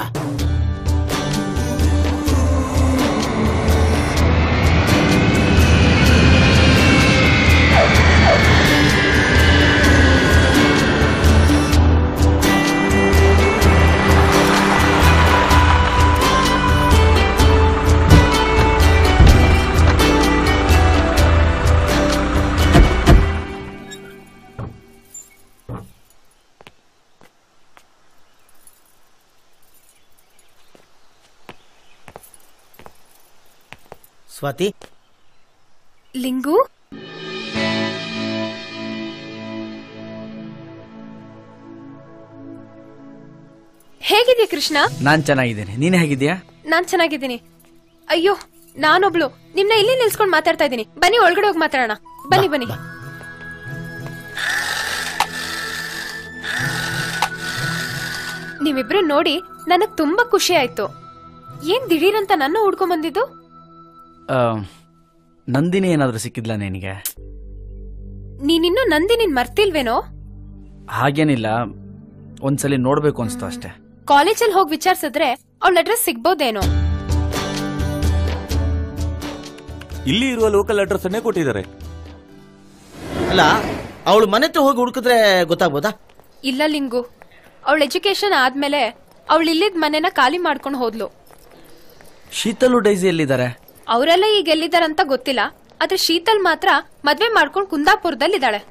ಸ್ವಾತಿ, ಲಿಂಗು, ಹೇಗಿದ್ಯಾ ಕೃಷ್ಣ? ನಾನ್ ಚೆನ್ನಾಗಿದ್ದೀನಿ, ನೀನ್ ಹೇಗಿದ್ಯಾ? ನಾನ್ ಚೆನ್ನಾಗಿದ್ದೀನಿ. ಅಯ್ಯೋ, ನಾನೊಬ್ಳು ನಿಮ್ನ ಇಲ್ಲಿ ನಿಲ್ಸ್ಕೊಂಡ್ ಮಾತಾಡ್ತಾ ಇದ್ದೀನಿ. ಬನ್ನಿ ಒಳಗಡೆ ಹೋಗಿ ಮಾತಾಡೋಣ. ಬನ್ನಿ ಬನ್ನಿ. ನೀವಿಬ್ರು ನೋಡಿ ನನಗ್ ತುಂಬಾ ಖುಷಿ ಆಯ್ತು. ಏನ್ ದಿಢೀರಂತ ನನ್ನ ಹುಡ್ಕೊಂಡ್ ಬಂದಿದ್ದು? ನಂದಿನಿ ಏನಾದ್ರೂ ಸಿಕ್ಕಿದ್ಲಾ ನಿನಗೆ? ನೀನಿನ್ನು ನಂದಿನಿನ್ ಮರ್ತಿಲ್ವೇನೋ? ಹಾಗೇನಿಲ್ಲ, ಒಂದ್ಸಲಿ ನೋಡ್ಬೇಕು ಅನ್ಸ್ತು ಅಷ್ಟೇ. ಕಾಲೇಜಲ್ಲಿ ಹೋಗಿ ವಿಚಾರಿಸಿದ್ರೆ ಅವಳ ಅಡ್ರೆಸ್ ಸಿಗ್ಬೋದೇನೋ? ಇಲ್ಲಿ ಇರುವ ಲೋಕಲ್ ಅಡ್ರೆಸ್ ಅನ್ನೇ ಕೊಟ್ಟಿದ್ದಾರೆ. ಅಲ್ಲ, ಅವಳು ಮನೆ ಹತ್ರ ಹೋಗಿ ಹುಡುಕಿದ್ರೆ ಗೊತ್ತಾಗ್ಬೋದಾ? ಇಲ್ಲ ಲಿಂಗು, ಅವಳ ಎಜುಕೇಶನ್ ಆದ್ಮೇಲೆ ಅವಳು ಇಲ್ಲಿದ್ ಮನೆನ ಖಾಲಿ ಮಾಡ್ಕೊಂಡು ಹೋದ್ಲು. ಶೀತಲ್ ಡೈಸಿ ಎಲ್ಲಿದ್ದಾರೆ? ಅವರೆಲ್ಲ ಈಗ ಎಲ್ಲಿದ್ದಾರಂತ ಗೊತ್ತಿಲ್ಲ, ಆದ್ರೆ ಶೀತಲ್ ಮಾತ್ರ ಮದ್ವೆ ಮಾಡ್ಕೊಂಡು ಕುಂದಾಪುರದಲ್ಲಿದ್ದಾಳೆ.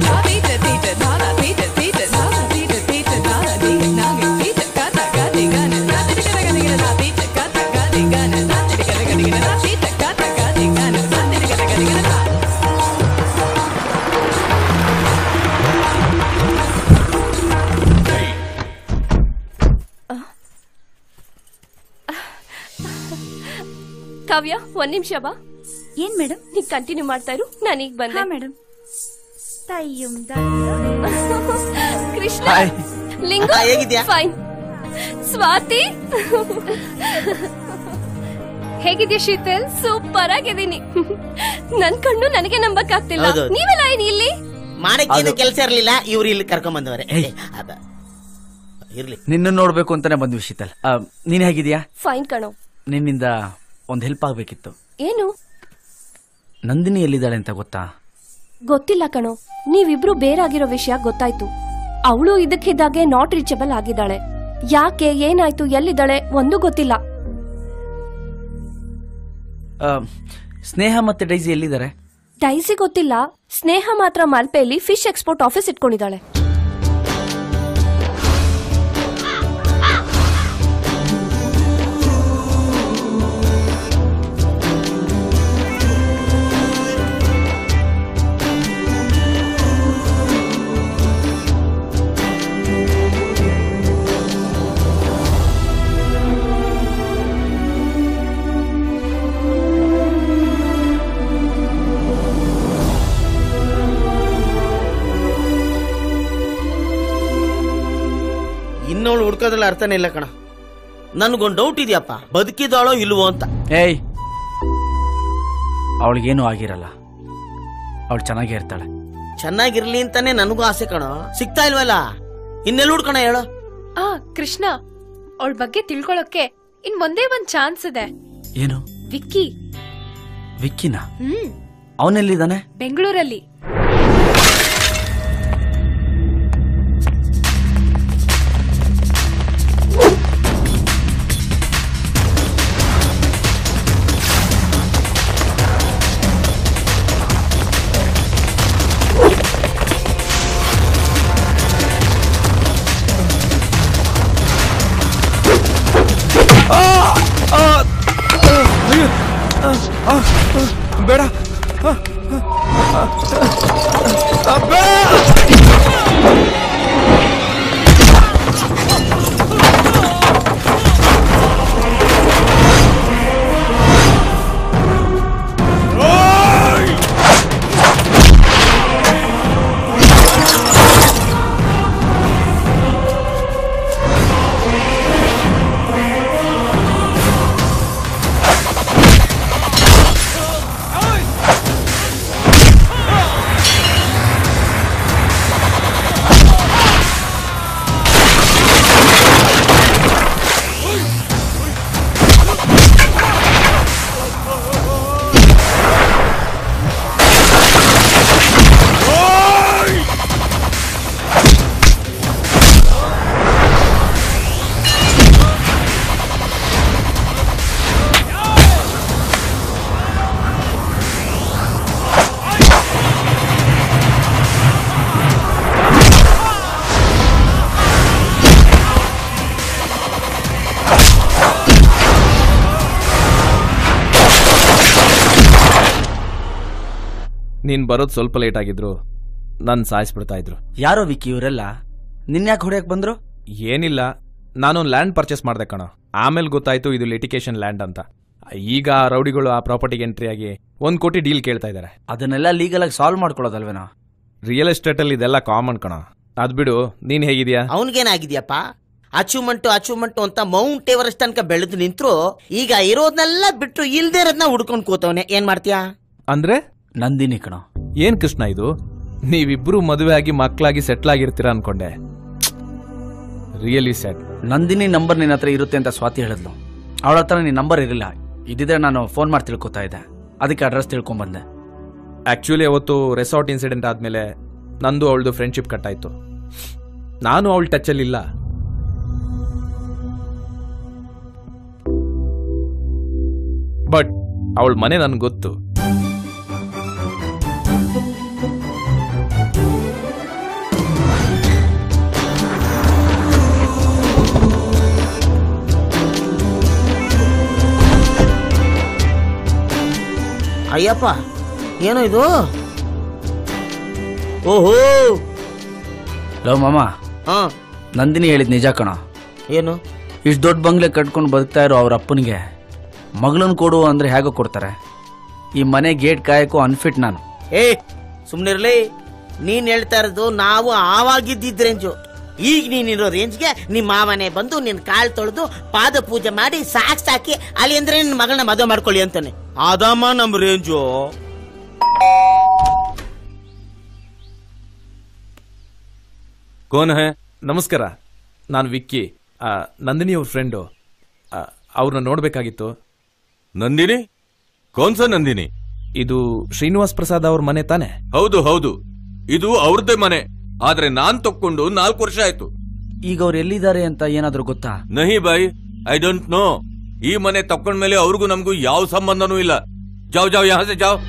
ಕಾವ್ಯ, ಒಂದ್ ನಿಮಿಷ ಬಾ. ಏನ್ ಮೇಡಮ್? ನೀವ್ ಕಂಟಿನ್ಯೂ ಮಾಡ್ತಾ ಇರು, ನಾನು ಈಗ ಬಂದೆ. ಮೇಡಮ್. ಕೃಷ್ಣ Hi. ಲಿಂಗು ಹೇಗಿದ್ಯಾ? ಫೈನ್. ಸ್ವಾತಿ ಹೇಗಿದ್ಯಾ ಶೀತಲ್? ಸೂಪರ್ ಆಗಿದ್ದೀನಿ. ನನ್ ಕಣ್ಣು ನನಗೆ ನಂಬಕ್ ಆಗ್ತಿಲ್ಲ. ಹೌದೌದು. ನೀವೆಲ್ಲ ಏನ್ ಇಲ್ಲಿ? ಮಾಡಕ್ಕೇನು ಕೆಲಸ ಇರ್ಲಿಲ್ಲ, ಇವ್ರು ಇಲ್ಲಿ ಕರ್ಕೊಂಡ್ ಬಂದವ್ರೆ. ಅದ ಇರ್ಲಿ. ನಿನ್ನ ನೋಡ್ಬೇಕು ಅಂತಾನೆ ಬಂದ್ವಿ ಶೀತಲ್. ಆ, ನೀನ್ ಹೇಗಿದ್ಯಾ? ಫೈನ್ ಕಣೋ. ನಿನ್ನಿಂದ ಒಂದ್ ಹೆಲ್ಪ್ ಆಗ್ಬೇಕಿತ್ತು. ಏನು? ನಂದಿನಿ ಎಲ್ಲಿದ್ದಾಳೆ ಅಂತ ಗೊತ್ತಾ? ಗೊತ್ತಿಲ್ಲ ಕಣೋ. ನೀವಿಬ್ರು ಬೇರಾಗಿರೋ ವಿಷಯ ಗೊತ್ತಾಯ್ತು. ಅವಳು ಇದಕ್ಕಿದ್ದಾಗೆ ನಾಟ್ ರೀಚಬಲ್ ಆಗಿದ್ದಾಳೆ. ಯಾಕೆ, ಏನಾಯ್ತು, ಎಲ್ಲಿದ್ದಾಳೆ ಒಂದು ಗೊತ್ತಿಲ್ಲ. ಆ, ಸ್ನೇಹ ಮತ್ತೆ ಡೈಸಿ ಎಲ್ಲಿದ್ದಾರೆ? ಡೈಸಿ ಗೊತ್ತಿಲ್ಲ. ಸ್ನೇಹ ಮಾತ್ರ ಮಲ್ಪೆಯಲ್ಲಿ ಫಿಶ್ ಎಕ್ಸ್ಪೋರ್ಟ್ ಆಫೀಸ್ ಇಟ್ಕೊಂಡಿದ್ದಾಳೆ. ಇನ್ನವಳು ಹುಡ್ಕೋದ್ರಲ್ಲಿ ಅರ್ಥನೇ ಇಲ್ಲ ಕಣ. ನನ್ಗೊಂದು ಡೌಟ್ ಇದೆಯಪ್ಪ, ಬದುಕಿದಾಳೋ ಇಲ್ವೋ ಅಂತ. ಏಯ್, ಅವಳಿಗೇನು ಆಗಿರಲ್ಲ. ಅವಳು ಚೆನ್ನಾಗೇ ಇರ್ತಾಳೆ. ಚೆನ್ನಾಗಿರ್ಲಿ ಅಂತಾನೆ ನನಗೂ ಆಸೆ ಕಣ. ಸಿಗ್ತಾ ಇಲ್ವಲ್ಲ, ಇನ್ನೆಲ್ಲ ಹುಡ್ಕಣ ಹೇಳೋ. ಆ ಕೃಷ್ಣ, ಅವಳ ಬಗ್ಗೆ ತಿಳ್ಕೊಳಕ್ಕೆ ಇನ್ ಒಂದೇ ಒಂದ್ ಚಾನ್ಸ್ ಇದೆ. ಏನು? ವಿಕ್ಕಿ. ವಿಕ್ಕಿನ? ಹ್ಮ್, ಅವನೆಲ್ಲಿದ್ದಾನೆ? ಬೆಂಗಳೂರಲ್ಲಿ. ಬೇಡ. ನೀನ್ ಬರೋದು ಸ್ವಲ್ಪ ಲೇಟ್ ಆಗಿದ್ರು ನನ್ ಸಾಯಿಸ್ಬಿಡ್ತಾ ಇದ್ರು. ಯಾರೋ ವಿಕ್ಕಿ ಇವರೆಲ್ಲ? ನಿನ್ಯಾಕೆ ಹೊಡೆಯಕ್ ಬಂದ್ರು? ಏನಿಲ್ಲ, ನಾನೊಂದು ಲ್ಯಾಂಡ್ ಪರ್ಚೇಸ್ ಮಾಡ್ದೆ ಕಣ. ಆಮೇಲೆ ಗೊತ್ತಾಯ್ತು ಇದು ಲಿಟಿಗೇಷನ್ ಲ್ಯಾಂಡ್ ಅಂತ. ಈಗ ಆ ರೌಡಿಗಳು ಆ ಪ್ರಾಪರ್ಟಿಗೆ ಎಂಟ್ರಿ ಆಗಿ ಒಂದ್ ಕೋಟಿ ಡೀಲ್ ಕೇಳ್ತಾ ಇದಾರೆ. ಅದನ್ನೆಲ್ಲ ಲೀಗಲ್ ಆಗಿ ಸಾಲ್ವ್ ಮಾಡ್ಕೊಳ್ಳೋದಲ್ವೇನೋ? ರಿಯಲ್ ಎಸ್ಟೇಟ್ ಅಲ್ಲಿ ಇದೆಲ್ಲ ಕಾಮನ್ ಕಣ. ಅದ್ ಬಿಡು, ನೀನ್ ಹೇಗಿದ್ಯಾ? ಅವನ್ಗೇನಾಗಿದ್ಯಪ್ಪ, ಅಚೀವ್ಮೆಂಟ್ ಅಚೀವ್ಮೆಂಟ್ ಅಂತ ಮೌಂಟ್ ಎವರೆಸ್ಟ್ ತನಕ ಬೆಳೆದು ನಿಂತ್ರು ಈಗ ಇರೋದ್ನೆಲ್ಲ ಬಿಟ್ಟು ಇಲ್ದೇ ಇರೋದ್ನ ಹುಡ್ಕೊಂಡ್ ಕೂತವನೆ. ಏನ್ ಮಾಡ್ತೀಯಾ? ಅಂದ್ರೆ ನಂದಿನಿ ಕಣ. ಏನ್ ಕೃಷ್ಣ ಇದು? ನೀವಿಬ್ರು ಮದುವೆ ಆಗಿ ಮಕ್ಕಳಾಗಿ ಸೆಟ್ಲ್ ಆಗಿರ್ತೀರಾ ಅನ್ಕೊಂಡೆ. Really sad. ನಂದಿನಿ ನಂಬರ್ ನಿನ್ನ ಹತ್ರ ಇರುತ್ತೆ ಅಂತ ಸ್ವಾತಿ ಹೇಳಿದ್ಲು. ಅವಳ ಹತ್ರ ನಿನ್ ನಂಬರ್ ಇರಲಿಲ್ಲ. ಇದಿದ್ರೆ ನಾನು ಫೋನ್ ಮಾಡಿ ತಿಳ್ಕೊತಾ ಇದ್ದೆ, ಅದಕ್ಕೆ ಅಡ್ರೆಸ್ ತಿಳ್ಕೊಂಡ್ ಬಂದೆ. ಆಕ್ಚುಲಿ ಅವತ್ತು ರೆಸಾರ್ಟ್ ಇನ್ಸಿಡೆಂಟ್ ಆದ್ಮೇಲೆ ನಂದು ಅವಳದು ಫ್ರೆಂಡ್ಶಿಪ್ ಕಟ್ ಆಯ್ತು. ನಾನು ಅವಳ ಟಚ್ ಅಲ್ಲಿ ಇಲ್ಲ. ಬಟ್ ಅವಳ ಮನೆ ನನ್ಗೆ ಗೊತ್ತು. ಅಯ್ಯಪ್ಪ, ಏನೋ ಇದು? ಓಹೋ, ಲವ್ ಮಾಮ, ಹಾ ನಂದಿನಿ ಹೇಳಿದ್ ನಿಜ ಕಣ. ಏನು? ಇಷ್ಟು ದೊಡ್ಡ ಬಂಗ್ಲೆ ಕಟ್ಕೊಂಡು ಬದುಕ್ತಾ ಇರೋ ಅವ್ರ ಅಪ್ಪನಿಗೆ ಮಗಳನ್ ಕೊಡು ಅಂದ್ರೆ ಹೇಗೋ ಕೊಡ್ತಾರೆ? ಈ ಮನೆ ಗೇಟ್ ಕಾಯಕ್ಕೂ ಅನ್ಫಿಟ್ ನಾನು. ಏ ಸುಮ್ನಿರ್ಲಿ, ನೀನ್ ಹೇಳ್ತಾ ಇರೋದು ನಾವು ಆವಾಗಿದ್ದಿದ್ ರೇಂಜು. ಈಗ ನೀನಿರೋ ರೇಂಜ್ಗೆ ನಿಮ್ಮ ಮಾವನೆ ಬಂದು ನಿನ್ ಕಾಲ್ ತೊಳೆದು ಪಾದ ಪೂಜೆ ಮಾಡಿ ಸಾಕ್ ಸಾಕಿ ಅಲ್ಲಿ ಅಂದ್ರೆ ನಿನ್ ಮಗಳನ್ನ ಮದುವೆ ಮಾಡ್ಕೊಳ್ಳಿ ಅಂತಾನೆ. ಅದಮ್ಮ ನಮ್ ರೇಂಜು. ಕೋನ್ ಹೇ? ನಮಸ್ಕಾರ, ನಾನು ವಿಕ್ಕಿ, ಆ, ನಂದಿನಿ ಅವ್ರ ಫ್ರೆಂಡು. ಅವ್ರನ್ನ ನೋಡ್ಬೇಕಾಗಿತ್ತು. ನಂದಿನಿ? ಕೋನ್ಸ ನಂದಿನಿ? ಇದು ಶ್ರೀನಿವಾಸ್ ಪ್ರಸಾದ್ ಅವ್ರ ಮನೆ ತಾನೆ? ಹೌದು ಹೌದು, ಇದು ಅವ್ರದ್ದೇ ಮನೆ. ಆದ್ರೆ ನಾನ್ ತಕ್ಕೊಂಡು ನಾಲ್ಕು ವರ್ಷ ಆಯ್ತು. ಈಗ ಅವ್ರು ಎಲ್ಲಿದ್ದಾರೆ ಅಂತ ಏನಾದ್ರೂ ಗೊತ್ತಾ? ನಹಿ ಬಾಯ್, ಐ ಡೋಂಟ್ ನೋ. ಈ ಮನೆ ತಕ್ಕೊಂಡ್ಮೇಲೆ ಅವ್ರಿಗೂ ನಮಗೂ ಯಾವ ಸಂಬಂಧನೂ ಇಲ್ಲ. ಜಾವ್ ಜಾವ್ ಯಹಾ ಸೆ ಜಾವ್.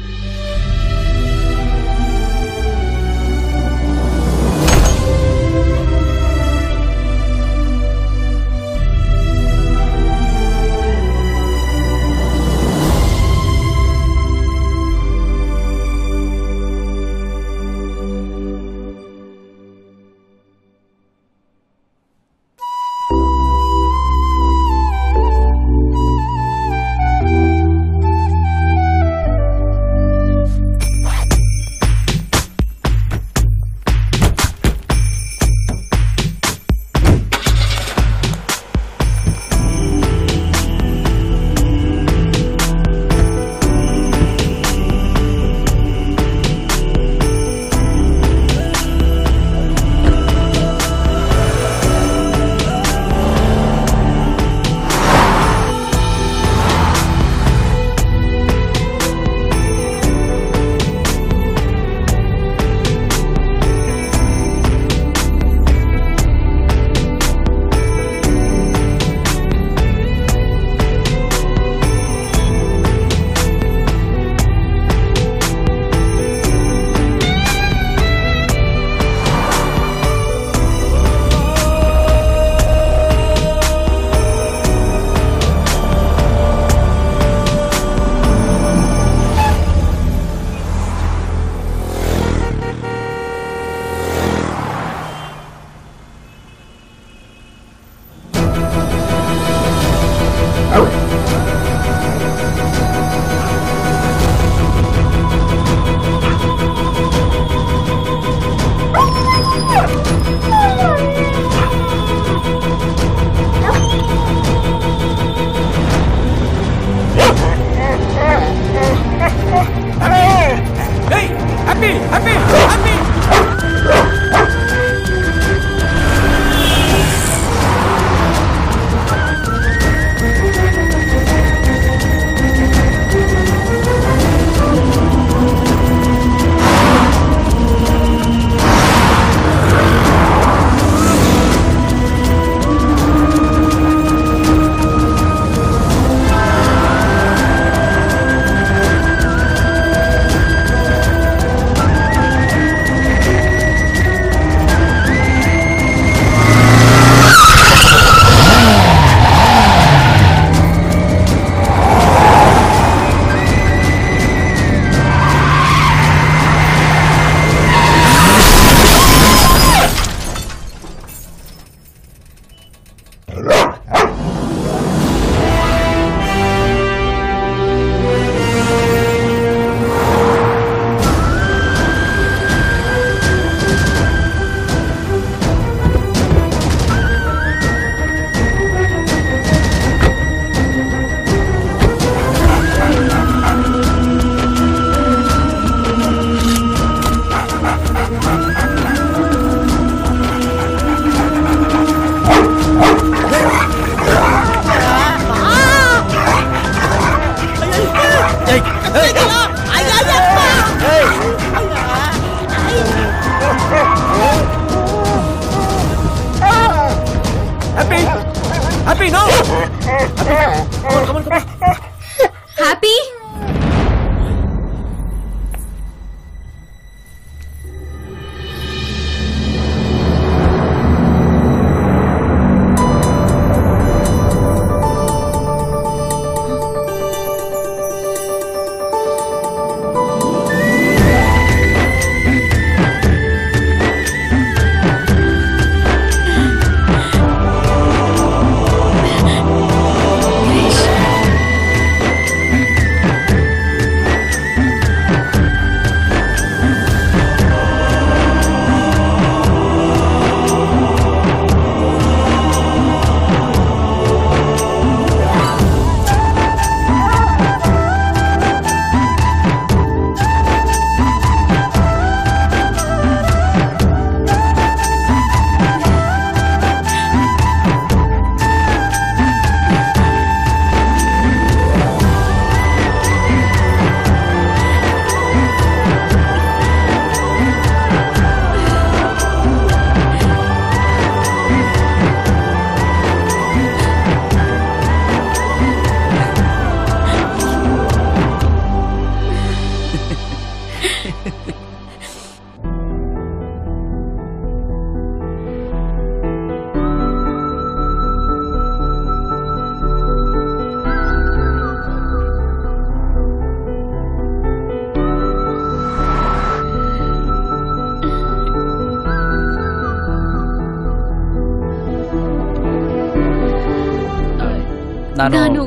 ನಾನು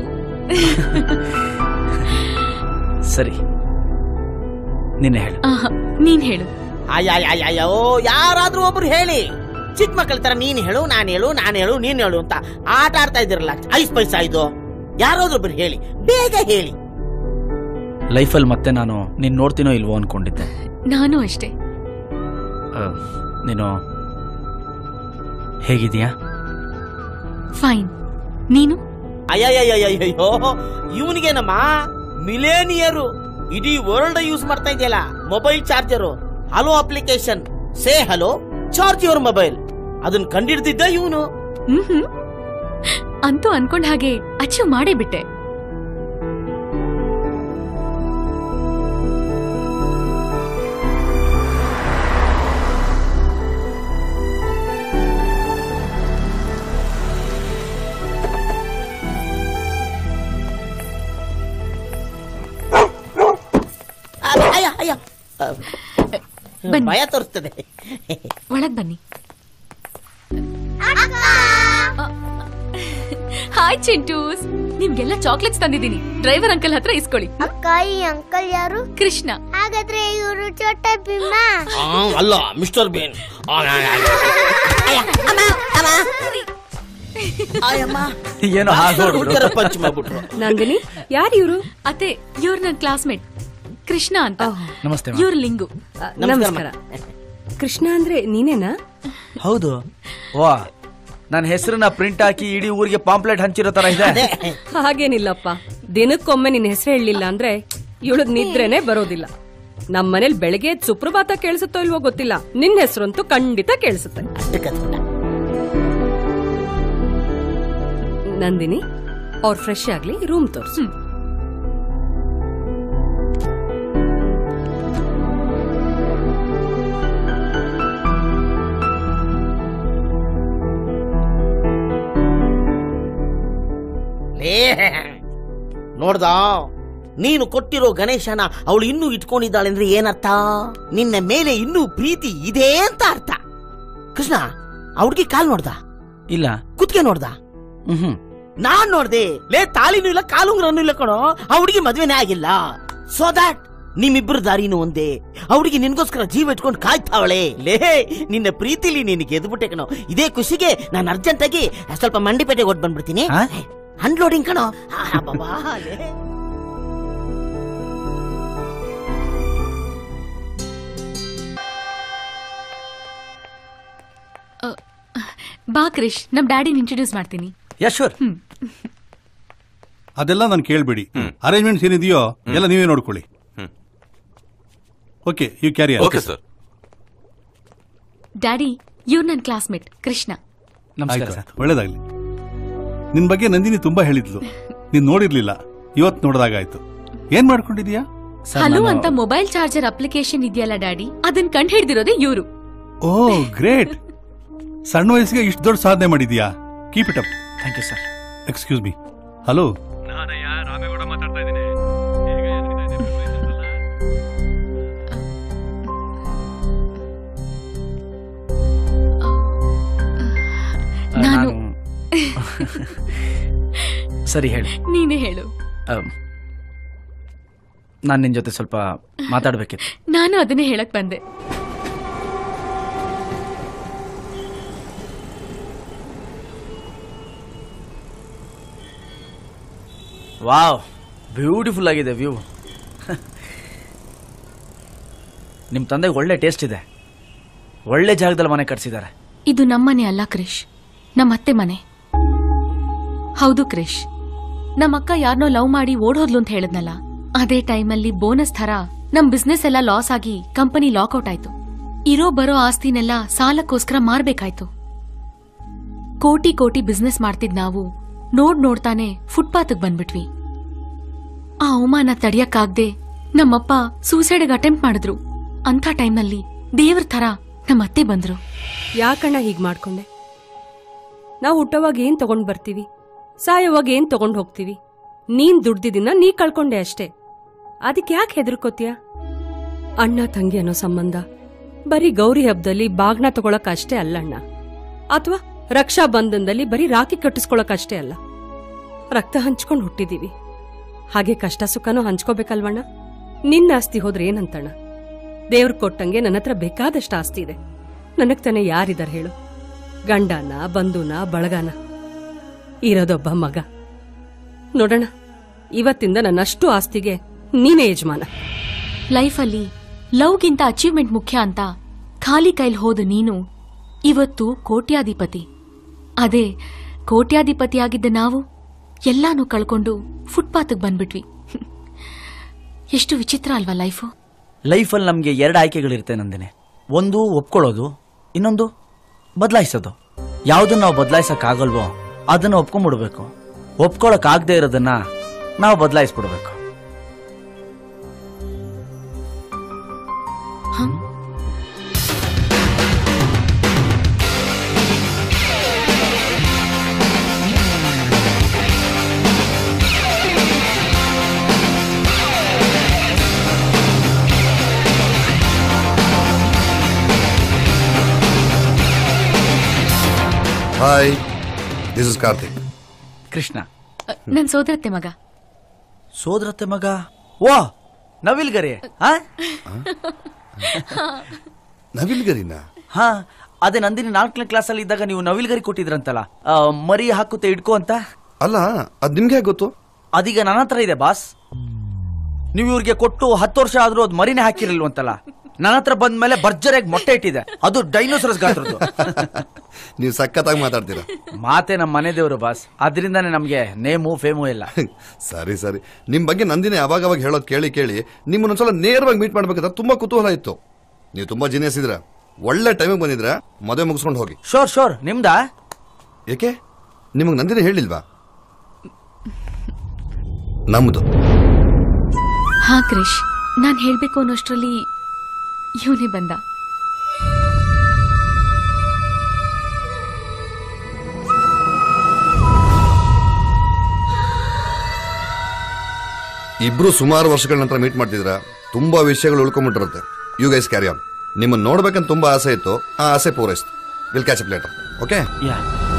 ಸರಿ ನೀನೆ ಹೇಳು. ನೀನ್ ಹೇಳು. ಅಯ್ಯೋ ಯಾರಾದ್ರೂ ಒಬ್ರು ಹೇಳಿ. ಚಿಕ್ಕ ಮಕ್ಕಳ ತರ ನೀನ್ ಹೇಳು ನಾನು ಹೇಳು ನಾನು ಹೇಳು ನೀನ್ ಹೇಳು ಅಂತ ಆಟ ಆಡ್ತಾ ಇದ್ದೀರಲ್ಲ, ಐಸ್ ಪೈಸಾ ಇದು. ಯಾರಾದ್ರೂ ಒಬ್ರು ಹೇಳಿ, ಬೇಗ ಹೇಳಿ. ಲೈಫಲ್ಲಿ ಮತ್ತೆ ನಾನು ನೀನ್ ನೋಡ್ತೀನೋ ಇಲ್ವೋ ಅನ್ಕೊಂಡಿದ್ದೆ. ನಾನು ಅಷ್ಟೇ. ನೀನು ಹೇಗಿದೀಯಾ? ಫೈನ್. ನೀನು? ಅಯ್ಯಯ್ಯಯ್ಯಯ್ಯೋ, ಇವನಿಗೇನಮ್ಮ ಮಿಲೇನಿಯರು ಇಡೀ ವರ್ಲ್ಡ್ ಯೂಸ್ ಮಾಡ್ತಾ ಇದೆಯಲ್ಲ mobile charger. Hello application, say hello, charge your mobile, ಅದನ್ನ ಕಂಡಿಡ್ದಿದ್ದ ಇವನು. ಹ್ಮ್ ಅಂತೂ ಅನ್ಕೊಂಡ್ ಹಾಗೆ ಅಚೀವ್ ಮಾಡೇ ಬಿಟ್ಟೆ. ಭಯ ತೋರಿಸ್ತದೆ. ಒಳಗ್ ಬನ್ನಿ. ಹಾಯ್ ಚಿಂಟೂಸ್, ನಿಮ್ಗೆಲ್ಲ ಚಾಕ್ಲೇಟ್ಸ್ ತಂದಿದ್ದೀನಿ. ಡ್ರೈವರ್ ಅಂಕಲ್ ಹತ್ರ ಇಸ್ಕೊಳ್ಳಿ. ಅಕ್ಕ, ಈ ಅಂಕಲ್ ಯಾರು? ಕೃಷ್ಣ. ಹಾಗಾದ್ರೆ ಇವರು ಚೋಟ ಭೀಮ? ಅಲ್ಲ, ಮಿಸ್ಟರ್ ಬೇನ್. ಏನೋ ಪಂಚ್ ಮಾಡ್ಬಿಟ್ರು. ನಂದಿನಿ, ಯಾರು ಇವರು? ಅತ್ತೆ, ಇವ್ರು ನನ್ನ ಕ್ಲಾಸ್ಮೇಟ್ ಕೃಷ್ಣ ಅಂತ. ನಮಸ್ತೆ. ಇವ್ರು ಲಿಂಗು. ನಮಸ್ಕಾರ. ಕೃಷ್ಣ ಅಂದ್ರೆ ನೀನೇನಾ? ಹೌದು. ವಾ, ನನ್ನ ಹೆಸರನ್ನ ಪ್ರಿಂಟ್ ಹಾಕಿ ಇಡೀ ಊರಿಗೆ ಪಾಂಪ್ಲೆಟ್ ಹಂಚಿರೋ ತರ ಇದೆ. ಹಾಗೇನಿಲ್ಲಪ್ಪ, ದಿನಕ್ಕೊಮ್ಮೆ ನಿನ್ನ ಹೆಸರು ಹೇಳಲಿಲ್ಲ ಅಂದ್ರೆ ಇವಳಗ್ ನಿದ್ರೆನೆ ಬರೋದಿಲ್ಲ. ನಮ್ಮ ಮನೇಲಿ ಬೆಳಗ್ಗೆ ಸುಪ್ರಭಾತ ಕೇಳಿಸುತ್ತೋ ಇಲ್ವೋ ಗೊತ್ತಿಲ್ಲ, ನಿನ್ನ ಹೆಸರಂತೂ ಖಂಡಿತ ಕೇಳಿಸುತ್ತೆ. ನಂದಿನಿ, ಅವ್ರು ಫ್ರೆಶ್ ಆಗ್ಲಿ, ರೂಮ್ ತೋರ್ಸು. ನೋಡ್ದ, ನೀನು ಕೊಟ್ಟಿರೋ ಗಣೇಶನ ಅವಳು ಇನ್ನೂ ಇಟ್ಕೊಂಡಿದ್ದಾಳೆ ಅಂದ್ರೆ ಏನರ್ಥ? ನಿನ್ನ ಮೇಲೆ ಇನ್ನೂ ಪ್ರೀತಿ ಇದೆ ಅಂತ ಅರ್ಥ. ಕೃಷ್ಣ, ಅವ್ರಿಗೆ ಕಾಲ್ ನೋಡ್ದ? ಇಲ್ಲ. ಕುತ್ಕೆ ನೋಡ್ದ? ಹ್ಮ್ ನಾನ್ ನೋಡ್ದೆ. ಲೇ, ತಾಳಿನೂ ಇಲ್ಲ, ಕಾಲುಂಗ್ರನೂ ಇಲ್ಲ ಕಣೋ. ಆ ಹುಡುಗಿ ಮದ್ವೆನೇ ಆಗಿಲ್ಲ. ಸೊ ದಟ್ ನಿಮ್ಮಿಬ್ಬರು ದಾರಿನೂ ಒಂದೇ. ಅವ್ರಿಗೆ ನಿನ್ಗೋಸ್ಕರ ಜೀವ ಇಟ್ಕೊಂಡು ಕಾಯ್ತಾವಳೆ. ಲೇ, ನಿನ್ನ ಪ್ರೀತಿಲಿ ನಿನಗೆ ಗೆದ್ಬಿಟ್ಟೆ ಕಣೋ. ಇದೇ ಖುಷಿಗೆ ನಾನು ಅರ್ಜೆಂಟ್ ಆಗಿ ಸ್ವಲ್ಪ ಮಂಡಿಪೇಟೆಗೆ ಹೊಟ್ಟು ಬಂದ್ಬಿಡ್ತೀನಿ. ಅನ್ಲೋಡಿಂಗ್ ಕಣೋ. ಬಾ ಕ್ರಿಶ್, ನಮ್ ಡ್ಯಾಡಿನ ಇಂಟ್ರೊಡ್ಯೂಸ್ ಮಾಡ್ತೀನಿ. ಯಶ್ವರ್. ಅದೆಲ್ಲ ನಾನು ಕೇಳ್ಬೇಡಿ. ಅರೇಂಜ್ಮೆಂಟ್ಸ್ ಏನಿದೆಯೋ ಎಲ್ಲ ನೀವೇ ನೋಡ್ಕೊಳ್ಳಿ. Okay, you carry. Okay sir. Daddy, ಇವ್ರು ನನ್ನ ಕ್ಲಾಸ್ಮೇಟ್ ಕೃಷ್ಣ. ಒಳ್ಳೇದಾಗ್ಲಿ. ನಿನ್ ಬಗ್ಗೆ ನಂದಿನಿ ತುಂಬಾ ಹೇಳಿದ್ಲು, ನೀನ್ ನೋಡಿರ್ಲಿಲ್ಲ. ಇವತ್ ನೋಡಿದಾಗಾಯ್ತು. ಏನ್ ಮಾಡ್ಕೊಂಡಿದೀಯಾ? ಹಲೋ ಅಂತ ಮೊಬೈಲ್ ಚಾರ್ಜರ್ ಅಪ್ಲಿಕೇಶನ್ ಇದೆಯಲ್ಲ ಡ್ಯಾಡಿ, ಅದನ್ನ ಕಂಡು ಹಿಡಿದಿರೋದೇ ಇವರು. Oh great. ಸಣ್ಣ ವಯಸ್ಸಿಗೆ ಇಷ್ಟು ದೊಡ್ಡ ಸಾಧನೆ ಮಾಡಿದ್ಯಾ. Keep it up. Thank you sir. Excuse me. Hello, Ramegowda ಮಾತಾಡ್ತಾ ಇದ್ದೀನಿ. ನಾನು ಸರಿ ಹೇಳು. ನೀನೇ ಹೇಳು. ನಾನು ನಿನ್ ಜೊತೆ ಸ್ವಲ್ಪ ಮಾತಾಡ್ಬೇಕಿತ್ತು. ನಾನು ಅದನ್ನೇ ಹೇಳಕ್ ಬಂದೆ. ವಾವ್, ಬ್ಯೂಟಿಫುಲ್ ಆಗಿದೆ ವ್ಯೂ. ನಿಮ್ ತಂದೆಗೆ ಒಳ್ಳೆ ಟೇಸ್ಟ್ ಇದೆ. ಒಳ್ಳೆ ಜಾಗದಲ್ಲಿ ಮನೆ ಕಟ್ಸಿದ್ದಾರೆ. ಇದು ನಮ್ಮನೆ ಅಲ್ಲ ಕ್ರಿಶ್, ನಮ್ಮ ಅತ್ತೆ ಮನೆ. ಹೌದು ಕ್ರಿಶ್, ನಮ್ಮಕ್ಕ ಯಾರನ್ನೋ ಲವ್ ಮಾಡಿ ಓಡೋದ್ಲು ಅಂತ ಹೇಳಿದ್ನಲ್ಲ, ಅದೇ ಟೈಮಲ್ಲಿ ಬೋನಸ್ ಥರ ನಮ್ ಬಿಸ್ನೆಸ್ ಎಲ್ಲ ಲಾಸ್ ಆಗಿ ಕಂಪನಿ ಲಾಕ್ಔಟ್ ಆಯ್ತು. ಇರೋ ಬರೋ ಆಸ್ತಿನೆಲ್ಲ ಸಾಲಕ್ಕೋಸ್ಕರ ಮಾರ್ಬೇಕಾಯ್ತು. ಕೋಟಿ ಕೋಟಿ ಬಿಸ್ನೆಸ್ ಮಾಡ್ತಿದ್ ನಾವು ನೋಡ್ ನೋಡ್ತಾನೆ ಫುಟ್ಪಾತ್ಗೆ ಬಂದ್ಬಿಟ್ವಿ. ಆ ಅವಮಾನ ತಡಿಯಕ್ಕಾಗ್ದೆ ನಮ್ಮಪ್ಪ ಸೂಸೈಡ್ಗೆ ಅಟೆಂಪ್ಟ್ ಮಾಡಿದ್ರು. ಅಂಥ ಟೈಮ್ನಲ್ಲಿ ದೇವ್ರ ಥರ ನಮ್ಮ ಅತ್ತೆ ಬಂದ್ರು. ಯಾಕಣ್ಣ ಹೀಗ್ ಮಾಡ್ಕೊಂಡೆ? ನಾವು ಹುಟ್ಟೋವಾಗ ಏನ್ ತಗೊಂಡ್ ಬರ್ತೀವಿ, ಸಾಯೋವಾಗ ಏನ್ ತಗೊಂಡ್ ಹೋಗ್ತೀವಿ. ನೀನ್ ದುಡ್ದಿದ್ದನ್ನ ನೀ ಕಳ್ಕೊಂಡೆ ಅಷ್ಟೇ. ಅದಕ್ಕೆ ಯಾಕೆ ಹೆದರ್ಕೋತೀಯ? ಅಣ್ಣ ತಂಗಿ ಅನ್ನೋ ಸಂಬಂಧ ಬರೀ ಗೌರಿ ಹಬ್ಬದಲ್ಲಿ ಬಾಗ್ನ ತಗೊಳಕ್ ಅಷ್ಟೇ ಅಲ್ಲಣ್ಣ, ಅಥವಾ ರಕ್ಷಾ ಬಂಧನದಲ್ಲಿ ಬರೀ ರಾಖಿ ಕಟ್ಟಿಸ್ಕೊಳಕ್ ಅಷ್ಟೇ ಅಲ್ಲ. ರಕ್ತ ಹಂಚ್ಕೊಂಡು ಹುಟ್ಟಿದೀವಿ. ಹಾಗೆ ಕಷ್ಟ ಸುಖನೂ ಹಂಚ್ಕೋಬೇಕಲ್ವಣ್ಣ? ನಿನ್ನ ಆಸ್ತಿ ಹೋದ್ರೆ ಏನಂತಣ್ಣ? ದೇವ್ರು ಕೊಟ್ಟಂಗೆ ನನ್ನ ಹತ್ರ ಬೇಕಾದಷ್ಟು ಆಸ್ತಿ ಇದೆ. ನನಗ್ ತಾನೆ ಯಾರಿದಾರ ಹೇಳು? ಗಂಡನ, ಬಂಧುನ, ಬಳಗನ. ಇರೋದೊಬ್ಬ ಮಗ. ನೋಡೋಣ, ಇವತ್ತಿಂದ ನನ್ನಷ್ಟು ಆಸ್ತಿಗೆ ನೀನೇ ಯಜಮಾನ. ಲೈಫಲ್ಲಿ ಲವ್ಗಿಂತ ಅಚೀವ್ಮೆಂಟ್ ಮುಖ್ಯ ಅಂತ ಖಾಲಿ ಕೈಲಿ ಹೋದ ನೀನು ಇವತ್ತು ಕೋಟ್ಯಾಧಿಪತಿ. ಅದೇ ಕೋಟ್ಯಾಧಿಪತಿ ಆಗಿದ್ದ ನಾವು ಎಲ್ಲಾನು ಕಳ್ಕೊಂಡು ಫುಟ್ಪಾತ್ಗೆ ಬಂದ್ಬಿಟ್ವಿ. ಎಷ್ಟು ವಿಚಿತ್ರ ಅಲ್ವಾ ಲೈಫು? ಲೈಫಲ್ಲಿ ನಮಗೆ ಎರಡು ಆಯ್ಕೆಗಳಿರುತ್ತೆ ನಂದಿನಿ. ಒಂದು ಒಪ್ಕೊಳ್ಳೋದು, ಇನ್ನೊಂದು ಬದಲಾಯಿಸೋದು. ಯಾವುದನ್ನ ನಾವು ಬದಲಾಯಿಸಕ್ಕಾಗಲ್ವೋ ಅದನ್ನ ಒಪ್ಕೊಂಡ್ಬಿಡ್ಬೇಕು. ಒಪ್ಕೊಳಕ್ಕಾಗದೇ ಇರೋದನ್ನ ನಾವು ಬದಲಾಯಿಸ್ಬಿಡ್ಬೇಕು. Hi, this is Karthik. Krishna, ನನ್ ಸೋದರತ್ತೆ ಮಗ. ಸೋದರತ್ತೆ ಮಗ? ವಾ, ನವಿಲ್ಗರಿ. ನವಿಲ್ಗರಿನಾ? ಹಾ, ಅದೇ ನಂದಿನಿ ನಾಲ್ಕನೇ ಕ್ಲಾಸ್ ಅಲ್ಲಿ ಇದ್ದಾಗ ನೀವು ನವಿಲ್ಗರಿ ಕೊಟ್ಟಿದ್ರಂತಲ್ಲ, ಮರಿ ಹಾಕುತ್ತೆ ಇಡ್ಕೋ ಅಂತ. ಅಲ್ಲ, ಅದ್ ನಿಮ್ಗೆ ಗೊತ್ತು? ಅದೀಗ ನನ್ನ ಹತ್ರ ಇದೆ ಬಾಸ್. ನೀವು ಇವ್ರಿಗೆ ಕೊಟ್ಟು ಹತ್ತು ವರ್ಷ ಆದ್ರೂ ಅದು ಮರಿನೇ ಹಾಕಿರಲ್ವಂತಲ್ಲ. ನನ್ನ ಹತ್ರ ಬಂದ್ಮೇಲೆ ಭರ್ಜರಿಯಾಗಿ ಮೊಟ್ಟೆ ಇಟ್ಟಿದೆ, ಅದು ಡೈನೋಸರಸ್ ಗಾತ್ರದ್ದು. ನೀವು ಸಖತ್ತಾಗಿ ಮಾತಾಡ್ತೀರಾ. ಮಾತೆ ನಮ್ಮ ಮನೆ ದೇವರು ಬಾಸ್, ಅದರಿಂದಾನೇ ನಮ್ಗೆ ನೇಮು ಫೇಮು ಇಲ್ಲ. ಸರಿ ಸರಿ, ನಿಮ್ ಬಗ್ಗೆ ನಂದಿನಿ ಅವಾಗ ಅವಾಗ ಹೇಳೋದು ಕೇಳಿ ಕೇಳಿ ನಿಮ್ಮನ್ನೊಂದ್ಸಲ ನೇರವಾಗಿ ಮೀಟ್ ಮಾಡ್ಬೇಕಂತ ತುಂಬಾ ಕುತೂಹಲ ಇತ್ತು. ನೀವು ತುಂಬಾ ಜೀನಿಯಸ್ ಇದ್ರ, ಒಳ್ಳೆ ಟೈಮಿಗೆ ಬಂದಿದ್ರ. ಮದುವೆ ಮುಗಿಸ್ಕೊಂಡು ಹೋಗಿ. Sure sure. ನಿಮ್ದಾ? ಏಕೆ ನಿಮಗ್ ನಂದಿನಿ ಹೇಳಿಲ್ವಾ? ನಮ್ದು. ಹಾ ಕ್ರಿಶ್, ನಾನ್ ಹೇಳ್ಬೇಕು ಅನ್ನೋಷ್ಟ್ರಲ್ಲಿ ಇವನೇ ಬಂದ. ಇಬ್ರು ಸುಮಾರು ವರ್ಷಗಳ ನಂತರ ಮೀಟ್ ಮಾಡ್ತಿದ್ರ, ತುಂಬಾ ವಿಷಯಗಳು ಉಳ್ಕೊಂಡ್ಬಿಟ್ಟಿರುತ್ತೆ. You guys carry on. ನಿಮ್ಮನ್ನ ನೋಡ್ಬೇಕಂತ ತುಂಬಾ ಆಸೆ ಇತ್ತು, ಆ ಆಸೆ ಪೂರೈಸ್ತು. Will catch up later. Okay? Yeah.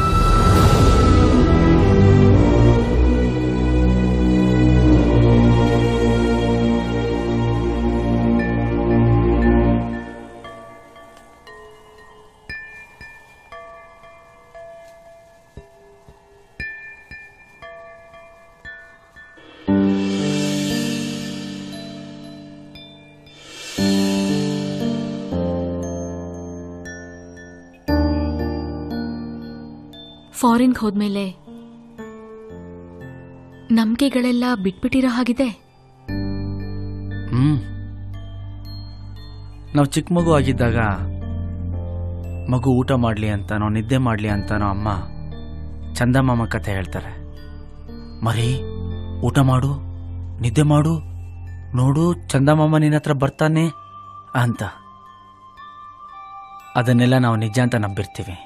ಫಾರಿನ್ಗೆ ಹೋದ್ಮೇಲೆ ನಂಬಿಕೆಗಳೆಲ್ಲ ಬಿಟ್ಬಿಟ್ಟಿರೋ ಹಾಗಿದೆ. ಹ್ಮ್ ನಾವು ಚಿಕ್ಕ ಮಗು ಆಗಿದ್ದಾಗ ಮಗು ಊಟ ಮಾಡ್ಲಿ ಅಂತಾನೋ ನಿದ್ದೆ ಮಾಡ್ಲಿ ಅಂತಾನೋ ಅಮ್ಮ ಚಂದಮಾಮ ಕಥೆ ಹೇಳ್ತಾರೆ. ಮರಿ ಊಟ ಮಾಡು, ನಿದ್ದೆ ಮಾಡು, ನೋಡು ಚಂದಮಾಮ ನಿನ್ನ ಹತ್ರ ಬರ್ತಾನೆ ಅಂತ. ಅದನ್ನೆಲ್ಲ ನಾವು ನಿಜ ಅಂತ ನಂಬಿರ್ತೀವಿ.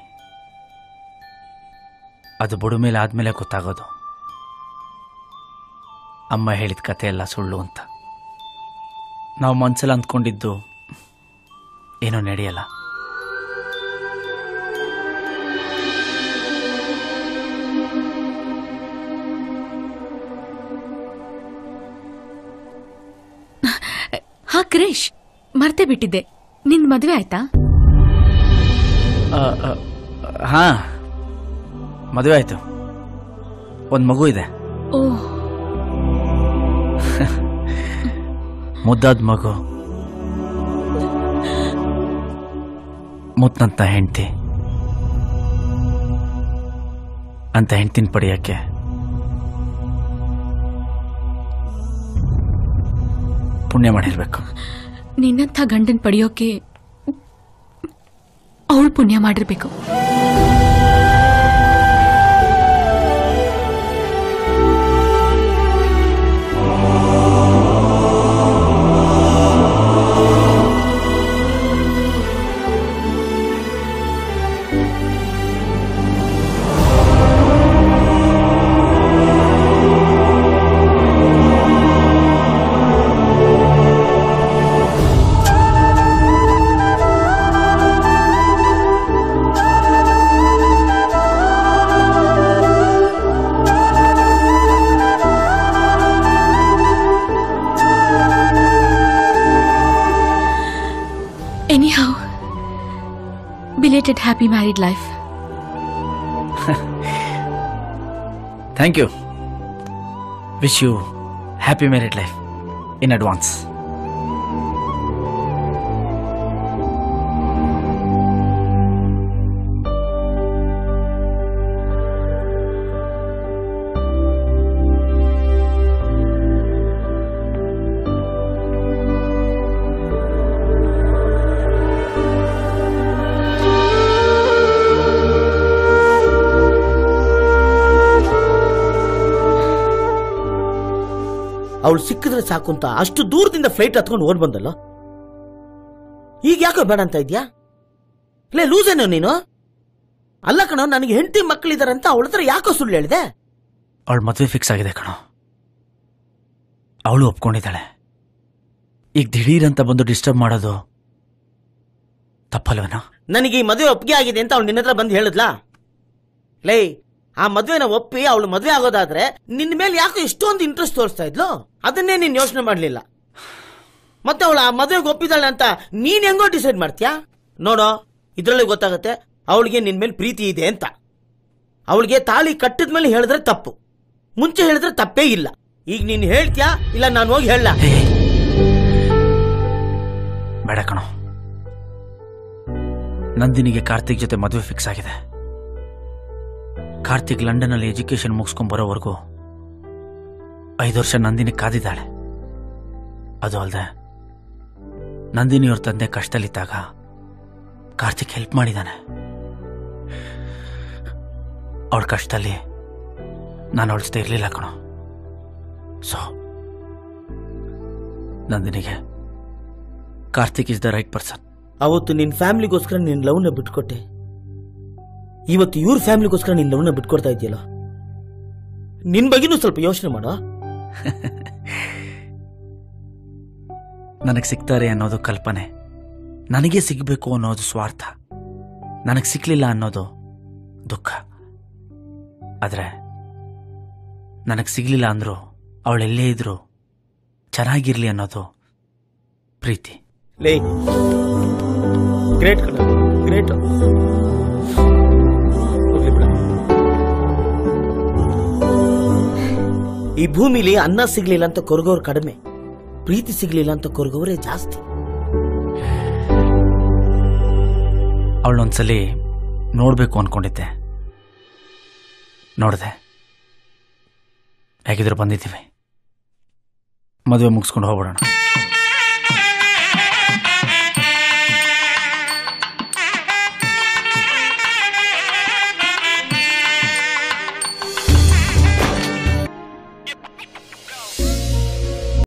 ಅದು ಬುಡ ಮೇಲೆ ಆದ್ಮೇಲೆ ಗೊತ್ತಾಗೋದು ಅಮ್ಮ ಹೇಳಿದ ಕತೆ ಎಲ್ಲ ಸುಳ್ಳು ಅಂತ. ನಾವು ಮನ್ಸಲ್ಲಿ ಅಂದ್ಕೊಂಡಿದ್ದು ಏನೋ ನಡೆಯಲ್ಲ. ಹಾ ಕ್ರಿಶ್, ಮರ್ತೇ ಬಿಟ್ಟಿದ್ದೆ, ನಿನ್ ಮದ್ವೆ ಆಯ್ತಾ? ಹಾ, ಮದುವೆ ಆಯ್ತು. ಒಂದ್ ಮಗು ಇದೆ. ಓ, ಮುದ್ದಾದ ಮಗು, ಮುತ್ತಂತ ಹೆಂಡತಿ. ಅಂತ ಹೆಂಡತಿನ ಪಡೆಯಕ್ಕೆ ಪುಣ್ಯ ಮಾಡಿರ್ಬೇಕು. ನಿನ್ನಂಥ ಗಂಡನ್ ಪಡೆಯೋಕೆ ಅವಳು ಪುಣ್ಯ ಮಾಡಿರ್ಬೇಕು. Anyhow, belated happy married life. Thank you. Wish you happy married life in advance. ಅವಳು ಸಿಕ್ಕಿದ್ರೆ ಸಾಕು ಅಂತ ಅಷ್ಟು ದೂರದಿಂದ ಫ್ಲೈಟ್ ಹತ್ಕೊಂಡು ಓಡ್ ಬಂದಲ್ಲ. ಈಗ ಯಾಕೋ ಬೇಡ ಅಂತ ಇದ್ಯಾ? ಲೇ ಲೂಸೇನೋ ನೀನು? ಅಲ್ಲ ಕಣೋ, ನನಗೆ ಹೆಂಡತಿ ಮಕ್ಕಳಿದಾರೆ ಅಂತ ಅವಳ ಹತ್ರ ಯಾಕೋ ಸುಳ್ಳು ಹೇಳಿದೆ? ಅವಳ ಮದುವೆ ಫಿಕ್ಸ್ ಆಗಿದೆ ಕಣೋ. ಅವಳು ಒಪ್ಕೊಂಡಿದ್ದಾಳೆ. ಈಗ ದಿಢೀರ್ ಅಂತ ಬಂದು ಡಿಸ್ಟರ್ಬ್ ಮಾಡೋದು ತಪ್ಪಲ್ವೇನೋ? ನನಗೆ ಈ ಮದುವೆ ಒಪ್ಪಿಗೆ ಆಗಿದೆ ಅಂತ ಅವಳು ನಿನ್ನ ಹತ್ರ ಬಂದು ಹೇಳಿದ್ಲಾ? ಲೇ, ಆ ಮದುವೆನ ಒಪ್ಪಿ ಅವಳು ಮದುವೆ ಆಗೋದಾದ್ರೆ ನಿನ್ನ ಮೇಲೆ ಯಾಕೋ ಇಷ್ಟೊಂದು ಇಂಟ್ರೆಸ್ಟ್ ತೋರಿಸ್ತಾ ಇದ್ಲು? ಅದನ್ನೇ ನೀನ್ ಯೋಚನೆ ಮಾಡ್ಲಿಲ್ಲ. ಮತ್ತೆ ಅವಳು ಆ ಮದುವೆಗೆ ಒಪ್ಪಿದಾಳೆ ಅಂತ ನೀನ್ ಹೆಂಗೋ ಡಿಸೈಡ್ ಮಾಡ್ತೀಯಾ? ನೋಡೋ, ಇದ್ರಲ್ಲಿ ಗೊತ್ತಾಗತ್ತೆ ಅವಳಿಗೆ ನಿನ್ ಮೇಲೆ ಪ್ರೀತಿ ಇದೆ ಅಂತ. ಅವಳಿಗೆ ತಾಳಿ ಕಟ್ಟಿದ ಮೇಲೆ ಹೇಳಿದ್ರೆ ತಪ್ಪು, ಮುಂಚೆ ಹೇಳಿದ್ರೆ ತಪ್ಪೇ ಇಲ್ಲ. ಈಗ ನೀನ್ ಹೇಳ್ತೀಯಾ ಇಲ್ಲ ನಾನು ಹೋಗಿ ಹೇಳ? ಬೇಡ ಕಣೋ, ನಂದಿನಿಗೆ ಕಾರ್ತಿಕ್ ಜೊತೆ ಮದುವೆ ಫಿಕ್ಸ್ ಆಗಿದೆ. ಕಾರ್ತಿಕ್ ಲಂಡನ್ ಅಲ್ಲಿ ಎಜುಕೇಶನ್ ಮುಗಿಸ್ಕೊಂಡ್ ಬರೋವರೆಗೂ ಐದು ವರ್ಷ ನಂದಿನಿ ಕಾದಿದ್ದಾಳೆ. ಅದು ಅಲ್ಲದೆ ನಂದಿನಿಯವ್ರ ತಂದೆ ಕಷ್ಟದಲ್ಲಿದ್ದಾಗ ಕಾರ್ತಿಕ್ ಹೆಲ್ಪ್ ಮಾಡಿದ್ದಾನೆ. ಅವಳ ಕಷ್ಟದಲ್ಲಿ ನಾನು ಅವಳ ಜೊತೆ ಇರಲಿಲ್ಲ ಕಣೋ. ಸೊ ನಂದಿನಿಗೆ Karthik is the right person. ಅವತ್ತು ನಿನ್ ಫ್ಯಾಮಿಲಿಗೋಸ್ಕರ ನಿನ್ ಲವ್ನ ಬಿಟ್ಕೊಟ್ಟೆ, ಇವತ್ತು ಇವ್ರ ಫ್ಯಾಮಿಲಿಗೋಸ್ಕರ ನಿನ್ ಲವ್ನ ಬಿಟ್ಕೊಡ್ತಾ ಇದೆಯಲ್ಲ. ನಿನ್ ಬಗ್ಗೆನೂ ಸ್ವಲ್ಪ ಯೋಚನೆ ಮಾಡೋ. ನನಗೆ ಸಿಗ್ತಾರೆ ಅನ್ನೋದು ಕಲ್ಪನೆ, ನನಗೆ ಸಿಗಬೇಕು ಅನ್ನೋದು ಸ್ವಾರ್ಥ, ನನಗೆ ಸಿಕ್ಲಿಲ್ಲ ಅನ್ನೋದು ದುಃಖ. ಆದ್ರೆ ನನಗೆ ಸಿಗ್ಲಿಲ್ಲ ಅಂದ್ರು ಅವಳೆಲ್ಲೇ ಇದ್ರು ಚೆನ್ನಾಗಿರ್ಲಿ ಅನ್ನೋದು ಪ್ರೀತಿ. ಲೇ ಗ್ರೇಟ್ ಕಣ, ಗ್ರೇಟ್. ಈ ಭೂಮಿಲಿ ಅನ್ನ ಸಿಗ್ಲಿಲ್ಲ ಅಂತ ಕೊರಗೋರು ಕಡಿಮೆ, ಪ್ರೀತಿ ಸಿಗ್ಲಿಲ್ಲ ಅಂತ ಕೊರಗೋರೇ ಜಾಸ್ತಿ. ಅವಳೊಂದ್ಸಲಿ ನೋಡ್ಬೇಕು ಅನ್ಕೊಂಡಿದ್ದೆ, ನೋಡ್ದೆ. ಹೇಗಿದ್ರು ಬಂದಿದ್ದೀವಿ, ಮದುವೆ ಮುಗಿಸ್ಕೊಂಡು ಹೋಗ್ಬಿಡೋಣ.